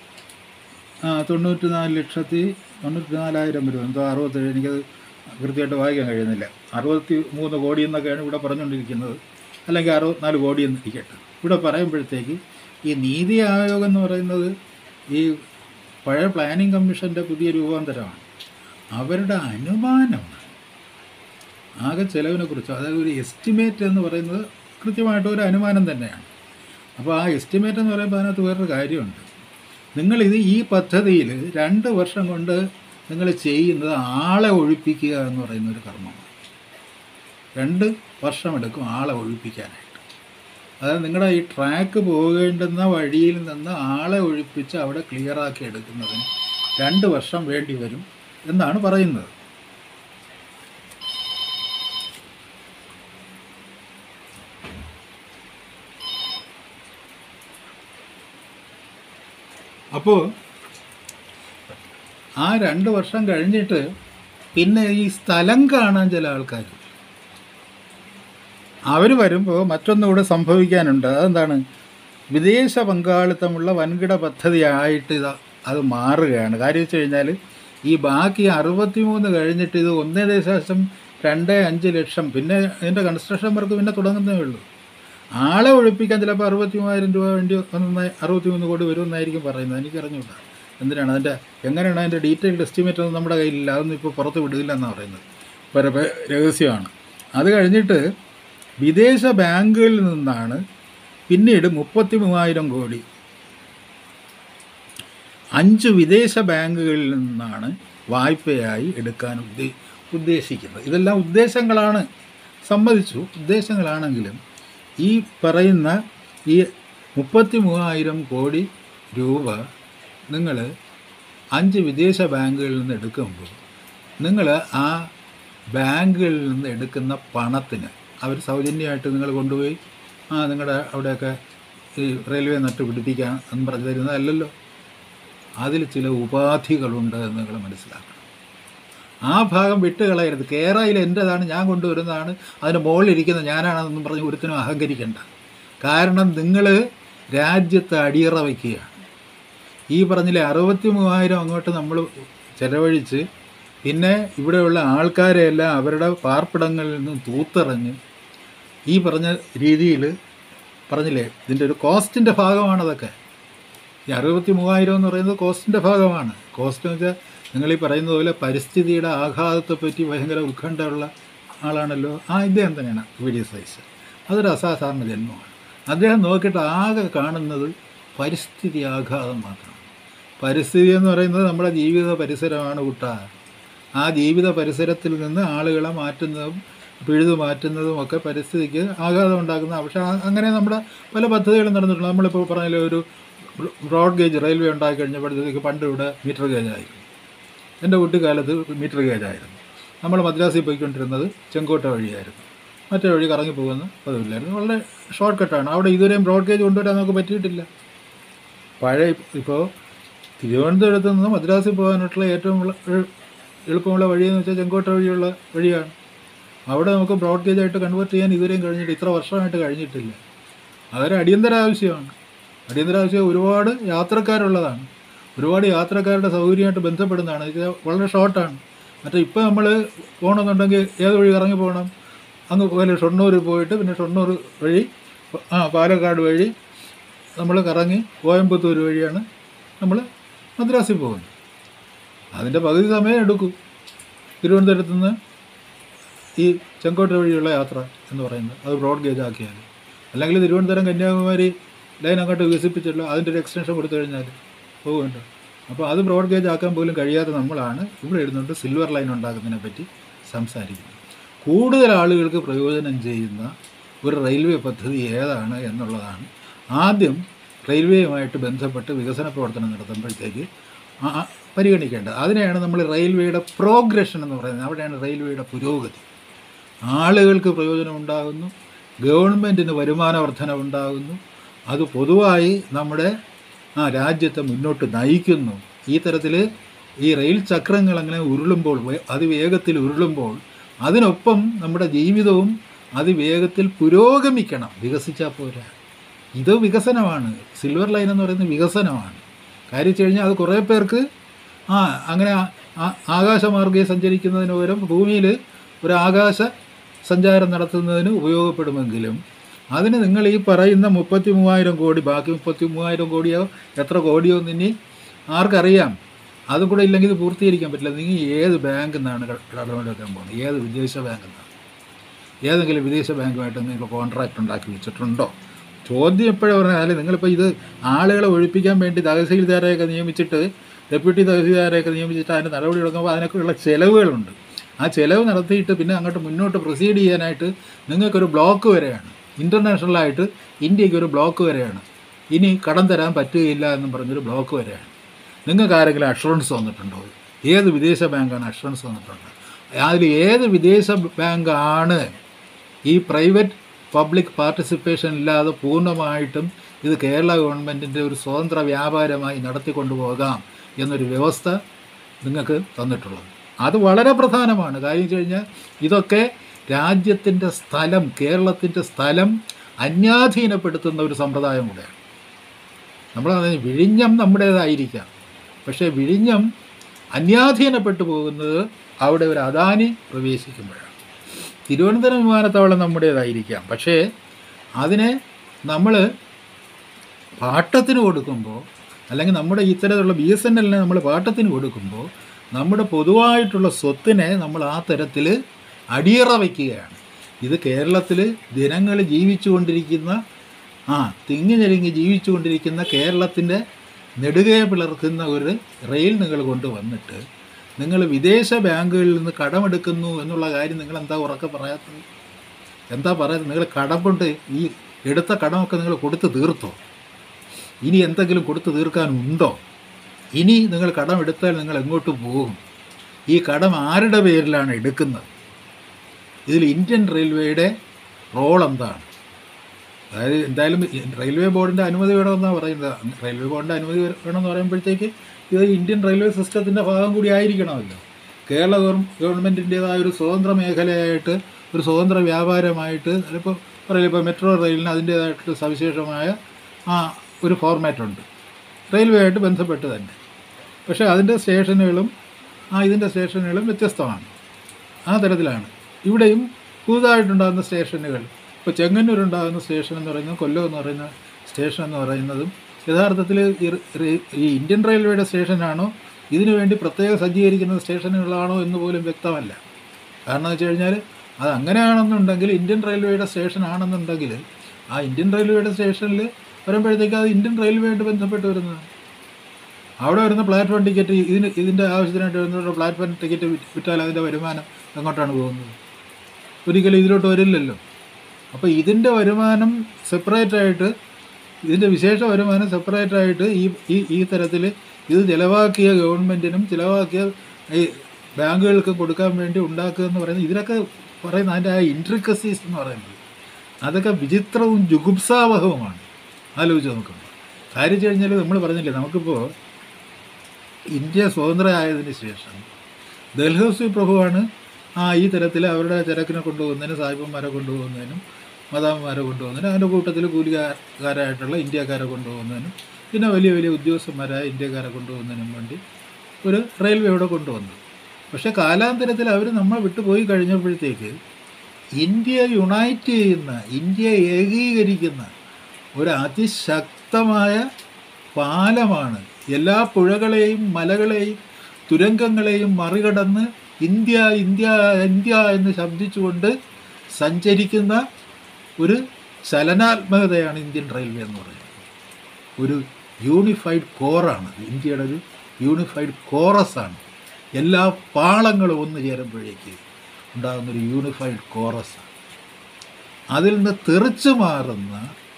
94,94,000 രൂപ, എന്തോ 67, എനിക്കത് കൃത്യമായിട്ട് വായിക്കാൻ കഴിയുന്നില്ല. 63 കോടി എന്നൊക്കെയാണ് ഇവിടെ പറഞ്ഞുകൊണ്ടിരിക്കുന്നത്, അല്ലെങ്കിൽ 64 കോടി എന്ന് ഇരിക്കട്ടെ. ഇവിടെ പറയുമ്പോഴത്തേക്ക് ഈ നീതി ആയോഗ് എന്ന് പറയുന്നത് ഈ പഴയ പ്ലാനിംഗ് കമ്മീഷൻ്റെ പുതിയ രൂപാന്തരമാണ്. അവരുടെ അനുമാനമാണ് ആകെ ചെലവിനെക്കുറിച്ച്. അതായത് ഒരു എസ്റ്റിമേറ്റ് എന്ന് പറയുന്നത് കൃത്യമായിട്ട് ഒരു അനുമാനം തന്നെയാണ്. അപ്പോൾ ആ എസ്റ്റിമേറ്റ് എന്ന് പറയുമ്പോൾ അതിനകത്ത് വേറൊരു കാര്യമുണ്ട്. ഈ പദ്ധതിയിൽ 2 വർഷം കൊണ്ട് നിങ്ങൾ ചെയ്യുന്നത് ആളെ ഒഴിപ്പിക്കുക എന്ന് പറയുന്നൊരു കർമ്മമാണ്. 2 വർഷമെടുക്കും ആളെ ഒഴിപ്പിക്കാനായിട്ട്. അതായത് നിങ്ങളുടെ ഈ ട്രാക്ക് പോകേണ്ടുന്ന വഴിയിൽ നിന്ന് ആളെ ഒഴിപ്പിച്ച് അവിടെ ക്ലിയറാക്കി എടുക്കുന്നതിന് 2 വർഷം വേണ്ടി വരും എന്നാണ് പറയുന്നത്. അപ്പോൾ ആ 2 വർഷം കഴിഞ്ഞിട്ട് പിന്നെ ഈ സ്ഥലം കാണാൻ ചില ആൾക്കാർ അവർ വരുമ്പോൾ മറ്റൊന്നുകൂടെ സംഭവിക്കാനുണ്ട്. അതെന്താണ്? വിദേശ പങ്കാളിത്തമുള്ള വൻകിട പദ്ധതിയായിട്ട് അത് മാറുകയാണ്. കാര്യം വെച്ച് കഴിഞ്ഞാൽ ഈ ബാക്കി 63 കഴിഞ്ഞിട്ട് ഇത് 1.25 ലക്ഷം, പിന്നെ ഇതിൻ്റെ കൺസ്ട്രക്ഷൻ വർക്ക് പിന്നെ തുടങ്ങുന്നേ ഉള്ളൂ. ആളെ ഒഴിപ്പിക്കാൻ ചിലപ്പോൾ 63,000 രൂപ വേണ്ടി 63 കോടി വരുമെന്നായിരിക്കും പറയുന്നത്. എനിക്കറിഞ്ഞൂടാ എന്തിനാണ് എങ്ങനെയാണ് അതിൻ്റെ ഡീറ്റെയിൽഡ് എസ്റ്റിമേറ്റ് ഒന്നും നമ്മുടെ കയ്യിലില്ല. അതൊന്നും ഇപ്പോൾ പുറത്ത് വിടില്ല എന്നാണ് പറയുന്നത്. രഹസ്യമാണ്. അത് കഴിഞ്ഞിട്ട് വിദേശ ബാങ്കുകളിൽ നിന്നാണ് പിന്നീട് 33,000 കോടി 5 വിദേശ ബാങ്കുകളിൽ നിന്നാണ് വായ്പയായി എടുക്കാൻ ഉദ്ദേശിക്കുന്നത്. ഇതെല്ലാം ഉദ്ദേശങ്ങളാണ്, സമ്മതിച്ചു, ഉദ്ദേശങ്ങളാണെങ്കിലും ഈ പറയുന്ന ഈ 33,000 കോടി രൂപ നിങ്ങൾ 5 വിദേശ ബാങ്കുകളിൽ നിന്ന് എടുക്കുമ്പോൾ നിങ്ങൾ ആ ബാങ്കുകളിൽ നിന്ന് എടുക്കുന്ന പണത്തിന് അവർ സൗജന്യമായിട്ട് നിങ്ങൾ കൊണ്ടുപോയി നിങ്ങളുടെ അവിടെയൊക്കെ ഈ റെയിൽവേ നട്ട് പിടിപ്പിക്കാൻ എന്ന് പറഞ്ഞു തരുന്നതല്ലല്ലോ. അതിൽ ചില ഉപാധികളുണ്ട് എന്ന് നിങ്ങൾ മനസ്സിലാക്കണം. ആ ഭാഗം വിട്ടുകളയരുത്. കേരളയിൽ എൻ്റേതാണ്, ഞാൻ കൊണ്ടുവരുന്നതാണ്, അതിന് മുകളിലിരിക്കുന്ന ഞാനാണെന്നൊന്നും പറഞ്ഞ് ഒരുത്തിനും അഹങ്കരിക്കേണ്ട. കാരണം നിങ്ങൾ രാജ്യത്ത് അടിയറ വയ്ക്കുകയാണ്. ഈ പറഞ്ഞില്ലേ 63,000 അങ്ങോട്ട് നമ്മൾ ചെലവഴിച്ച് പിന്നെ ഇവിടെയുള്ള ആൾക്കാരെയെല്ലാം അവരുടെ പാർപ്പിടങ്ങളിൽ നിന്നും തൂത്തെറിഞ്ഞ് ഈ പറഞ്ഞ രീതിയിൽ പറഞ്ഞില്ലേ, ഇതിൻ്റെ ഒരു കോസ്റ്റിൻ്റെ ഭാഗമാണതൊക്കെ. ഈ 63,000 എന്ന് പറയുന്നത് കോസ്റ്റിൻ്റെ ഭാഗമാണ്. കോസ്റ്റ് എന്ന് വെച്ചാൽ നിങ്ങളീ പറയുന്നത് പോലെ പരിസ്ഥിതിയുടെ ആഘാതത്തെപ്പറ്റി ഭയങ്കര ഉത്കണ്ഠയുള്ള ആളാണല്ലോ ഇദ്ദേഹം തന്നെയാണ് VD സതീശൻ. അതൊരു അസാധാരണ ജന്മമാണ്. അദ്ദേഹം നോക്കിയിട്ട് ആകെ കാണുന്നത് പരിസ്ഥിതി ആഘാതം മാത്രമാണ്. പരിസ്ഥിതി എന്ന് പറയുന്നത് നമ്മുടെ ജീവിത പരിസരമാണ് കൂട്ടാ. ആ ജീവിത പരിസരത്തിൽ നിന്ന് ആളുകളെ മാറ്റുന്നതും പിഴുതു മാറ്റുന്നതും ഒക്കെ പരിസ്ഥിതിക്ക് ആഘാതം ഉണ്ടാക്കുന്ന. പക്ഷേ അങ്ങനെ നമ്മുടെ പല പദ്ധതികളും നടന്നിട്ടുണ്ട്. നമ്മളിപ്പോൾ പറഞ്ഞാൽ ഒരു ബ്രോഡ് ഗേജ് റെയിൽവേ ഉണ്ടാക്കി കഴിഞ്ഞപ്പോഴത്തേക്ക് പണ്ട് ഇവിടെ മീറ്റർ ഗേജായിരുന്നു. എൻ്റെ കുട്ടിക്കാലത്ത് മീറ്റർ ഗേജായിരുന്നു. നമ്മൾ മദ്രാസിൽ പോയിക്കൊണ്ടിരുന്നത് ചെങ്കോട്ട വഴിയായിരുന്നു. മറ്റേ വഴി കറങ്ങി പോകുന്ന പതിവില്ലായിരുന്നു. വളരെ ഷോർട്ട് കട്ടാണ്. അവിടെ ഇതുവരെയും ബ്രോഡ് ഗേജ് കൊണ്ടുവരാൻ നമുക്ക് പറ്റിയിട്ടില്ല. ഇപ്പോൾ തിരുവനന്തപുരത്ത് നിന്ന് മദ്രാസിൽ പോകാനായിട്ടുള്ള ഏറ്റവും എളുപ്പമുള്ള വഴിയെന്ന് വെച്ചാൽ ചെങ്കോട്ട വഴിയുള്ള വഴിയാണ്. അവിടെ നമുക്ക് ബ്രോഡ് ഗേജായിട്ട് കൺവേർട്ട് ചെയ്യാൻ ഇതുവരെയും കഴിഞ്ഞിട്ട് ഇത്ര വർഷമായിട്ട് കഴിഞ്ഞിട്ടില്ല. അതൊരു അടിയന്തര ആവശ്യമാണ്. അടിയന്തര ആവശ്യം ഒരുപാട് യാത്രക്കാരുള്ളതാണ്. ഒരുപാട് യാത്രക്കാരുടെ സൗകര്യമായിട്ട് ബന്ധപ്പെടുന്നതാണ്. ഇത് വളരെ ഷോർട്ടാണ്. മറ്റേ ഇപ്പോൾ നമ്മൾ പോകണമെന്നുണ്ടെങ്കിൽ ഏത് വഴി ഇറങ്ങി പോകണം? അങ്ങ് പോലെ ഷൊർണൂർ പോയിട്ട് പിന്നെ ഷൊർണൂർ വഴി പാലക്കാട് വഴി നമ്മൾ കറങ്ങി കോയമ്പത്തൂർ വഴിയാണ് നമ്മൾ മദ്രാസിൽ പോകുന്നത്. അതിൻ്റെ പകുതി സമയം എടുക്കും തിരുവനന്തപുരത്ത് നിന്ന് ഈ ചെങ്കോട്ട വഴിയുള്ള യാത്ര എന്ന് പറയുന്നത്. അത് ബ്രോഡ് ഗേജ് ആക്കിയാൽ, അല്ലെങ്കിൽ തിരുവനന്തപുരം കന്യാകുമാരി ലൈൻ അങ്ങോട്ട് വികസിപ്പിച്ചല്ലോ, അതിൻ്റെ ഒരു എക്സ്റ്റൻഷൻ കൊടുത്തു കഴിഞ്ഞാൽ പോകുന്നുണ്ട്. അപ്പോൾ അത് ബ്രോഡ് ഗേജ് ആക്കാൻ പോലും കഴിയാത്ത നമ്മളാണ് ഇവിടെ ഇരുന്നുകൊണ്ട് സിൽവർ ലൈൻ ഉണ്ടാക്കുന്നതിനെ പറ്റി സംസാരിക്കുന്നത്. കൂടുതൽ ആളുകൾക്ക് പ്രയോജനം ചെയ്യുന്ന ഒരു റെയിൽവേ പദ്ധതി ഏതാണ് എന്നുള്ളതാണ് ആദ്യം റെയിൽവേയുമായിട്ട് ബന്ധപ്പെട്ട് വികസന പ്രവർത്തനം നടത്തുമ്പോഴത്തേക്ക് പരിഗണിക്കേണ്ടത്. അതിനെയാണ് നമ്മൾ റെയിൽവേയുടെ പ്രോഗ്രഷൻ എന്ന് പറയുന്നത്. അവിടെയാണ് റെയിൽവേയുടെ പുരോഗതി. ആളുകൾക്ക് പ്രയോജനം ഉണ്ടാകുന്നു, ഗവൺമെൻറ്റിന് വരുമാന വർധന ഉണ്ടാകുന്നു, അത് പൊതുവായി നമ്മുടെ രാജ്യത്തെ മുന്നോട്ട് നയിക്കുന്നു. ഈ തരത്തിൽ ഈ റെയിൽ ചക്രങ്ങൾ അങ്ങനെ ഉരുളുമ്പോൾ, അതിവേഗത്തിൽ ഉരുളുമ്പോൾ, അതിനൊപ്പം നമ്മുടെ ജീവിതവും അതിവേഗത്തിൽ പുരോഗമിക്കണം. വികസിച്ചാൽ പോരാ. ഇത് വികസനമാണ്. സിൽവർ ലൈൻ എന്ന് പറയുന്നത് വികസനമാണ്. കാര്യം വെച്ച് കഴിഞ്ഞാൽ അത് കുറേ പേർക്ക് അങ്ങനെ ആകാശമാർഗ്ഗേ സഞ്ചരിക്കുന്നതിന് പകരം ഭൂമിയിൽ ഒരു ആകാശ സഞ്ചാരം നടത്തുന്നതിന് ഉപയോഗപ്പെടുമെങ്കിലും അതിന് നിങ്ങൾ ഈ പറയുന്ന 33,000 കോടി, ബാക്കി 33,000 കോടിയോ എത്ര കോടിയോ ഇനി ആർക്കറിയാം. അതും കൂടെ ഇല്ലെങ്കിൽ ഇത് പൂർത്തീകരിക്കാൻ പറ്റില്ല. നിങ്ങൾ ഏത് ബാങ്കിൽ നിന്നാണ് കടമെടുക്കാൻ പോകുന്നത്? ഏത് വിദേശ ബാങ്കിൽ നിന്നാണ്? ഏതെങ്കിലും വിദേശ ബാങ്കുമായിട്ട് നിങ്ങൾ കോൺട്രാക്റ്റ് ഉണ്ടാക്കി വെച്ചിട്ടുണ്ടോ? ചോദ്യം എപ്പോഴും പറഞ്ഞാൽ നിങ്ങളിപ്പോൾ ഇത് ആളുകളെ ഒഴിപ്പിക്കാൻ വേണ്ടി തഹസീൽദാരെയൊക്കെ നിയമിച്ചിട്ട്, ഡെപ്യൂട്ടി തഹസീൽദാരെയൊക്കെ നിയമിച്ചിട്ട് അതിൻ്റെ നടപടി എടുക്കുമ്പോൾ അതിനൊക്കെയുള്ള ചിലവുകളുണ്ട്. ആ ചിലവ് നടത്തിയിട്ട് പിന്നെ അങ്ങോട്ട് മുന്നോട്ട് പ്രൊസീഡ് ചെയ്യാനായിട്ട് നിങ്ങൾക്കൊരു ബ്ലോക്ക് വരെയാണ്. ഇൻ്റർനാഷണലായിട്ട് ഇന്ത്യക്ക് ഒരു ബ്ലോക്ക് വരെയാണ്. ഇനി കടം തരാൻ പറ്റുകയില്ല എന്നും പറഞ്ഞൊരു ബ്ലോക്ക് വരെയാണ്. നിങ്ങൾക്ക് ആരെങ്കിലും അഷുറൻസ് വന്നിട്ടുണ്ടോ? ഏത് വിദേശ ബാങ്കാണ് അഷുറൻസ് വന്നിട്ടുണ്ട്? അതിൽ ഏത് വിദേശ ബാങ്കാണ് ഈ പ്രൈവറ്റ് പബ്ലിക് പാർട്ടിസിപ്പേഷൻ ഇല്ലാതെ പൂർണ്ണമായിട്ടും ഇത് കേരള ഗവൺമെൻറ്റിൻ്റെ ഒരു സ്വതന്ത്ര വ്യാപാരമായി നടത്തിക്കൊണ്ടുപോകാം എന്നൊരു വ്യവസ്ഥ നിങ്ങൾക്ക് തന്നിട്ടുള്ളത്? അത് വളരെ പ്രധാനമാണ്. കാര്യം വെച്ച് കഴിഞ്ഞാൽ ഇതൊക്കെ രാജ്യത്തിൻ്റെ സ്ഥലം, കേരളത്തിൻ്റെ സ്ഥലം അന്യാധീനപ്പെടുത്തുന്ന ഒരു സമ്പ്രദായം കൂടെയാണ്. നമ്മളത് വിഴിഞ്ഞം നമ്മുടേതായിരിക്കാം, പക്ഷേ വിഴിഞ്ഞം അന്യാധീനപ്പെട്ടു പോകുന്നത് അവിടെ ഒരു അദാനി പ്രവേശിക്കുമ്പോഴാണ്. തിരുവനന്തപുരം വിമാനത്താവളം നമ്മുടേതായിരിക്കാം, പക്ഷേ അതിനെ നമ്മൾ പാട്ടത്തിന് കൊടുക്കുമ്പോൾ, അല്ലെങ്കിൽ നമ്മുടെ ഇത്തരത്തിലുള്ള BSNL നമ്മൾ പാട്ടത്തിന് കൊടുക്കുമ്പോൾ നമ്മുടെ പൊതുവായിട്ടുള്ള സ്വത്തിനെ നമ്മൾ ആ തരത്തിൽ അടിയറ വയ്ക്കുകയാണ്. ഇത് കേരളത്തിൽ ജനങ്ങൾ ജീവിച്ചു കൊണ്ടിരിക്കുന്ന തിങ്ങി ഞെരുങ്ങി ജീവിച്ചു കൊണ്ടിരിക്കുന്ന കേരളത്തിൻ്റെ നെടുകയെ പിളർക്കുന്ന ഒരു റെയിൽ നിങ്ങൾ കൊണ്ടുവന്നിട്ട് നിങ്ങൾ വിദേശ ബാങ്കുകളിൽ നിന്ന് കടമെടുക്കുന്നു എന്നുള്ള കാര്യം നിങ്ങൾ എന്താ ഉറക്കെ പറയാത്തത്? എന്താ പറയുന്നത്? നിങ്ങൾ കടം കൊണ്ട് ഈ എടുത്ത കടമൊക്കെ നിങ്ങൾ കൊടുത്ത് തീർത്തോ? ഇനി എന്തെങ്കിലും കൊടുത്ത് തീർക്കാനുണ്ടോ? ഇനി നിങ്ങൾ കടമെടുത്താൽ നിങ്ങൾ എങ്ങോട്ട് പോകും? ഈ കടം ആരുടെ പേരിലാണ് എടുക്കുന്നത്? ഇതിൽ ഇന്ത്യൻ റെയിൽവേയുടെ റോൾ എന്താണ്? അതായത് എന്തായാലും റെയിൽവേ ബോർഡിൻ്റെ അനുമതി വേണമെന്നാണ് പറയുന്നത്. റെയിൽവേ ബോർഡിൻ്റെ അനുമതി വേണമെന്ന് പറയുമ്പോഴത്തേക്ക് ഇത് ഇന്ത്യൻ റെയിൽവേ സിസ്റ്റത്തിൻ്റെ ഭാഗം കൂടി ആയിരിക്കണമല്ലോ. കേരള ഗവൺമെൻറ്റിൻ്റേതായ ഒരു സ്വതന്ത്ര മേഖലയായിട്ട്, ഒരു സ്വതന്ത്ര വ്യാപാരമായിട്ട്, ചിലപ്പോൾ പറയില്ല, ഇപ്പോൾ മെട്രോ റെയിലിന് അതിൻ്റേതായിട്ട് സവിശേഷമായ ഒരു ഫോർമാറ്റുണ്ട് റെയിൽവേ ആയിട്ട് ബന്ധപ്പെട്ട് തന്നെ. പക്ഷേ അതിൻ്റെ സ്റ്റേഷനുകളും ഇതിൻ്റെ സ്റ്റേഷനുകളും വ്യത്യസ്തമാണ്. ആ തരത്തിലാണ് ഇവിടെയും പുതുതായിട്ടുണ്ടാകുന്ന സ്റ്റേഷനുകൾ. ഇപ്പോൾ ചെങ്ങന്നൂരുണ്ടാകുന്ന സ്റ്റേഷൻ എന്ന് പറയുന്നത്, കൊല്ലം എന്ന് പറയുന്ന സ്റ്റേഷൻ എന്ന് പറയുന്നതും യഥാർത്ഥത്തിൽ ഈ ഇന്ത്യൻ റെയിൽവേയുടെ സ്റ്റേഷനാണോ, ഇതിനു വേണ്ടി പ്രത്യേകം സജ്ജീകരിക്കുന്ന സ്റ്റേഷനുകളാണോ എന്ന് പോലും വ്യക്തമല്ല. കാരണം എന്ന് വെച്ച് കഴിഞ്ഞാൽ അത് അങ്ങനെയാണെന്നുണ്ടെങ്കിൽ, ഇന്ത്യൻ റെയിൽവേയുടെ സ്റ്റേഷൻ ആണെന്നുണ്ടെങ്കിൽ ആ ഇന്ത്യൻ റെയിൽവേയുടെ സ്റ്റേഷനിൽ വരുമ്പോഴത്തേക്ക് അത് ഇന്ത്യൻ റെയിൽവേയായിട്ട് ബന്ധപ്പെട്ട് വരുന്നതാണ്. അവിടെ വരുന്ന പ്ലാറ്റ്ഫോം ടിക്കറ്റ്, ഇതിൻ്റെ ആവശ്യത്തിനായിട്ട് വരുന്ന പ്ലാറ്റ്ഫോം ടിക്കറ്റ് വിറ്റാൽ അതിൻ്റെ വരുമാനം എങ്ങോട്ടാണ് പോകുന്നത്? ഒരിക്കലും ഇതിലോട്ട് വരില്ലല്ലോ. അപ്പോൾ ഇതിൻ്റെ വരുമാനം സെപ്പറേറ്റായിട്ട്, ഇതിൻ്റെ വിശേഷ വരുമാനം സെപ്പറേറ്റായിട്ട് ഈ തരത്തിൽ ഇത് ചിലവാക്കിയ ഗവൺമെൻറ്റിനും ചിലവാക്കിയ ഈ ബാങ്കുകൾക്ക് കൊടുക്കാൻ വേണ്ടി ഉണ്ടാക്കുക എന്ന് പറയുന്നത്, ഇതിനൊക്കെ പറയുന്ന അതിൻ്റെ ആ ഇൻട്രിക്കസീസ് എന്ന് പറയുന്നത് അതൊക്കെ വിചിത്രവും ജുഗുപ്സാവഹവുമാണ്. ആലോചിച്ച് നോക്കുമ്പോൾ കാര്യം വെച്ച് കഴിഞ്ഞാൽ നമ്മൾ പറഞ്ഞില്ലേ, നമുക്കിപ്പോൾ ഇന്ത്യ സ്വതന്ത്രമായതിന് ശേഷം ഡൽഹൌസി പ്രഭുവാണ് ഈ തരത്തിൽ അവരുടെ ചരക്കിനെ കൊണ്ടുപോകുന്നതിനും സാഹിബന്മാരെ കൊണ്ടുപോകുന്നതിനും മദാമ്മമാരെ കൊണ്ടുപോകുന്നതിനും അതിൻ്റെ കൂട്ടത്തിൽ കൂലിക്കാരായിട്ടുള്ള ഇന്ത്യക്കാരെ കൊണ്ടുപോകുന്നതിനും പിന്നെ വലിയ വലിയ ഉദ്യോഗസ്ഥന്മാരായ ഇന്ത്യക്കാരെ കൊണ്ടുപോകുന്നതിനും വേണ്ടി ഒരു റെയിൽവേ ഇവിടെ കൊണ്ടുവന്നു. പക്ഷേ കാലാന്തരത്തിൽ അവർ നമ്മളെ വിട്ടുപോയി കഴിഞ്ഞപ്പോഴത്തേക്ക് ഇന്ത്യ യുണൈറ്റ് ചെയ്യുന്ന, ഇന്ത്യ ഏകീകരിക്കുന്ന ഒരു അതിശക്തമായ പാലമാണ്. എല്ലാ പുഴകളെയും മലകളെയും തുരങ്കങ്ങളെയും മറികടന്ന് ഇന്ത്യ ഇന്ത്യ ഇന്ത്യ എന്ന് ശബ്ദിച്ചുകൊണ്ട് സഞ്ചരിക്കുന്ന ഒരു ചലനാത്മകതയാണ് ഇന്ത്യൻ റെയിൽവേ എന്ന് പറയുന്നത്. ഒരു യൂണിഫൈഡ് കോറാണ്, ഇന്ത്യയുടെ ഒരു യൂണിഫൈഡ് കോറസാണ്. എല്ലാ പാളങ്ങളും ഒന്ന് ചേരുമ്പോഴേക്ക് ഉണ്ടാകുന്നൊരു യൂണിഫൈഡ് കോറസാണ്. അതിൽ നിന്ന് തെറിച്ചു മാറുന്ന,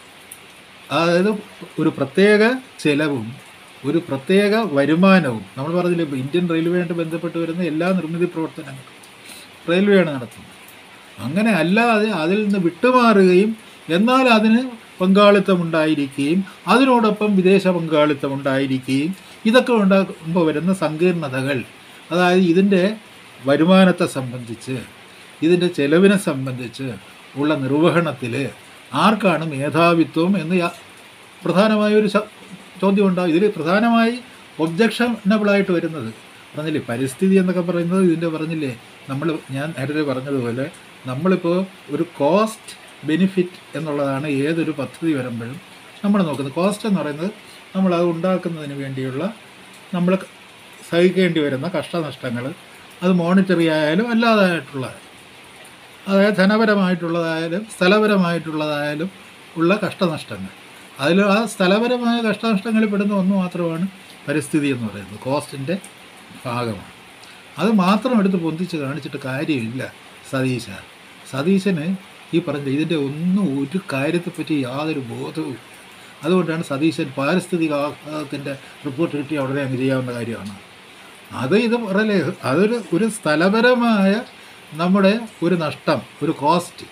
അതായത് ഒരു പ്രത്യേക ചെലവും ഒരു പ്രത്യേക വരുമാനവും. നമ്മൾ പറഞ്ഞില്ലേ, ഇപ്പോൾ ഇന്ത്യൻ റെയിൽവേയായിട്ട് ബന്ധപ്പെട്ട് വരുന്ന എല്ലാ നിർമ്മിതി പ്രവർത്തനങ്ങളും റെയിൽവേയാണ് നടത്തുന്നത്. അങ്ങനെ അല്ലാതെ അതിൽ നിന്ന് വിട്ടുമാറുകയും എന്നാൽ അതിന് പങ്കാളിത്തം ഉണ്ടായിരിക്കുകയും അതിനോടൊപ്പം വിദേശ പങ്കാളിത്തം ഉണ്ടായിരിക്കുകയും ഇതൊക്കെ ഉണ്ടാകുമ്പോൾ വരുന്ന സങ്കീർണതകൾ, അതായത് ഇതിൻ്റെ വരുമാനത്തെ സംബന്ധിച്ച് ഇതിൻ്റെ ചെലവിനെ സംബന്ധിച്ച് ഉള്ള നിർവഹണത്തിൽ ആർക്കാണ് മേധാവിത്വം എന്ന് പ്രധാനമായൊരു ചോദ്യം ഉണ്ടാകും. ഇതിൽ പ്രധാനമായി ഒബ്ജക്ഷനബിളായിട്ട് വരുന്നത് പറഞ്ഞില്ലേ, പരിസ്ഥിതി എന്നൊക്കെ പറയുന്നത് ഇതിൻ്റെ പറഞ്ഞില്ലേ, ഞാൻ നേരത്തെ പറഞ്ഞതുപോലെ നമ്മളിപ്പോൾ ഒരു കോസ്റ്റ് ബെനിഫിറ്റ് എന്നുള്ളതാണ് ഏതൊരു പദ്ധതി വരുമ്പോഴും നമ്മൾ നോക്കുന്നത്. കോസ്റ്റ് എന്ന് പറയുന്നത് നമ്മളത് ഉണ്ടാക്കുന്നതിന് വേണ്ടിയുള്ള നമ്മൾ സഹിക്കേണ്ടി വരുന്ന കഷ്ടനഷ്ടങ്ങൾ, അത് മോണിറ്ററി ആയാലും അല്ലാതായിട്ടുള്ള, അതായത് ധനപരമായിട്ടുള്ളതായാലും സ്ഥലപരമായിട്ടുള്ളതായാലും ഉള്ള കഷ്ടനഷ്ടങ്ങൾ. അതിൽ ആ സ്ഥലപരമായ കഷ്ടനഷ്ടങ്ങളിൽ പെടുന്ന ഒന്ന് മാത്രമാണ് പരിസ്ഥിതി എന്ന് പറയുന്നത്, കോസ്റ്റിൻ്റെ ഭാഗമാണ്. അത് മാത്രം എടുത്ത് പൊന്തിച്ച് കാണിച്ചിട്ട് കാര്യമില്ല. സതീശന് ഈ പറഞ്ഞ ഇതിൻ്റെ ഒരു കാര്യത്തെപ്പറ്റി യാതൊരു ബോധവും. അതുകൊണ്ടാണ് സതീശൻ പാരിസ്ഥിതിക ആഘാതത്തിൻ്റെ റിപ്പോർട്ട് കിട്ടിയ ഉടനെ അങ്ങ് ചെയ്യാവുന്ന കാര്യമാണ്. ഇത് പറയലേ, ഒരു സ്ഥലപരമായ നമ്മുടെ ഒരു നഷ്ടം, ഒരു കോസ്റ്റ്,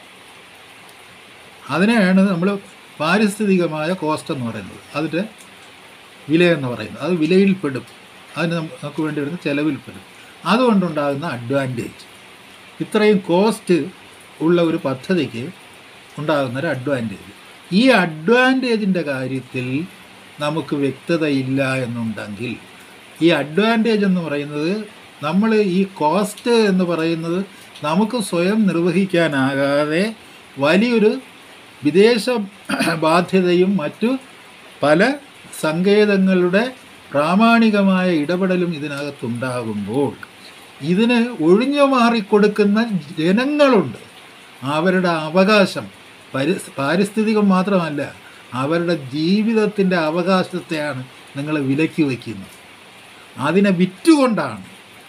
അതിനെയാണ് നമ്മൾ പാരിസ്ഥിതികമായ കോസ്റ്റ് എന്ന് പറയുന്നത്, അതിൻ്റെ വിലയെന്ന് പറയുന്നത്. അത് വിലയിൽപ്പെടും, അതിന് നമുക്ക് വേണ്ടി വരുന്ന ചിലവിൽപ്പെടും. അതുകൊണ്ടുണ്ടാകുന്ന അഡ്വാൻറ്റേജ്, ഇത്രയും കോസ്റ്റ് ഉള്ള ഒരു പദ്ധതിക്ക് ഉണ്ടാകുന്നൊരു അഡ്വാൻറ്റേജ്. ഈ അഡ്വാൻറ്റേജിൻ്റെ കാര്യത്തിൽ നമുക്ക് വ്യക്തതയില്ല എന്നുണ്ടെങ്കിൽ, ഈ അഡ്വാൻറ്റേജ് എന്ന് പറയുന്നത്, നമ്മൾ ഈ കോസ്റ്റ് എന്ന് പറയുന്നത് നമുക്ക് സ്വയം നിർവഹിക്കാനാകാതെ വലിയൊരു വിദേശ ബാധ്യതയും മറ്റു പല സങ്കേതങ്ങളുടെ പ്രാമാണികമായ ഇടപെടലും ഇതിനകത്തുണ്ടാകുമ്പോൾ ഇതിന് ഒഴിഞ്ഞു മാറിക്കൊടുക്കുന്ന ജനങ്ങളുണ്ട്. അവരുടെ അവകാശം, പാരിസ്ഥിതികം മാത്രമല്ല, അവരുടെ ജീവിതത്തിൻ്റെ അവകാശത്തെയാണ് നിങ്ങൾ വിലക്കി വയ്ക്കുന്നത്. അതിനെ വിറ്റുകൊണ്ട്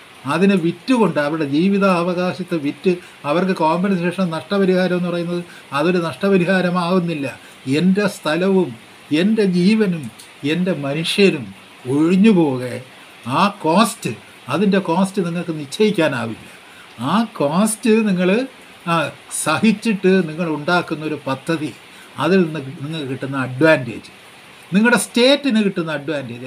അവരുടെ ജീവിത അവകാശത്തെ വിറ്റ് അവർക്ക് കോമ്പൻസേഷൻ, നഷ്ടപരിഹാരം എന്ന് പറയുന്നത് അതൊരു നഷ്ടപരിഹാരമാവുന്നില്ല. എൻ്റെ സ്ഥലവും എൻ്റെ ജീവനും എൻ്റെ മനുഷ്യരും ഒഴിഞ്ഞു പോകെ ആ കോസ്റ്റ്, അതിൻ്റെ കോസ്റ്റ് നിങ്ങൾക്ക് നിശ്ചയിക്കാനാവില്ല. ആ കോസ്റ്റ് നിങ്ങൾ സഹിച്ചിട്ട് നിങ്ങൾ ഉണ്ടാക്കുന്നൊരു പദ്ധതി, അതിൽ നിന്ന് നിങ്ങൾക്ക് കിട്ടുന്ന അഡ്വാൻറ്റേജ്, നിങ്ങളുടെ സ്റ്റേറ്റിന് കിട്ടുന്ന അഡ്വാൻറ്റേജ്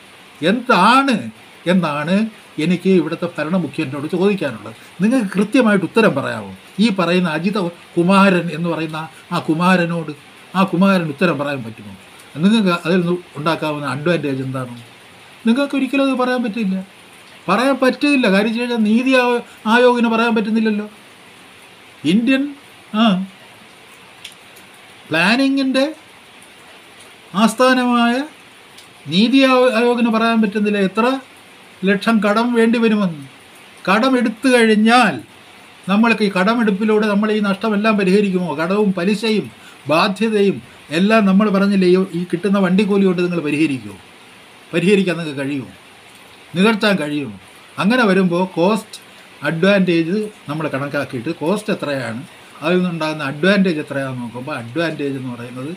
എന്താണ് എനിക്ക് ഇവിടുത്തെ ഭരണമുഖ്യനോട് ചോദിക്കാനുള്ളത്. നിങ്ങൾക്ക് കൃത്യമായിട്ട് ഉത്തരം പറയാമോ? ഈ പറയുന്ന അജിത കുമാരൻ എന്ന് പറയുന്ന ആ കുമാരൻ ഉത്തരം പറയാൻ പറ്റുമോ? നിങ്ങൾക്ക് അതിൽ നിന്ന് ഉണ്ടാക്കാവുന്ന അഡ്വാൻറ്റേജ് എന്താണ്? നിങ്ങൾക്ക് ഒരിക്കലും അത് പറയാൻ പറ്റില്ല. കാര്യം ചെയ്താൽ നീതി ആയോഗിന് പറയാൻ പറ്റുന്നില്ലല്ലോ. ഇന്ത്യൻ പ്ലാനിങ്ങിൻ്റെ ആസ്ഥാനമായ നീതി ആയോഗിന് പറയാൻ പറ്റുന്നില്ല എത്ര ലക്ഷം കടം വേണ്ടി വരുമെന്ന്. കടം എടുത്തു കഴിഞ്ഞാൽ നമ്മൾക്ക് ഈ കടമെടുപ്പിലൂടെ നമ്മൾ ഈ നഷ്ടമെല്ലാം പരിഹരിക്കുമോ? കടവും പലിശയും ബാധ്യതയും എല്ലാം നമ്മൾ പറഞ്ഞില്ലേ, ഈ കിട്ടുന്ന വണ്ടിക്കൂലി കൊണ്ട് നിങ്ങൾ പരിഹരിക്കാൻ നിങ്ങൾക്ക് കഴിയുമോ? നികർത്താൻ കഴിയുമോ? അങ്ങനെ വരുമ്പോൾ കോസ്റ്റ് അഡ്വാൻറ്റേജ് നമ്മൾ കണക്കാക്കിയിട്ട് കോസ്റ്റ് എത്രയാണ്, അതിൽ നിന്നുണ്ടാകുന്ന അഡ്വാൻറ്റേജ് എത്രയാണെന്ന് നോക്കുമ്പോൾ അഡ്വാൻറ്റേജ് എന്ന് പറയുന്നത്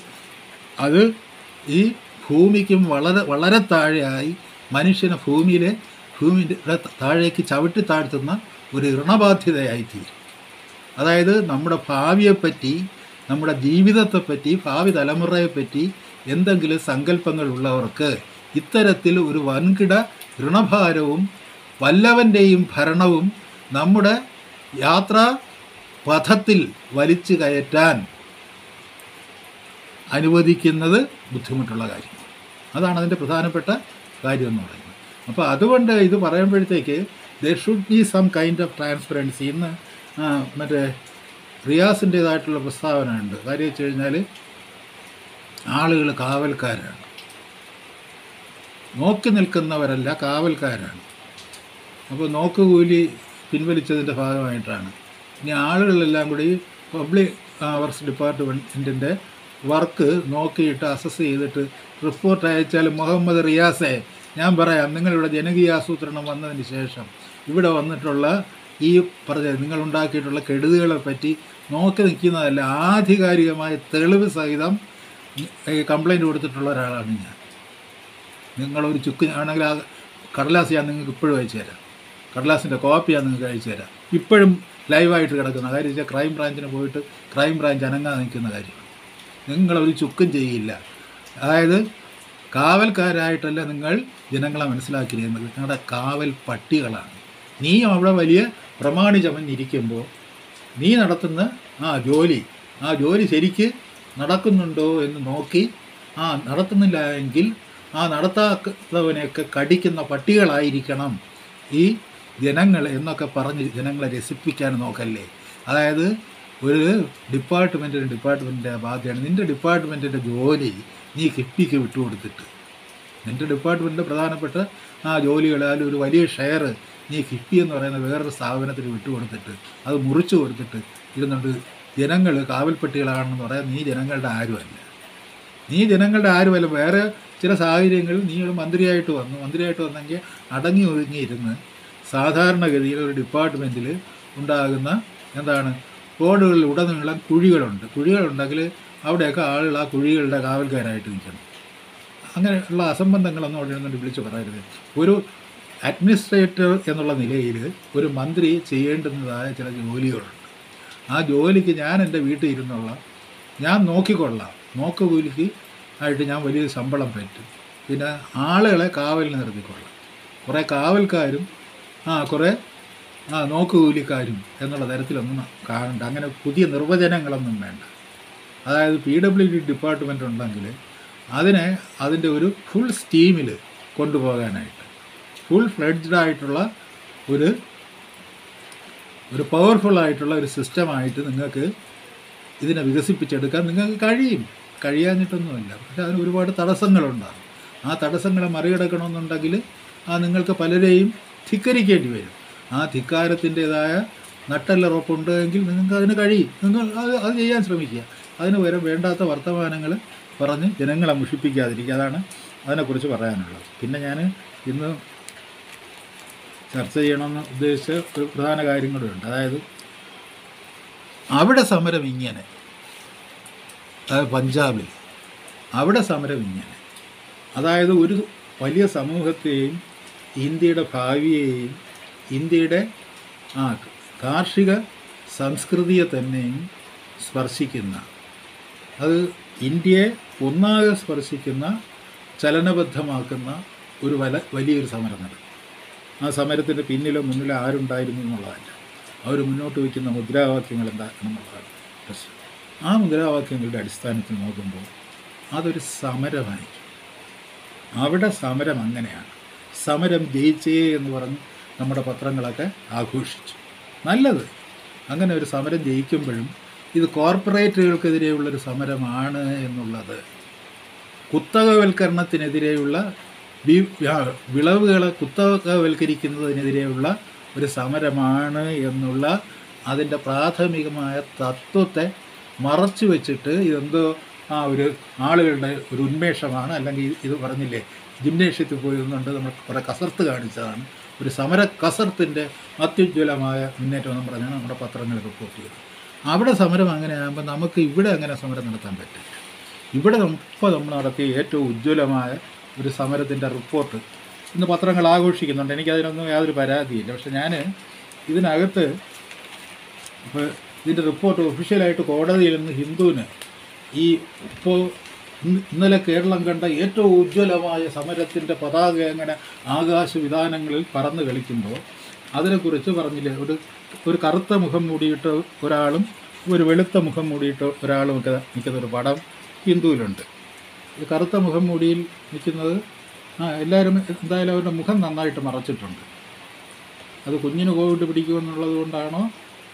ഈ ഭൂമിക്കും വളരെ വളരെ താഴെയായി മനുഷ്യനെ ഭൂമിയുടെ താഴേക്ക് ചവിട്ടി താഴ്ത്തുന്ന ഒരു ഋണബാധ്യതയായിത്തീരും. അതായത് നമ്മുടെ ഭാവിയെപ്പറ്റി, നമ്മുടെ ജീവിതത്തെപ്പറ്റി, ഭാവി തലമുറയെപ്പറ്റി എന്തെങ്കിലും സങ്കല്പങ്ങളുള്ളവർക്ക് ഇത്തരത്തിൽ ഒരു വൻകിട ഋണഭാരവും വല്ലവൻ്റെയും ഭരണവും നമ്മുടെ യാത്രാ പഥത്തിൽ വലിച്ചു കയറ്റാൻ അനുവദിക്കുന്നത് ബുദ്ധിമുട്ടുള്ള കാര്യം. അതാണ് അതിൻ്റെ പ്രധാനപ്പെട്ട കാര്യം എന്ന് പറയുന്നത്. അപ്പോൾ അതുകൊണ്ട് ഇത് പറയുമ്പോഴത്തേക്ക് there should be some kind of transparency. ഇന്ന് മറ്റേ റിയാസിൻ്റേതായിട്ടുള്ള പ്രസ്താവന ഉണ്ട്. കാര്യം വെച്ച് കഴിഞ്ഞാൽ ആളുകൾ കാവൽക്കാരാണ്, നോക്കി നിൽക്കുന്നവരല്ല, കാവൽക്കാരാണ്. അപ്പോൾ നോക്കുകൂലി പിൻവലിച്ചതിൻ്റെ ഭാഗമായിട്ടാണ് ഇനി ആളുകളെല്ലാം കൂടി പബ്ലിക് വർക്ക്സ് ഡിപ്പാർട്ട്മെൻറ്റിൻ്റെ വർക്ക് നോക്കിയിട്ട് അസസ് ചെയ്തിട്ട് റിപ്പോർട്ട് അയച്ചാൽ മുഹമ്മദ് റിയാസെ, ഞാൻ പറയാം, നിങ്ങളിവിടെ ജനകീയ ആസൂത്രണം വന്നതിന് ശേഷം ഇവിടെ വന്നിട്ടുള്ള ഈ നിങ്ങളുണ്ടാക്കിയിട്ടുള്ള കെടുതികളെ പറ്റി നോക്കി നിൽക്കുന്നതല്ല, ആധികാരികമായ തെളിവ് സഹിതം കംപ്ലൈൻറ്റ് കൊടുത്തിട്ടുള്ള ഒരാളാണ് ഞാൻ. നിങ്ങളൊരു ചുക്ക് ആണെങ്കിൽ ആ കടലാസ് ഞാൻ നിങ്ങൾക്ക് ഇപ്പോഴും അയച്ചു തരാം, കടലാസിൻ്റെ കോപ്പി ഞാൻ നിങ്ങൾക്ക് അയച്ചു തരാം. ഇപ്പോഴും ലൈവായിട്ട് കിടക്കുന്ന കാര്യം വെച്ചാൽ ക്രൈം ബ്രാഞ്ചിന് പോയിട്ട് ക്രൈം ബ്രാഞ്ച് അനങ്ങാതെ നിൽക്കുന്ന കാര്യം. നിങ്ങളൊരു ചുക്കും ചെയ്യില്ല. അതായത് കാവൽക്കാരായിട്ടല്ല നിങ്ങൾ ജനങ്ങളെ മനസ്സിലാക്കിയിരുന്നത്, നിങ്ങളുടെ കാവൽ പട്ടികളാണ്. നീ അവിടെ വലിയ പ്രമാണി ചമഞ്ഞിരിക്കുമ്പോൾ നീ നടത്തുന്ന ആ ജോലി ശരിക്ക് നടക്കുന്നുണ്ടോ എന്ന് നോക്കി, നടത്തുന്നില്ല എങ്കിൽ ആ നടത്താത്തവനെയൊക്കെ കടിക്കുന്ന പട്ടികളായിരിക്കണം ഈ ജനങ്ങൾ എന്നൊക്കെ പറഞ്ഞ് ജനങ്ങളെ രസിപ്പിക്കാൻ നോക്കല്ലേ. അതായത് ഒരു ഡിപ്പാർട്ട്മെൻറ്റിൻ്റെ ബാധ്യതയാണ്. നിൻ്റെ ഡിപ്പാർട്ട്മെൻറ്റിൻ്റെ ജോലി നീ കിഫ്ബിക്ക് വിട്ടുകൊടുത്തിട്ട്, നിൻ്റെ ഡിപ്പാർട്ട്മെൻറ്റിൻ്റെ പ്രധാനപ്പെട്ട ആ ജോലികൾ, അതിൽ ഒരു വലിയ ഷെയർ നീ കിഫ്ബി എന്ന് പറയുന്ന വേറൊരു സ്ഥാപനത്തിന് വിട്ടുകൊടുത്തിട്ട് അത് മുറിച്ചു കൊടുത്തിട്ട് ഇരുന്നുകൊണ്ട് ജനങ്ങൾ കാവൽപ്പട്ടികളാണെന്ന് പറയാൻ നീ ജനങ്ങളുടെ ആരുമല്ല. വേറെ ചില സാഹചര്യങ്ങളിൽ നീ ഒരു മന്ത്രിയായിട്ട് വന്നെങ്കിൽ അടങ്ങി ഒതുങ്ങിയിരുന്ന് സാധാരണഗതിയിൽ ഒരു ഡിപ്പാർട്ട്മെൻറ്റിൽ ഉണ്ടാകുന്ന റോഡുകളിൽ ഉടനീളം കുഴികളുണ്ടെങ്കിൽ അവിടെയൊക്കെ ആളുകൾ ആ കുഴികളുടെ കാവൽക്കാരായിട്ട് നിൽക്കണം. അങ്ങനെയുള്ള അസംബന്ധങ്ങളൊന്നും അവിടെ നിന്നുകൊണ്ട് വിളിച്ച് പറയരുത്. ഒരു അഡ്മിനിസ്ട്രേറ്റർ എന്നുള്ള നിലയിൽ ഒരു മന്ത്രി ചെയ്യേണ്ടുന്നതായ ചില ജോലികളുണ്ട്. ആ ജോലിക്ക് ഞാൻ എൻ്റെ വീട്ടിൽ ഇരുന്നുള്ള ഞാൻ നോക്കിക്കൊള്ളാം, നോക്കുകൂലിക്ക് ആയിട്ട് ഞാൻ വലിയ ശമ്പളം പറ്റും. പിന്നെ ആളുകളെ കാവലിന് നിർത്തിക്കൊള്ളാം. കുറേ കാവൽക്കാരും കുറേ നോക്കുകൂലിക്കാരും എന്നുള്ള തരത്തിലൊന്നും കാണണ്ട. അങ്ങനെ പുതിയ നിർവചനങ്ങളൊന്നും വേണ്ട. അതായത് PWD ഡിപ്പാർട്ട്മെൻറ്റ് ഉണ്ടെങ്കിൽ അതിൻ്റെ ഒരു ഫുൾ സ്റ്റീമിൽ കൊണ്ടുപോകാനായിട്ട് ഫുൾ ഫ്ലെഡ്ജ്ഡ് ആയിട്ടുള്ള ഒരു പവർഫുള്ളായിട്ടുള്ള ഒരു സിസ്റ്റമായിട്ട് നിങ്ങൾക്ക് ഇതിനെ വികസിപ്പിച്ചെടുക്കാൻ നിങ്ങൾക്ക് കഴിയാഞ്ഞിട്ടൊന്നുമില്ല. പക്ഷേ അതിന് ഒരുപാട് തടസ്സങ്ങളുണ്ടാകും. ആ തടസ്സങ്ങളെ മറികടക്കണമെന്നുണ്ടെങ്കിൽ നിങ്ങൾക്ക് പലരെയും ധിക്കരിക്കേണ്ടി വരും. ആ ധിക്കാരത്തിൻ്റേതായ നട്ടെല്ലുറപ്പുണ്ടെങ്കിൽ നിങ്ങൾക്ക് അതിന് കഴിയും. നിങ്ങൾ അത് ചെയ്യാൻ ശ്രമിക്കുക. അതിന് പകരം വേണ്ടാത്ത വർത്തമാനങ്ങൾ പറഞ്ഞ് ജനങ്ങളെ മുഷിപ്പിക്കാതിരിക്കുക. അതാണ് അതിനെക്കുറിച്ച് പറയാനുള്ളത്. പിന്നെ ഞാൻ ഇന്ന് ചർച്ച ചെയ്യണമെന്ന് ഉദ്ദേശിച്ച ഒരു പ്രധാന കാര്യം കൂടെയുണ്ട്. അതായത് അവിടെ സമരം ഇങ്ങനെ, അതായത് പഞ്ചാബിൽ അവിടെ സമരം ഇങ്ങനെ, അതായത് ഒരു വലിയ സമൂഹത്തെയും ഇന്ത്യയുടെ ഭാവിയെയും ഇന്ത്യയുടെ കാർഷിക സംസ്കൃതിയെ തന്നെയും സ്പർശിക്കുന്ന, അത് ഇന്ത്യയെ ഒന്നാകെ സ്പർശിക്കുന്ന, ചലനബദ്ധമാക്കുന്ന ഒരു വലിയൊരു സമരം നടക്കും. ആ സമരത്തിൻ്റെ പിന്നിലോ മുന്നിലോ ആരുണ്ടായിരുന്നു എന്നുള്ളതല്ല, അവർ മുന്നോട്ട് വയ്ക്കുന്ന മുദ്രാവാക്യങ്ങൾ എന്താണെന്നുള്ളതാണ് പ്രശ്നം. ആ മുദ്രാവാക്യങ്ങളുടെ അടിസ്ഥാനത്തിൽ നോക്കുമ്പോൾ അതൊരു സമരമായിരിക്കും. അവിടെ സമരം അങ്ങനെയാണ്. സമരം ജയിച്ചേ എന്ന് പറഞ്ഞ് നമ്മുടെ പത്രങ്ങളൊക്കെ ആഘോഷിച്ചു. നല്ലത്. അങ്ങനെ ഒരു സമരം ജയിക്കുമ്പോഴും ഇത് കോർപ്പറേറ്റുകൾക്കെതിരെയുള്ളൊരു സമരമാണ് എന്നുള്ളത്, കുത്തകവൽക്കരണത്തിനെതിരെയുള്ള വിളവുകളെ കുത്തകവൽക്കരിക്കുന്നതിനെതിരെയുള്ള ഒരു സമരമാണ് എന്നുള്ള അതിൻ്റെ പ്രാഥമികമായ തത്വത്തെ മറച്ചു വെച്ചിട്ട് ഇതെന്തോ ഒരു ആളുകളുടെ ഒരു ഉന്മേഷമാണ്, അല്ലെങ്കിൽ ഇത് പറഞ്ഞില്ലേ ജിംനേഷ്യത്തിൽ പോയി നിന്നുകൊണ്ട് നമ്മൾ കുറേ കസർത്ത് കാണിച്ചതാണ്, ഒരു സമര കസർത്തിൻ്റെ അത്യുജ്വലമായ മുന്നേറ്റം എന്ന് പറഞ്ഞാണ് നമ്മുടെ പത്രങ്ങൾ റിപ്പോർട്ട് ചെയ്തത്. അവിടെ സമരം അങ്ങനെ ആകുമ്പോൾ നമുക്ക് ഇവിടെ അങ്ങനെ സമരം നടത്താൻ പറ്റില്ല. ഇവിടെ ഇപ്പോൾ നമ്മൾ നടത്തിയ ഏറ്റവും ഉജ്ജ്വലമായ ഒരു സമരത്തിൻ്റെ റിപ്പോർട്ട് ഇന്ന് പത്രങ്ങൾ ആഘോഷിക്കുന്നുണ്ട്, എനിക്കതിനൊന്നും യാതൊരു പരാതിയില്ല. പക്ഷെ ഞാൻ ഇതിനകത്ത് ഇപ്പോൾ ഇതിൻ്റെ റിപ്പോർട്ട് ഒഫീഷ്യലായിട്ട് കോടതിയിൽ നിന്ന് ഹിന്ദുവിന് ഈ ഇപ്പോൾ ഇന്നലെ കേരളം കണ്ട ഏറ്റവും ഉജ്ജ്വലമായ സമരത്തിൻ്റെ പതാക എങ്ങനെ ആകാശവിധാനങ്ങളിൽ പറന്ന് കളിക്കുമ്പോൾ അതിനെക്കുറിച്ച് പറഞ്ഞില്ലേ, ഒരു കറുത്ത മുഖം മൂടിയിട്ട് ഒരാളും ഒരു വെളുത്ത മുഖം മൂടിയിട്ട് ഒരാളും ഒക്കെ നിൽക്കുന്നൊരു പടം ഹിന്ദുവിലുണ്ട്. ഈ കറുത്ത മുഖം മൂടിയിൽ നിൽക്കുന്നത് എല്ലാവരും എന്തായാലും അവരുടെ മുഖം നന്നായിട്ട് മറച്ചിട്ടുണ്ട്. അത് കുഞ്ഞിന് കോവിഡ് പിടിക്കുമെന്നുള്ളത് കൊണ്ടാണോ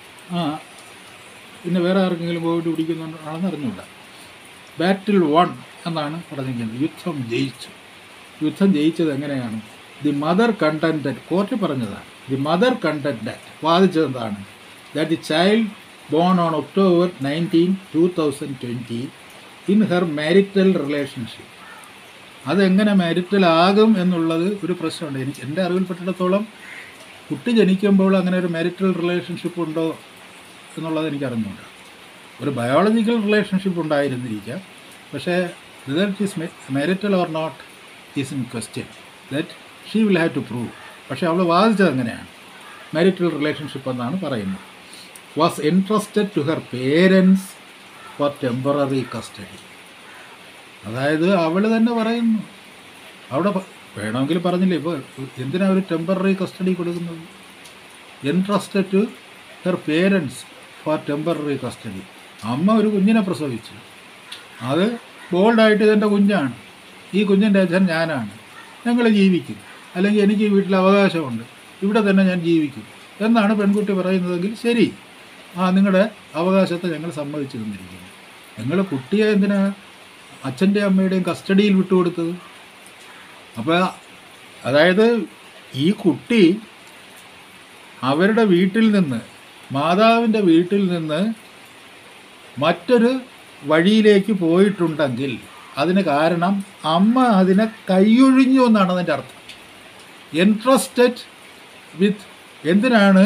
പിന്നെ വേറെ ആർക്കെങ്കിലും കോവിഡ് പിടിക്കുന്നുണ്ടാണെന്ന് അറിഞ്ഞില്ല. ബാറ്റിൽ 1 എന്നാണ് പറഞ്ഞിരിക്കുന്നത്. യുദ്ധം ജയിച്ചത് എങ്ങനെയാണ്? ദി മദർ കണ്ടൻറ്റഡ്, കോർട്ട് പറഞ്ഞതാണ്, ദി മദർ കണ്ടൻറ്റഡ് വാദിച്ചതെന്താണ്? That the child born on October 19, 2020 in her marital relationship. അതെങ്ങനെ മാരിറ്റലാകും എന്നുള്ളത് ഒരു പ്രശ്നമുണ്ട്. എൻ്റെ അറിവിൽപ്പെട്ടിടത്തോളം കുട്ടി ജനിക്കുമ്പോൾ അങ്ങനെ ഒരു മാരിറ്റൽ റിലേഷൻഷിപ്പ് ഉണ്ടോ എന്നുള്ളത് എനിക്ക് അറിഞ്ഞുണ്ട്. ഒരു ബയോളജിക്കൽ റിലേഷൻഷിപ്പ് ഉണ്ടായിരുന്നിരിക്കാം, പക്ഷേ result is marital or not is in question. That she will have to prove. പക്ഷേ അവൾ വാദിച്ചത് അങ്ങനെയാണ്, മാരിറ്റൽ റിലേഷൻഷിപ്പ് എന്നാണ് പറയുന്നത്. Was interested to her parents for temporary custody. അതായത് അവൾ തന്നെ പറയുന്നു, അവിടെ വേണമെങ്കിൽ പറഞ്ഞില്ലേ, ഇപ്പോൾ എന്തിനാണ് ഒരു ടെമ്പററി കസ്റ്റഡി കൊടുക്കുന്നത്? Interested to her parents for temporary custody. അമ്മ ഒരു കുഞ്ഞിനെ പ്രസവിച്ചു, അത് ബോൾഡായിട്ട് ഇതെൻ്റെ കുഞ്ഞാണ്, ഈ കുഞ്ഞിൻ്റെ അച്ഛൻ ഞാനാണ്, ഞങ്ങൾ ജീവിക്കും, അല്ലെങ്കിൽ എനിക്ക് ഈ വീട്ടിൽ അവകാശമുണ്ട്, ഇവിടെ തന്നെ ഞാൻ ജീവിക്കും എന്നാണ് പെൺകുട്ടി പറയുന്നതെങ്കിൽ ശരി, നിങ്ങളുടെ അവകാശത്തെ ഞങ്ങൾ സമ്മതിച്ചു തന്നിരിക്കുന്നു. നിങ്ങൾ കുട്ടിയെ എന്തിനാ അച്ഛൻ്റെ അമ്മയുടെയും കസ്റ്റഡിയിൽ വിട്ടുകൊടുത്തത്? അപ്പോൾ അതായത് ഈ കുട്ടി അവരുടെ വീട്ടിൽ നിന്ന്, മാതാവിൻ്റെ വീട്ടിൽ നിന്ന് മറ്റൊരു വഴിയിലേക്ക് പോയിട്ടുണ്ടെങ്കിൽ അതിന് കാരണം അമ്മ അതിനെ കൈയൊഴിഞ്ഞു എന്നാണ് അതിൻ്റെ അർത്ഥം. ഇൻട്രസ്റ്റഡ് വിത്ത് എന്തിനാണ്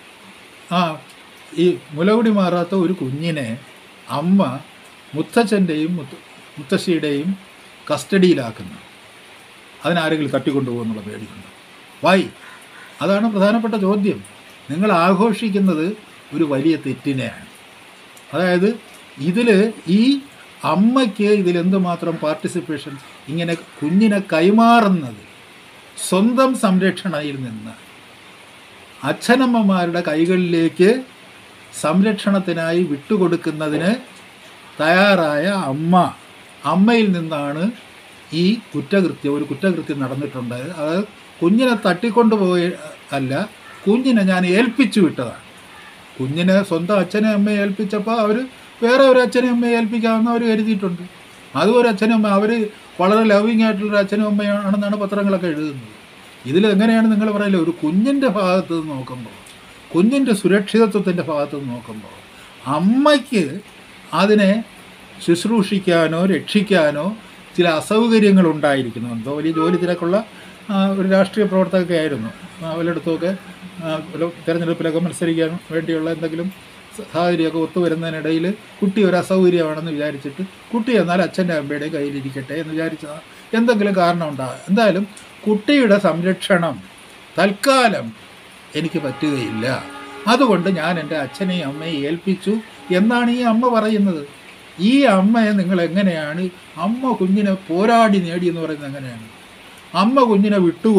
ഈ മുലകുടി മാറാത്ത ഒരു കുഞ്ഞിനെ അമ്മ മുത്തച്ഛൻ്റെയും മുത്തശ്ശിയുടെയും കസ്റ്റഡിയിലാക്കുന്നു? അതിനാരെങ്കിലും തട്ടിക്കൊണ്ടുപോകുന്നുള്ള പേടിയുണ്ട്. വൈ? അതാണ് പ്രധാനപ്പെട്ട ചോദ്യം. നിങ്ങൾ ആഘോഷിക്കുന്നത് ഒരു വലിയ തെറ്റിനെയാണ്. അതായത് ഇതിൽ ഈ അമ്മയ്ക്ക് ഇതിലെന്തുമാത്രം പാർട്ടിസിപ്പേഷൻ, ഇങ്ങനെ കുഞ്ഞിനെ കൈമാറുന്നത് സ്വന്തം സംരക്ഷണയിൽ നിന്ന് അച്ഛനമ്മമാരുടെ കൈകളിലേക്ക് സംരക്ഷണത്തിനായി വിട്ടുകൊടുക്കുന്നതിന് തയ്യാറായ അമ്മയിൽ നിന്നാണ് ഈ ഒരു കുറ്റകൃത്യം നടന്നിട്ടുണ്ട്. അത് കുഞ്ഞിനെ തട്ടിക്കൊണ്ടുപോയി അല്ല, കുഞ്ഞിനെ ഞാൻ ഏൽപ്പിച്ചു വിട്ടതാണ്. കുഞ്ഞിനെ സ്വന്തം അച്ഛനെ അമ്മയെ ഏൽപ്പിച്ചപ്പോൾ അവർ വേറെ ഒരു അച്ഛനെ അമ്മയെ ഏൽപ്പിക്കാമെന്ന് അവർ കരുതിയിട്ടുണ്ട്. അതും ഒരു അച്ഛനും അമ്മ, അവർ വളരെ ലവിങ് ആയിട്ടുള്ളൊരു അച്ഛനും അമ്മയാണെന്നാണ് പത്രങ്ങളൊക്കെ എഴുതുന്നത്. ഇതിലെങ്ങനെയാണ് നിങ്ങൾ പറയില്ല, ഒരു കുഞ്ഞിൻ്റെ ഭാഗത്ത് നിന്ന് നോക്കുമ്പോൾ, കുഞ്ഞിൻ്റെ സുരക്ഷിതത്വത്തിൻ്റെ ഭാഗത്ത് നിന്ന് നോക്കുമ്പോൾ അമ്മയ്ക്ക് അതിനെ ശുശ്രൂഷിക്കാനോ രക്ഷിക്കാനോ ചില അസൗകര്യങ്ങൾ ഉണ്ടായിരിക്കുന്നു. എന്തോ വലിയ ജോലി തിരക്കുള്ള ഒരു രാഷ്ട്രീയ പ്രവർത്തകയൊക്കെ ആയിരുന്നു. അവരെടുത്തൊക്കെ തിരഞ്ഞെടുപ്പിലൊക്കെ മത്സരിക്കാൻ വേണ്ടിയുള്ള എന്തെങ്കിലും സാഹചര്യമൊക്കെ ഒത്തുവരുന്നതിനിടയിൽ കുട്ടി ഒരു അസൗകര്യമാണെന്ന് വിചാരിച്ചിട്ട് കുട്ടി എന്നാൽ അച്ഛൻ്റെ അമ്മയുടെയും കയ്യിലിരിക്കട്ടെ എന്ന് വിചാരിച്ചതാണ്. എന്തെങ്കിലും കാരണം ഉണ്ടാകും. എന്തായാലും കുട്ടിയുടെ സംരക്ഷണം തൽക്കാലം എനിക്ക് പറ്റുകയില്ല, അതുകൊണ്ട് ഞാൻ എൻ്റെ അച്ഛനെയും അമ്മയെ ഏൽപ്പിച്ചു എന്നാണ് ഈ അമ്മ പറയുന്നത്. ഈ അമ്മയെ നിങ്ങൾ എങ്ങനെയാണ്, അമ്മ കുഞ്ഞിനെ പോരാടി നേടിയെന്ന് പറയുന്നത് എങ്ങനെയാണ്? അമ്മ കുഞ്ഞിനെ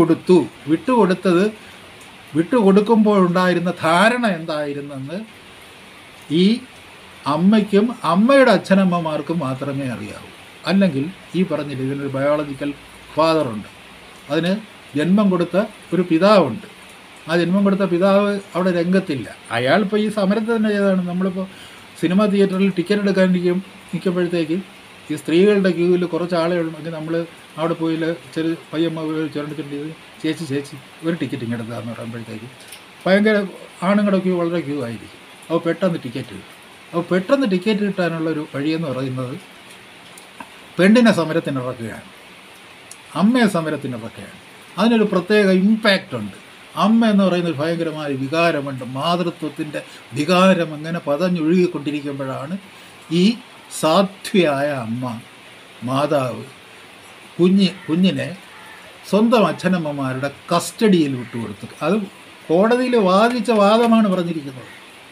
വിട്ടുകൊടുക്കുമ്പോഴുണ്ടായിരുന്ന ധാരണ എന്തായിരുന്നെന്ന് ഈ അമ്മയ്ക്കും അമ്മയുടെ അച്ഛനമ്മമാർക്കും മാത്രമേ അറിയാവൂ. അല്ലെങ്കിൽ ഈ പറഞ്ഞില്ല, ഇതിനൊരു ബയോളജിക്കൽ ഫാദറുണ്ട്, അതിന് ജന്മം കൊടുത്ത ഒരു പിതാവുണ്ട്. ആ ജന്മം കൊടുത്ത പിതാവ് അവിടെ രംഗത്തില്ല. അയാളിപ്പോൾ ഈ സമരത്തിൽ തന്നെ ചെയ്തതാണ്. നമ്മളിപ്പോൾ സിനിമ തിയേറ്ററിൽ ടിക്കറ്റ് എടുക്കാൻ നിൽക്കുമ്പോഴത്തേക്ക് ഈ സ്ത്രീകളുടെ ക്യൂവിൽ കുറച്ച് ആളെ ഉണ്ടെങ്കിൽ നമ്മൾ അവിടെ പോയി ചെറിയ പയ്യമ്മ ചുരണ്ടിട്ടുണ്ട്, ചേച്ചി ഒരു ടിക്കറ്റ് ഇങ്ങെടുത്താന്ന് പറയുമ്പോഴത്തേക്ക് ഭയങ്കര ആണുങ്ങളുടെ ക്യൂ വളരെ ക്യൂ ആയിരിക്കും. അപ്പോൾ പെട്ടെന്ന് ടിക്കറ്റ് കിട്ടും. അപ്പോൾ പെട്ടെന്ന് ടിക്കറ്റ് കിട്ടാനുള്ളൊരു വഴിയെന്ന് പറയുന്നത് പെണ്ണിനെ സമരത്തിനിറക്കുകയാണ്, അമ്മയെ സമരത്തിനിറക്കുകയാണ്. അതിനൊരു പ്രത്യേക ഇമ്പാക്റ്റ് ഉണ്ട്. അമ്മ എന്ന് പറയുന്നൊരു ഭയങ്കരമായ വികാരമുണ്ട്. മാതൃത്വത്തിൻ്റെ വികാരം അങ്ങനെ പതഞ്ഞൊഴുകിക്കൊണ്ടിരിക്കുമ്പോഴാണ് ഈ സാധ്വിയായ അമ്മ, മാതാവ് കുഞ്ഞിനെ സ്വന്തം അച്ഛനമ്മമാരുടെ കസ്റ്റഡിയിൽ വിട്ടുകൊടുത്തു. അത് കോടതിയിൽ വാദിച്ച വാദമാണ് പറഞ്ഞിരിക്കുന്നത്.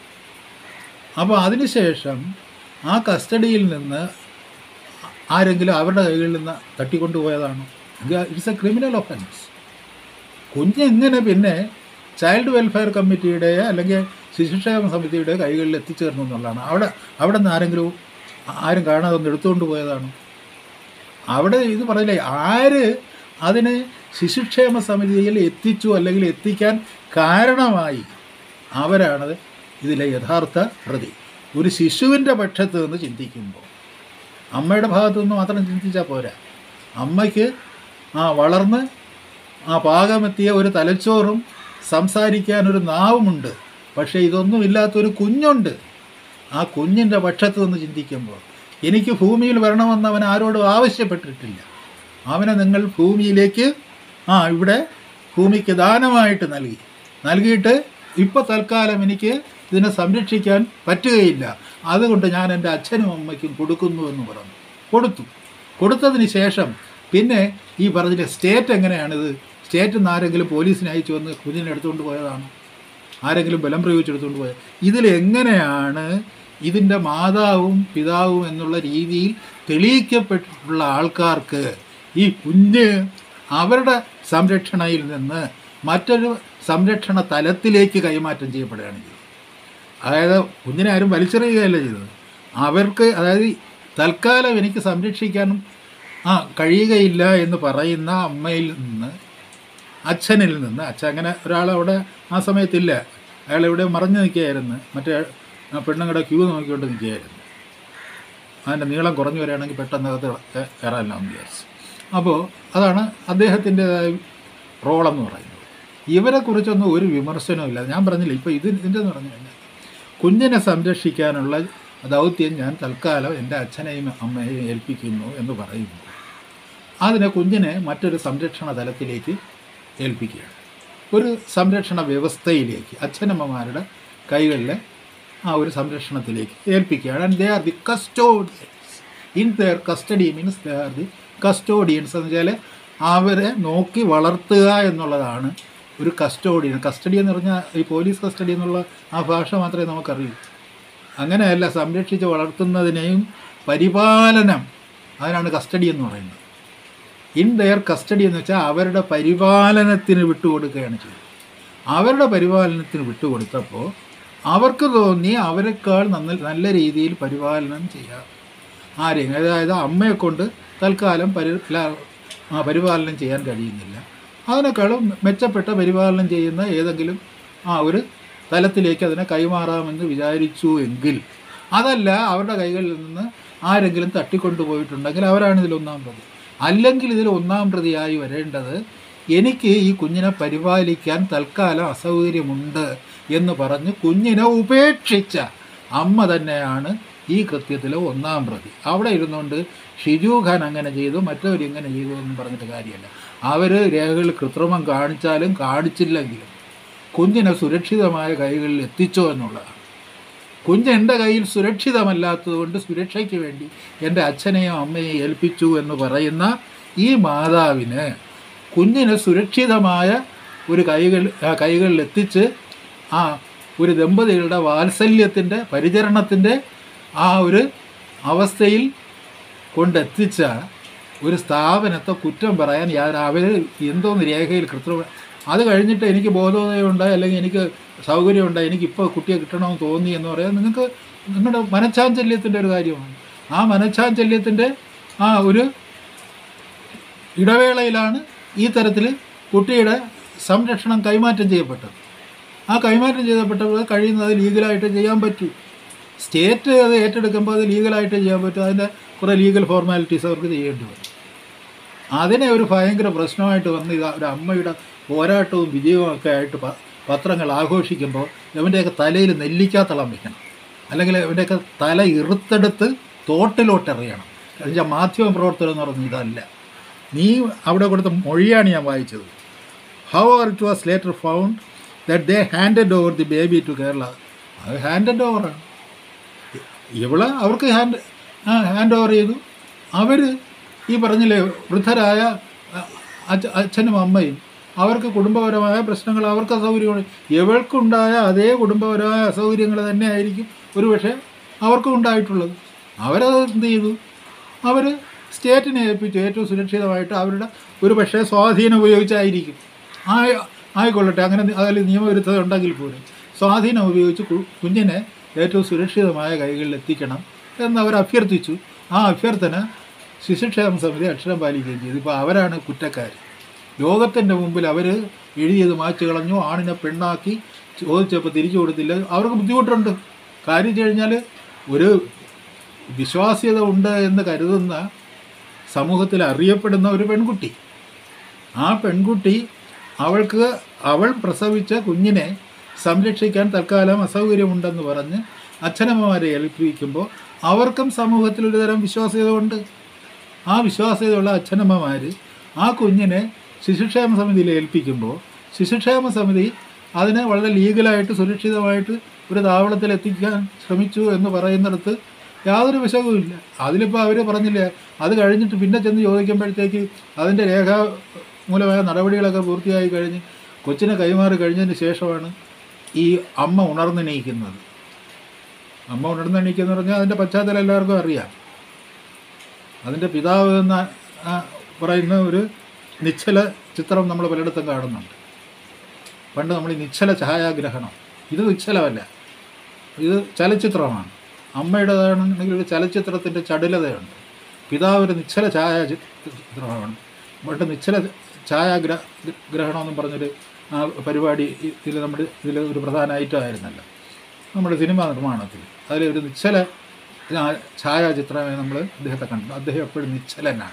അപ്പോൾ അതിനുശേഷം ആ കസ്റ്റഡിയിൽ നിന്ന് ആരെങ്കിലും അവരുടെ കൈകളിൽ നിന്ന് തട്ടിക്കൊണ്ടുപോയതാണ്. It's a criminal offence. കുഞ്ഞെങ്ങനെ പിന്നെ ചൈൽഡ് വെൽഫെയർ കമ്മിറ്റിയുടെ അല്ലെങ്കിൽ ശിശുക്ഷേമ സമിതിയുടെ കൈകളിൽ എത്തിച്ചേർന്നു എന്നുള്ളതാണ്. അവിടെ നിന്ന് ആരും കാണാതെ ഒന്ന് എടുത്തുകൊണ്ട് പോയതാണ്. അവിടെ ഇത് പറഞ്ഞില്ലേ, ആര് അതിനെ ശിശുക്ഷേമ സമിതിയിൽ എത്തിച്ചു അല്ലെങ്കിൽ എത്തിക്കാൻ കാരണമായി, അവരാണ് ഇതിലെ യഥാർത്ഥ പ്രതി. ഒരു ശിശുവിൻ്റെ പക്ഷത്ത് നിന്ന് ചിന്തിക്കുമ്പോൾ അമ്മയുടെ ഭാഗത്തു നിന്ന് മാത്രം ചിന്തിച്ചാൽ പോരാ. അമ്മയ്ക്ക് വളർന്ന് പാകമെത്തിയ ഒരു തലച്ചോറും സംസാരിക്കാനൊരു നാവുമുണ്ട്. പക്ഷേ ഇതൊന്നുമില്ലാത്തൊരു കുഞ്ഞുണ്ട്. ആ കുഞ്ഞിൻ്റെ പക്ഷത്ത് നിന്ന് ചിന്തിക്കുമ്പോൾ എനിക്ക് ഭൂമിയിൽ വരണമെന്ന് അവൻ ആരോടും ആവശ്യപ്പെട്ടിട്ടില്ല. അവനെ നിങ്ങൾ ഭൂമിയിലേക്ക് ഇവിടെ ഭൂമിക്ക് ദാനമായിട്ട് നൽകിയിട്ട് ഇപ്പോൾ തൽക്കാലം എനിക്ക് ഇതിനെ സംരക്ഷിക്കാൻ പറ്റുകയില്ല, അതുകൊണ്ട് ഞാൻ എൻ്റെ അച്ഛനും അമ്മയ്ക്കും കൊടുക്കുന്നു എന്ന് പറഞ്ഞു. കൊടുത്തതിന് ശേഷം പിന്നെ ഈ പറഞ്ഞില്ല, സ്റ്റേറ്റ് എങ്ങനെയാണിത്? സ്റ്റേറ്റിൽ നിന്ന് ആരെങ്കിലും പോലീസിനെ അയച്ചു വന്ന് കുഞ്ഞിനെ എടുത്തുകൊണ്ട് പോയതാണ്? ആരെങ്കിലും ബലം പ്രയോഗിച്ചെടുത്തുകൊണ്ട് പോയത്? ഇതിലെങ്ങനെയാണ് ഇതിൻ്റെ മാതാവും പിതാവും എന്നുള്ള രീതിയിൽ തെളിയിക്കപ്പെട്ടിട്ടുള്ള ആൾക്കാർക്ക് ഈ കുഞ്ഞ് അവരുടെ സംരക്ഷണയിൽ നിന്ന് മറ്റൊരു സംരക്ഷണ തലത്തിലേക്ക് കൈമാറ്റം ചെയ്യപ്പെടുകയാണ് ചെയ്തത്? അതായത് കുഞ്ഞിനെ ആരും വലിച്ചെറിയുകയല്ല ചെയ്തത്. അവർക്ക്, അതായത് തൽക്കാലം എനിക്ക് സംരക്ഷിക്കാനും കഴിയുകയില്ല എന്ന് പറയുന്ന അമ്മയിൽ നിന്ന്, അച്ഛനിൽ നിന്ന്, അച്ഛൻ അങ്ങനെ ഒരാളവിടെ ആ സമയത്തില്ല, അയാൾ ഇവിടെ മറഞ്ഞു നിൽക്കുകയായിരുന്നു, മറ്റേ പെണ്ണുങ്ങളുടെ ക്യൂ നോക്കിക്കൊണ്ട് നിൽക്കുകയായിരുന്നു. അതിൻ്റെ നീളം കുറഞ്ഞു വരികയാണെങ്കിൽ പെട്ടെന്ന് അകത്ത് കയറാനല്ലോ എന്ന് വിചാരിച്ചു. അപ്പോൾ അതാണ് അദ്ദേഹത്തിൻ്റെതായ റോളെന്ന് പറയുന്നത്. ഇവരെക്കുറിച്ചൊന്നും ഒരു വിമർശനവും ഞാൻ പറഞ്ഞില്ല. ഇപ്പോൾ ഇതിൻ്റെ എന്ന് പറഞ്ഞു കഴിഞ്ഞാൽ കുഞ്ഞിനെ സംരക്ഷിക്കാനുള്ള ദൗത്യം ഞാൻ തൽക്കാലം എൻ്റെ അച്ഛനെയും അമ്മയെയും ഏൽപ്പിക്കുന്നു എന്ന് പറയുന്നു. അതിനെ കുഞ്ഞിനെ മറ്റൊരു സംരക്ഷണ തലത്തിലേക്ക് ഏൽപ്പിക്കുകയാണ്, ഒരു സംരക്ഷണ വ്യവസ്ഥയിലേക്ക്, അച്ഛനമ്മമാരുടെ കൈകളിലെ ഒരു സംരക്ഷണത്തിലേക്ക് ഏൽപ്പിക്കുകയാണ്. And they are the custodians in their custody. Means they are the custodians എന്ന് വെച്ചാൽ അവരെ നോക്കി വളർത്തുക എന്നുള്ളതാണ് ഒരു കസ്റ്റോഡിയൻ. കസ്റ്റഡി എന്ന് പറഞ്ഞാൽ ഈ പോലീസ് കസ്റ്റഡി എന്നുള്ള ആ ഭാഷ മാത്രമേ നമുക്കറിയൂ. അങ്ങനെയല്ല, സംരക്ഷിച്ച് വളർത്തുന്നതിനെയും പരിപാലനം, അതിനാണ് കസ്റ്റഡി എന്ന് പറയുന്നത്. ഇൻ ദെയർ കസ്റ്റഡി എന്ന് വെച്ചാൽ അവരുടെ പരിപാലനത്തിന് വിട്ടുകൊടുക്കുകയാണ് ചെയ്തത്. അവരുടെ പരിപാലനത്തിന് വിട്ടുകൊടുത്തപ്പോൾ അവർക്ക് തോന്നി അവരെക്കാൾ നല്ല രീതിയിൽ പരിപാലനം ചെയ്യാം ആരെയും. അതായത് അമ്മയെ കൊണ്ട് തൽക്കാലം പരിപാലനം ചെയ്യാൻ കഴിയുന്നില്ല, അതിനേക്കാളും മെച്ചപ്പെട്ട പരിപാലനം ചെയ്യുന്ന ഏതെങ്കിലും ഒരു തലത്തിലേക്ക് അതിനെ കൈമാറാമെന്ന് വിചാരിച്ചു എങ്കിൽ, അതല്ല അവരുടെ കൈകളിൽ നിന്ന് ആരെങ്കിലും തട്ടിക്കൊണ്ടുപോയിട്ടുണ്ടെങ്കിൽ അവരാണ് ഇതിൽ ഒന്നാം പ്രതി. അല്ലെങ്കിൽ ഇതിൽ ഒന്നാം പ്രതിയായി വരേണ്ടത് എനിക്ക് ഈ കുഞ്ഞിനെ പരിപാലിക്കാൻ തൽക്കാലം അസൗകര്യമുണ്ട് എന്ന് പറഞ്ഞ് കുഞ്ഞിനെ ഉപേക്ഷിച്ച അമ്മ തന്നെയാണ് ഈ കൃത്യത്തിലെ ഒന്നാം പ്രതി. അവിടെ ഇരുന്നുകൊണ്ട് ഷിജു ഖാൻ അങ്ങനെ ചെയ്തു, മറ്റവരിങ്ങനെ ചെയ്തു എന്നും പറഞ്ഞിട്ട് കാര്യമല്ല. അവർ രേഖകൾ കൃത്രിമം കാണിച്ചാലും കാണിച്ചില്ലെങ്കിലും കുഞ്ഞിനെ സുരക്ഷിതമായ കൈകളിൽ എത്തിച്ചോ എന്നുള്ളതാണ്. കുഞ്ഞ് എൻ്റെ കയ്യിൽ സുരക്ഷിതമല്ലാത്തതുകൊണ്ട് സുരക്ഷയ്ക്ക് വേണ്ടി എൻ്റെ അച്ഛനെയും അമ്മയെയും ഏൽപ്പിച്ചു എന്ന് പറയുന്ന ഈ മാതാവിന് കുഞ്ഞിനെ സുരക്ഷിതമായ ഒരു കൈകളിൽ എത്തിച്ച് ഒരു ദമ്പതികളുടെ വാത്സല്യത്തിൻ്റെ പരിചരണത്തിൻ്റെ ഒരു അവസ്ഥയിൽ കൊണ്ടെത്തിച്ച ഒരു സ്ഥാപനത്തെ കുറ്റം പറയാൻ അവർ എന്തോന്ന് രേഖയിൽ കൃത്രിമ, അത് കഴിഞ്ഞിട്ട് എനിക്ക് ബോധോദയമുണ്ടായി അല്ലെങ്കിൽ എനിക്ക് സൗകര്യമുണ്ടായി, എനിക്കിപ്പോൾ കുട്ടിയെ കിട്ടണമെന്ന് തോന്നി എന്ന് പറയാൻ നിങ്ങൾക്ക് നിങ്ങളുടെ മനഃചാഞ്ചല്യത്തിൻ്റെ ഒരു കാര്യമാണ്. ആ മനഃചാഞ്ചല്യത്തിൻ്റെ ഒരു ഇടവേളയിലാണ് ഈ തരത്തിൽ കുട്ടിയുടെ സംരക്ഷണം കൈമാറ്റം ചെയ്യപ്പെട്ടത്. ആ കൈമാറ്റം ചെയ്യപ്പെട്ടപ്പോൾ കഴിയുന്നത് ലീഗലായിട്ട് ചെയ്യാൻ പറ്റൂ. സ്റ്റേറ്റ് അത് ഏറ്റെടുക്കുമ്പോൾ അത് ലീഗലായിട്ട് ചെയ്യാൻ പറ്റും. അതിൻ്റെ കുറേ ലീഗൽ ഫോർമാലിറ്റീസ് അവർക്ക് ചെയ്യേണ്ടി വരും. അതിനെ ഒരു ഭയങ്കര പ്രശ്നമായിട്ട് വന്ന് ഒരു അമ്മയുടെ പോരാട്ടവും വിജയവും ഒക്കെ ആയിട്ട് പത്രങ്ങൾ ആഘോഷിക്കുമ്പോൾ ഇവൻ്റെയൊക്കെ തലയിൽ നെല്ലിക്കാത്തളം വയ്ക്കണം, അല്ലെങ്കിൽ ഇവൻ്റെയൊക്കെ തല ഇറുത്തെടുത്ത് തോട്ടിലോട്ടെറിയണം. എന്നുവെച്ചാൽ മാധ്യമ പ്രവർത്തനം എന്ന് പറഞ്ഞാൽ ഇതല്ല. നീ അവിടെ കൊടുത്ത മൊഴിയാണ് ഞാൻ വായിച്ചത്. However, it was later found that they handed over the baby to Kerala. അത് ഹാൻഡ് ഓവറാണ്. അവർക്ക് ഹാൻഡ് ഓവർ ചെയ്തു. അവർ ഈ പറഞ്ഞില്ലേ, വൃദ്ധരായ അച്ഛനും അമ്മയും അവർക്ക് കുടുംബപരമായ പ്രശ്നങ്ങൾ, അവർക്ക് അസൗകര്യങ്ങൾ, ഇവൾക്കുണ്ടായ അതേ കുടുംബപരമായ അസൗകര്യങ്ങൾ തന്നെ ആയിരിക്കും ഒരുപക്ഷെ അവർക്കും ഉണ്ടായിട്ടുള്ളത്. അവരത് എന്ത് ചെയ്തു? അവർ സ്റ്റേറ്റിനെ ഏൽപ്പിച്ചു ഏറ്റവും സുരക്ഷിതമായിട്ട് അവരുടെ ഒരു പക്ഷേ സ്വാധീനം ഉപയോഗിച്ചായിരിക്കും. ആയിക്കൊള്ളട്ടെ, അങ്ങനെ അതിൽ നിയമവിരുദ്ധത ഉണ്ടെങ്കിൽ പോലും സ്വാധീനം ഉപയോഗിച്ച് കുഞ്ഞിനെ ഏറ്റവും സുരക്ഷിതമായ കൈകളിൽ എത്തിക്കണം എന്നവർ അഭ്യർത്ഥിച്ചു. ആ അഭ്യർത്ഥന ശിശുക്ഷേമ സമിതി അക്ഷരം പാലിക്കുകയും ചെയ്തു. ഇപ്പോൾ അവരാണ് കുറ്റക്കാർ. ലോകത്തിൻ്റെ മുമ്പിൽ അവർ എഴുതിയത് മായ്ച്ചു കളഞ്ഞു, ആണിനെ പെണ്ണാക്കി, ചോദിച്ചപ്പോൾ തിരിച്ചു കൊടുത്തില്ല. അവർക്ക് ബുദ്ധിമുട്ടുണ്ട്. കാര്യം വെച്ച് കഴിഞ്ഞാൽ ഒരു വിശ്വാസ്യത ഉണ്ട് എന്ന് കരുതുന്ന സമൂഹത്തിൽ അറിയപ്പെടുന്ന ഒരു പെൺകുട്ടി, ആ പെൺകുട്ടി അവൾ പ്രസവിച്ച കുഞ്ഞിനെ സംരക്ഷിക്കാൻ തൽക്കാലം അസൗകര്യമുണ്ടെന്ന് പറഞ്ഞ് അച്ഛനമ്മമാരെ ഏൽപ്പിക്കുമ്പോൾ അവർക്കും സമൂഹത്തിൽ ഒരു തരം വിശ്വാസ്യത ഉണ്ട്. ആ വിശ്വാസ്യതയുള്ള അച്ഛനമ്മമാർ ആ കുഞ്ഞിനെ ശിശുക്ഷേമ സമിതിയിൽ ഏൽപ്പിക്കുമ്പോൾ ശിശുക്ഷേമ സമിതി അതിനെ വളരെ ലീഗലായിട്ട് സുരക്ഷിതമായിട്ട് ഒരു താവളത്തിൽ എത്തിക്കാൻ ശ്രമിച്ചു എന്ന് പറയുന്നിടത്ത് യാതൊരു വിശകവുമില്ല. അതിലിപ്പോൾ അവർ പറഞ്ഞില്ലേ, അത് കഴിഞ്ഞിട്ട് പിന്നെ ചെന്ന് ചോദിക്കുമ്പോഴത്തേക്ക് അതിൻ്റെ രേഖാമൂലമായ നടപടികളൊക്കെ പൂർത്തിയായി കഴിഞ്ഞ് കൊച്ചിനെ കൈമാറി കഴിഞ്ഞതിന് ശേഷമാണ് ഈ അമ്മ ഉണർന്നെണീക്കുന്നത്. അമ്മ ഉണർന്നെണീക്കുന്നത് പറഞ്ഞാൽ അതിൻ്റെ പശ്ചാത്തലം എല്ലാവർക്കും അറിയാം. അതിൻ്റെ പിതാവ് എന്ന പറയുന്ന ഒരു നിശ്ചല ചിത്രം നമ്മൾ പലയിടത്തും കാണുന്നുണ്ട്. പണ്ട് നമ്മൾ ഈ നിശ്ചല ഛായാഗ്രഹണം, ഇത് നിശ്ചലമല്ല, ഇത് ചലച്ചിത്രമാണ്. അമ്മയുടേതാണെങ്കിൽ ഒരു ചലച്ചിത്രത്തിൻ്റെ ചടുലതയുണ്ട്. പിതാവ് ഒരു നിശ്ചല ഛായാചിത്രമാണ്. പണ്ട് നിശ്ചല ഛായാഗ്രഹണമെന്നും പറഞ്ഞൊരു പരിപാടി ഇതിൽ ഒരു പ്രധാന ഐറ്റമായിരുന്നല്ലോ നമ്മുടെ സിനിമാ നിർമ്മാണത്തിൽ. അതിലൊരു നിശ്ചല ഛായാചിത്രമായി നമ്മൾ അദ്ദേഹത്തെ കണ്ടു. അദ്ദേഹം എപ്പോഴും നിശ്ചലനാണ്.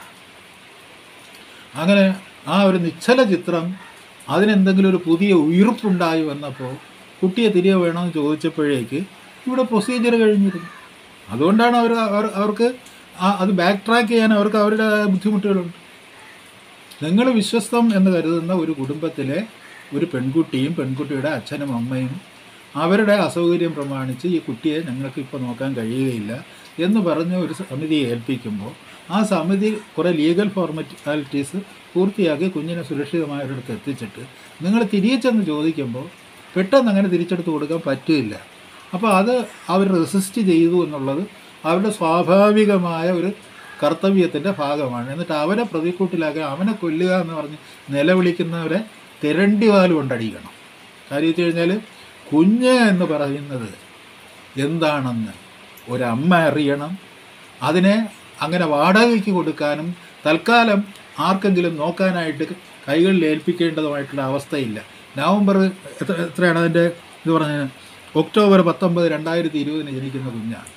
അങ്ങനെ ആ ഒരു നിശ്ചല ചിത്രം അതിനെന്തെങ്കിലും ഒരു പുതിയ ഉയിർപ്പുണ്ടായി വന്നപ്പോൾ കുട്ടിയെ തിരികെ വേണമെന്ന് ചോദിച്ചപ്പോഴേക്ക് ഇവിടെ പ്രൊസീജിയർ കഴിഞ്ഞിരുന്നു. അതുകൊണ്ടാണ് അവർക്ക് അത് ബാക്ക് ട്രാക്ക് ചെയ്യാൻ അവർക്ക് അവരുടെ ബുദ്ധിമുട്ടുകളുണ്ട്. നിങ്ങൾ വിശ്വസ്തം എന്ന് കരുതുന്ന ഒരു കുടുംബത്തിലെ ഒരു പെൺകുട്ടിയും പെൺകുട്ടിയുടെ അച്ഛനും അമ്മയും അവരുടെ അസൗകര്യം പ്രമാണിച്ച് ഈ കുട്ടിയെ ഞങ്ങൾക്ക് ഇപ്പോൾ നോക്കാൻ കഴിയുകയില്ല എന്ന് പറഞ്ഞ് ഒരു സമിതിയെ ഏൽപ്പിക്കുമ്പോൾ ആ സമിതി കുറേ ലീഗൽ ഫോർമാലിറ്റീസ് പൂർത്തിയാക്കി കുഞ്ഞിനെ സുരക്ഷിതമായ ഒരിടത്ത് എത്തിച്ചിട്ട് നിങ്ങൾ തിരികെ ചെന്ന് ചോദിക്കുമ്പോൾ പെട്ടെന്ന് അങ്ങനെ തിരിച്ചെടുത്ത് കൊടുക്കാൻ പറ്റില്ല. അപ്പോൾ അത് അവർ റെസിസ്റ്റ് ചെയ്തു എന്നുള്ളത് അവരുടെ സ്വാഭാവികമായ ഒരു കർത്തവ്യത്തിൻ്റെ ഭാഗമാണ്. എന്നിട്ട് അവരെ പ്രതിക്കൂട്ടിലാക്കുക, അവനെ കൊല്ലുക എന്ന് പറഞ്ഞ് നിലവിളിക്കുന്നവരെ തിരണ്ടിവാല് കൊണ്ടടിക്കണം. കാര്യം വെച്ച് കഴിഞ്ഞാൽ കുഞ്ഞ് എന്ന് പറയുന്നത് എന്താണെന്ന് ഒരമ്മ അറിയണം. അതിനെ അങ്ങനെ വാടകയ്ക്ക് കൊടുക്കാനും തൽക്കാലം ആർക്കെങ്കിലും നോക്കാനായിട്ട് കൈകളിൽ ഏൽപ്പിക്കേണ്ടതുമായിട്ടുള്ള അവസ്ഥയില്ല. നവംബർ എത്രയാണ് അതിൻ്റെ ഇത് പറഞ്ഞത്, ഒക്ടോബർ 19, 2020 ജനിക്കുന്ന കുഞ്ഞാണ്.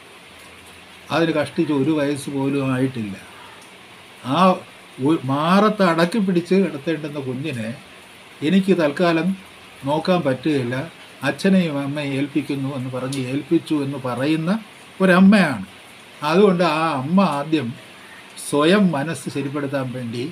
അതിന് കഷ്ടിച്ച് 1 വയസ്സ് പോലും ആയിട്ടില്ല. ആ മാറത്ത് അടക്കി പിടിച്ച് കിടത്തേണ്ടുന്ന കുഞ്ഞിനെ എനിക്ക് തൽക്കാലം നോക്കാൻ പറ്റുകയില്ല, അച്ഛനെയും അമ്മയും ഏൽപ്പിക്കുന്നു എന്ന് പറഞ്ഞ് ഏൽപ്പിച്ചു എന്ന് പറയുന്ന ഒരമ്മയാണ്. അതുകൊണ്ട് ആ അമ്മ ആദ്യം സ്വയം മനസ്സ് ശരിപ്പെടുത്താൻ വേണ്ടി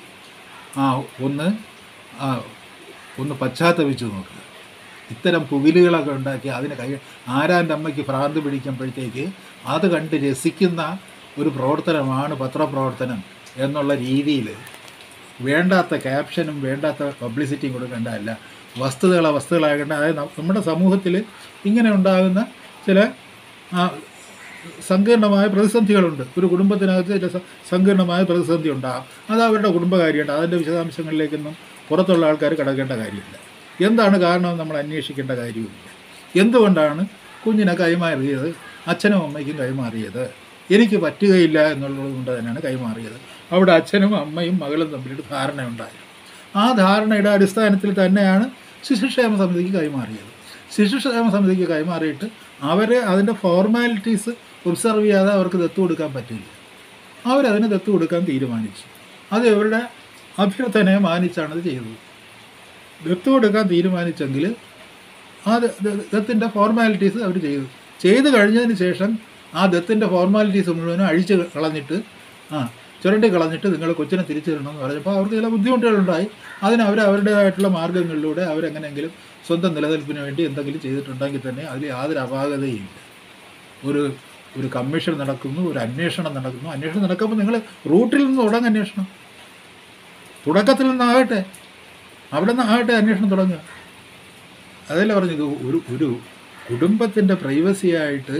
ഒന്ന് പശ്ചാത്തപിച്ചു നോക്കുക. ഇത്തരം പുകിലുകളൊക്കെ ഉണ്ടാക്കി അതിന് ആരാൻ്റെ അമ്മയ്ക്ക് ഭ്രാന്ത് പിടിക്കുമ്പോഴത്തേക്ക് അത് കണ്ട് രസിക്കുന്ന ഒരു പ്രവർത്തനമാണ് പത്രപ്രവർത്തനം എന്നുള്ള രീതിയിൽ വേണ്ടാത്ത ക്യാപ്ഷനും വേണ്ടാത്ത പബ്ലിസിറ്റിയും കൊടുക്കേണ്ടതല്ല, വസ്തുതകളാകേണ്ട. അതായത് നമ്മുടെ സമൂഹത്തിൽ ഇങ്ങനെ ഉണ്ടാകുന്ന ചില സങ്കീർണമായ പ്രതിസന്ധികളുണ്ട്. ഒരു കുടുംബത്തിനകത്ത് ചില സങ്കീർണമായ പ്രതിസന്ധി ഉണ്ടാകും. അത് അവരുടെ കുടുംബകാര്യമുണ്ട്. അതിൻ്റെ വിശദാംശങ്ങളിലേക്കൊന്നും പുറത്തുള്ള ആൾക്കാർ കടക്കേണ്ട കാര്യമില്ല. എന്താണ് കാരണം നമ്മൾ അന്വേഷിക്കേണ്ട കാര്യമില്ല. എന്തുകൊണ്ടാണ് കുഞ്ഞിനെ കൈമാറിയത്, അച്ഛനും അമ്മയ്ക്കും കൈമാറിയത്, എനിക്ക് പറ്റുകയില്ല എന്നുള്ളത് കൊണ്ട് തന്നെയാണ് കൈമാറിയത്. അവിടെ അച്ഛനും അമ്മയും മകളും തമ്മിലൊരു ധാരണയുണ്ടായി. ആ ധാരണയുടെ അടിസ്ഥാനത്തിൽ തന്നെയാണ് ശിശുക്ഷേമ സമിതിക്ക് കൈമാറിയത്. ശിശുക്ഷേമ സമിതിക്ക് കൈമാറിയിട്ട് അവരെ അതിൻ്റെ ഫോർമാലിറ്റീസ് ഒബ്സർവ് ചെയ്യാതെ അവർക്ക് ദത്ത് കൊടുക്കാൻ പറ്റില്ല. അവരതിന് ദത്ത് കൊടുക്കാൻ തീരുമാനിച്ചു. അത് ഇവരുടെ അഭ്യർത്ഥനയെ മാനിച്ചാണത് ചെയ്തത്. ദത്ത് കൊടുക്കാൻ തീരുമാനിച്ചെങ്കിൽ ആ ദത്തിൻ്റെ ഫോർമാലിറ്റീസ് അവർ ചെയ്ത് കഴിഞ്ഞതിന് ശേഷം ആ ദത്തിൻ്റെ ഫോർമാലിറ്റീസ് മുഴുവനും അഴിച്ച് കളഞ്ഞിട്ട് ചുരണ്ടി കളഞ്ഞിട്ട് നിങ്ങൾ കൊച്ചിനെ തിരിച്ചു തരണമെന്ന് പറഞ്ഞപ്പോൾ അവർക്ക് ചില ബുദ്ധിമുട്ടുകളുണ്ടായി. അതിന് അവരുടേതായിട്ടുള്ള മാർഗ്ഗങ്ങളിലൂടെ അവരെങ്ങനെയെങ്കിലും സ്വന്തം നിലനിൽപ്പിന് വേണ്ടി എന്തെങ്കിലും ചെയ്തിട്ടുണ്ടെങ്കിൽ തന്നെ അതിൽ യാതൊരു അപാകതയില്ല. ഒരു കമ്മീഷൻ നടക്കുന്നു, ഒരു അന്വേഷണം നടക്കുന്നു. അന്വേഷണം നടക്കുമ്പോൾ നിങ്ങൾ റൂട്ടിൽ നിന്ന് തുടങ്ങും അന്വേഷണം. തുടക്കത്തിൽ നിന്നാകട്ടെ, അവിടെ നിന്നാകട്ടെ അന്വേഷണം തുടങ്ങുക. അതല്ല പറഞ്ഞത്, ഒരു കുടുംബത്തിൻ്റെ പ്രൈവസിയായിട്ട്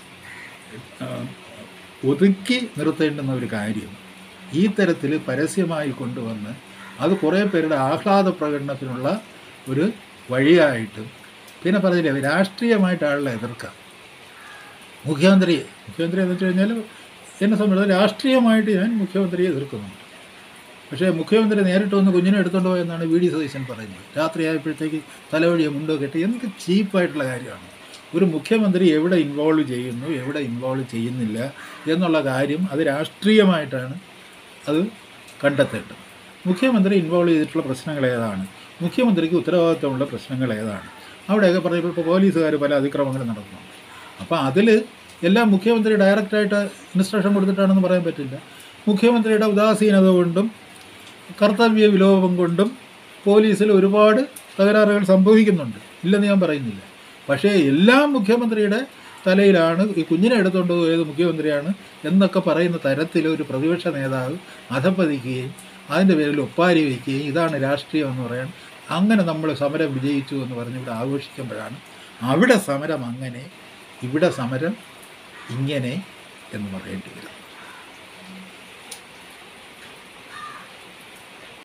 ഒതുക്കി നിർത്തേണ്ടുന്ന ഒരു കാര്യം ഈ തരത്തിൽ പരസ്യമായി കൊണ്ടുവന്ന് അത് കുറേ പേരുടെ ആഹ്ലാദ പ്രകടനത്തിനുള്ള ഒരു വഴിയായിട്ട്, പിന്നെ പറഞ്ഞില്ലേ രാഷ്ട്രീയമായിട്ട് ആളെ എതിർക്കാം. മുഖ്യമന്ത്രി എന്ന് വെച്ച് കഴിഞ്ഞാൽ എന്നെ സംബന്ധിച്ച് രാഷ്ട്രീയമായിട്ട് ഞാൻ മുഖ്യമന്ത്രിയെ എതിർക്കുന്നുണ്ട്. പക്ഷേ മുഖ്യമന്ത്രി നേരിട്ട് വന്ന് കുഞ്ഞിനെ എടുത്തുകൊണ്ട് പോയെന്നാണ് വി ഡി സതീശൻ പറയുന്നത്. രാത്രിയായപ്പോഴത്തേക്ക് തലവഴിയെ മുണ്ടോ കെട്ടി. എന്ത് ചീപ്പായിട്ടുള്ള കാര്യമാണ്. ഒരു മുഖ്യമന്ത്രി എവിടെ ഇൻവോൾവ് ചെയ്യുന്നു, എവിടെ ഇൻവോൾവ് ചെയ്യുന്നില്ല എന്നുള്ള കാര്യം അത് രാഷ്ട്രീയമായിട്ടാണ് അത് കണ്ടെത്തേണ്ടത്. മുഖ്യമന്ത്രി ഇൻവോൾവ് ചെയ്തിട്ടുള്ള പ്രശ്നങ്ങൾ ഏതാണ്, മുഖ്യമന്ത്രിക്ക് ഉത്തരവാദിത്തമുള്ള പ്രശ്നങ്ങൾ ഏതാണ്, അവിടെയൊക്കെ പറഞ്ഞപ്പോൾ ഇപ്പോൾ പോലീസുകാർ പല അതിക്രമങ്ങളും നടത്തുന്നു. അപ്പോൾ അതിൽ എല്ലാം മുഖ്യമന്ത്രി ഡയറക്റ്റായിട്ട് ഇൻസ്ട്രക്ഷൻ കൊടുത്തിട്ടാണെന്ന് പറയാൻ പറ്റില്ല. മുഖ്യമന്ത്രിയുടെ ഉദാസീനത കൊണ്ടും കർത്തവ്യ വിലോപം കൊണ്ടും പോലീസിൽ ഒരുപാട് തകരാറുകൾ സംഭവിക്കുന്നുണ്ട്, ഇല്ലെന്ന് ഞാൻ പറയുന്നില്ല. പക്ഷേ എല്ലാം മുഖ്യമന്ത്രിയുടെ തലയിലാണ്, ഈ കുഞ്ഞിനെ എടുത്തുകൊണ്ട് പോയത് മുഖ്യമന്ത്രിയാണ് എന്നൊക്കെ പറയുന്ന തരത്തിൽ ഒരു പ്രതിപക്ഷ നേതാവ് അധപ്പതിക്കുകയും അതിൻ്റെ പേരിൽ ഒപ്പാരി വയ്ക്കുകയും ഇതാണ് രാഷ്ട്രീയം എന്ന് പറയാൻ, അങ്ങനെ നമ്മൾ സമരം വിജയിച്ചു എന്ന് പറഞ്ഞ് ഇവിടെ ആഘോഷിക്കുമ്പോഴാണ് അവിടെ സമരം അങ്ങനെ, ഇവിടെ സമരം ഇങ്ങനെ എന്ന് പറയേണ്ടി വരും.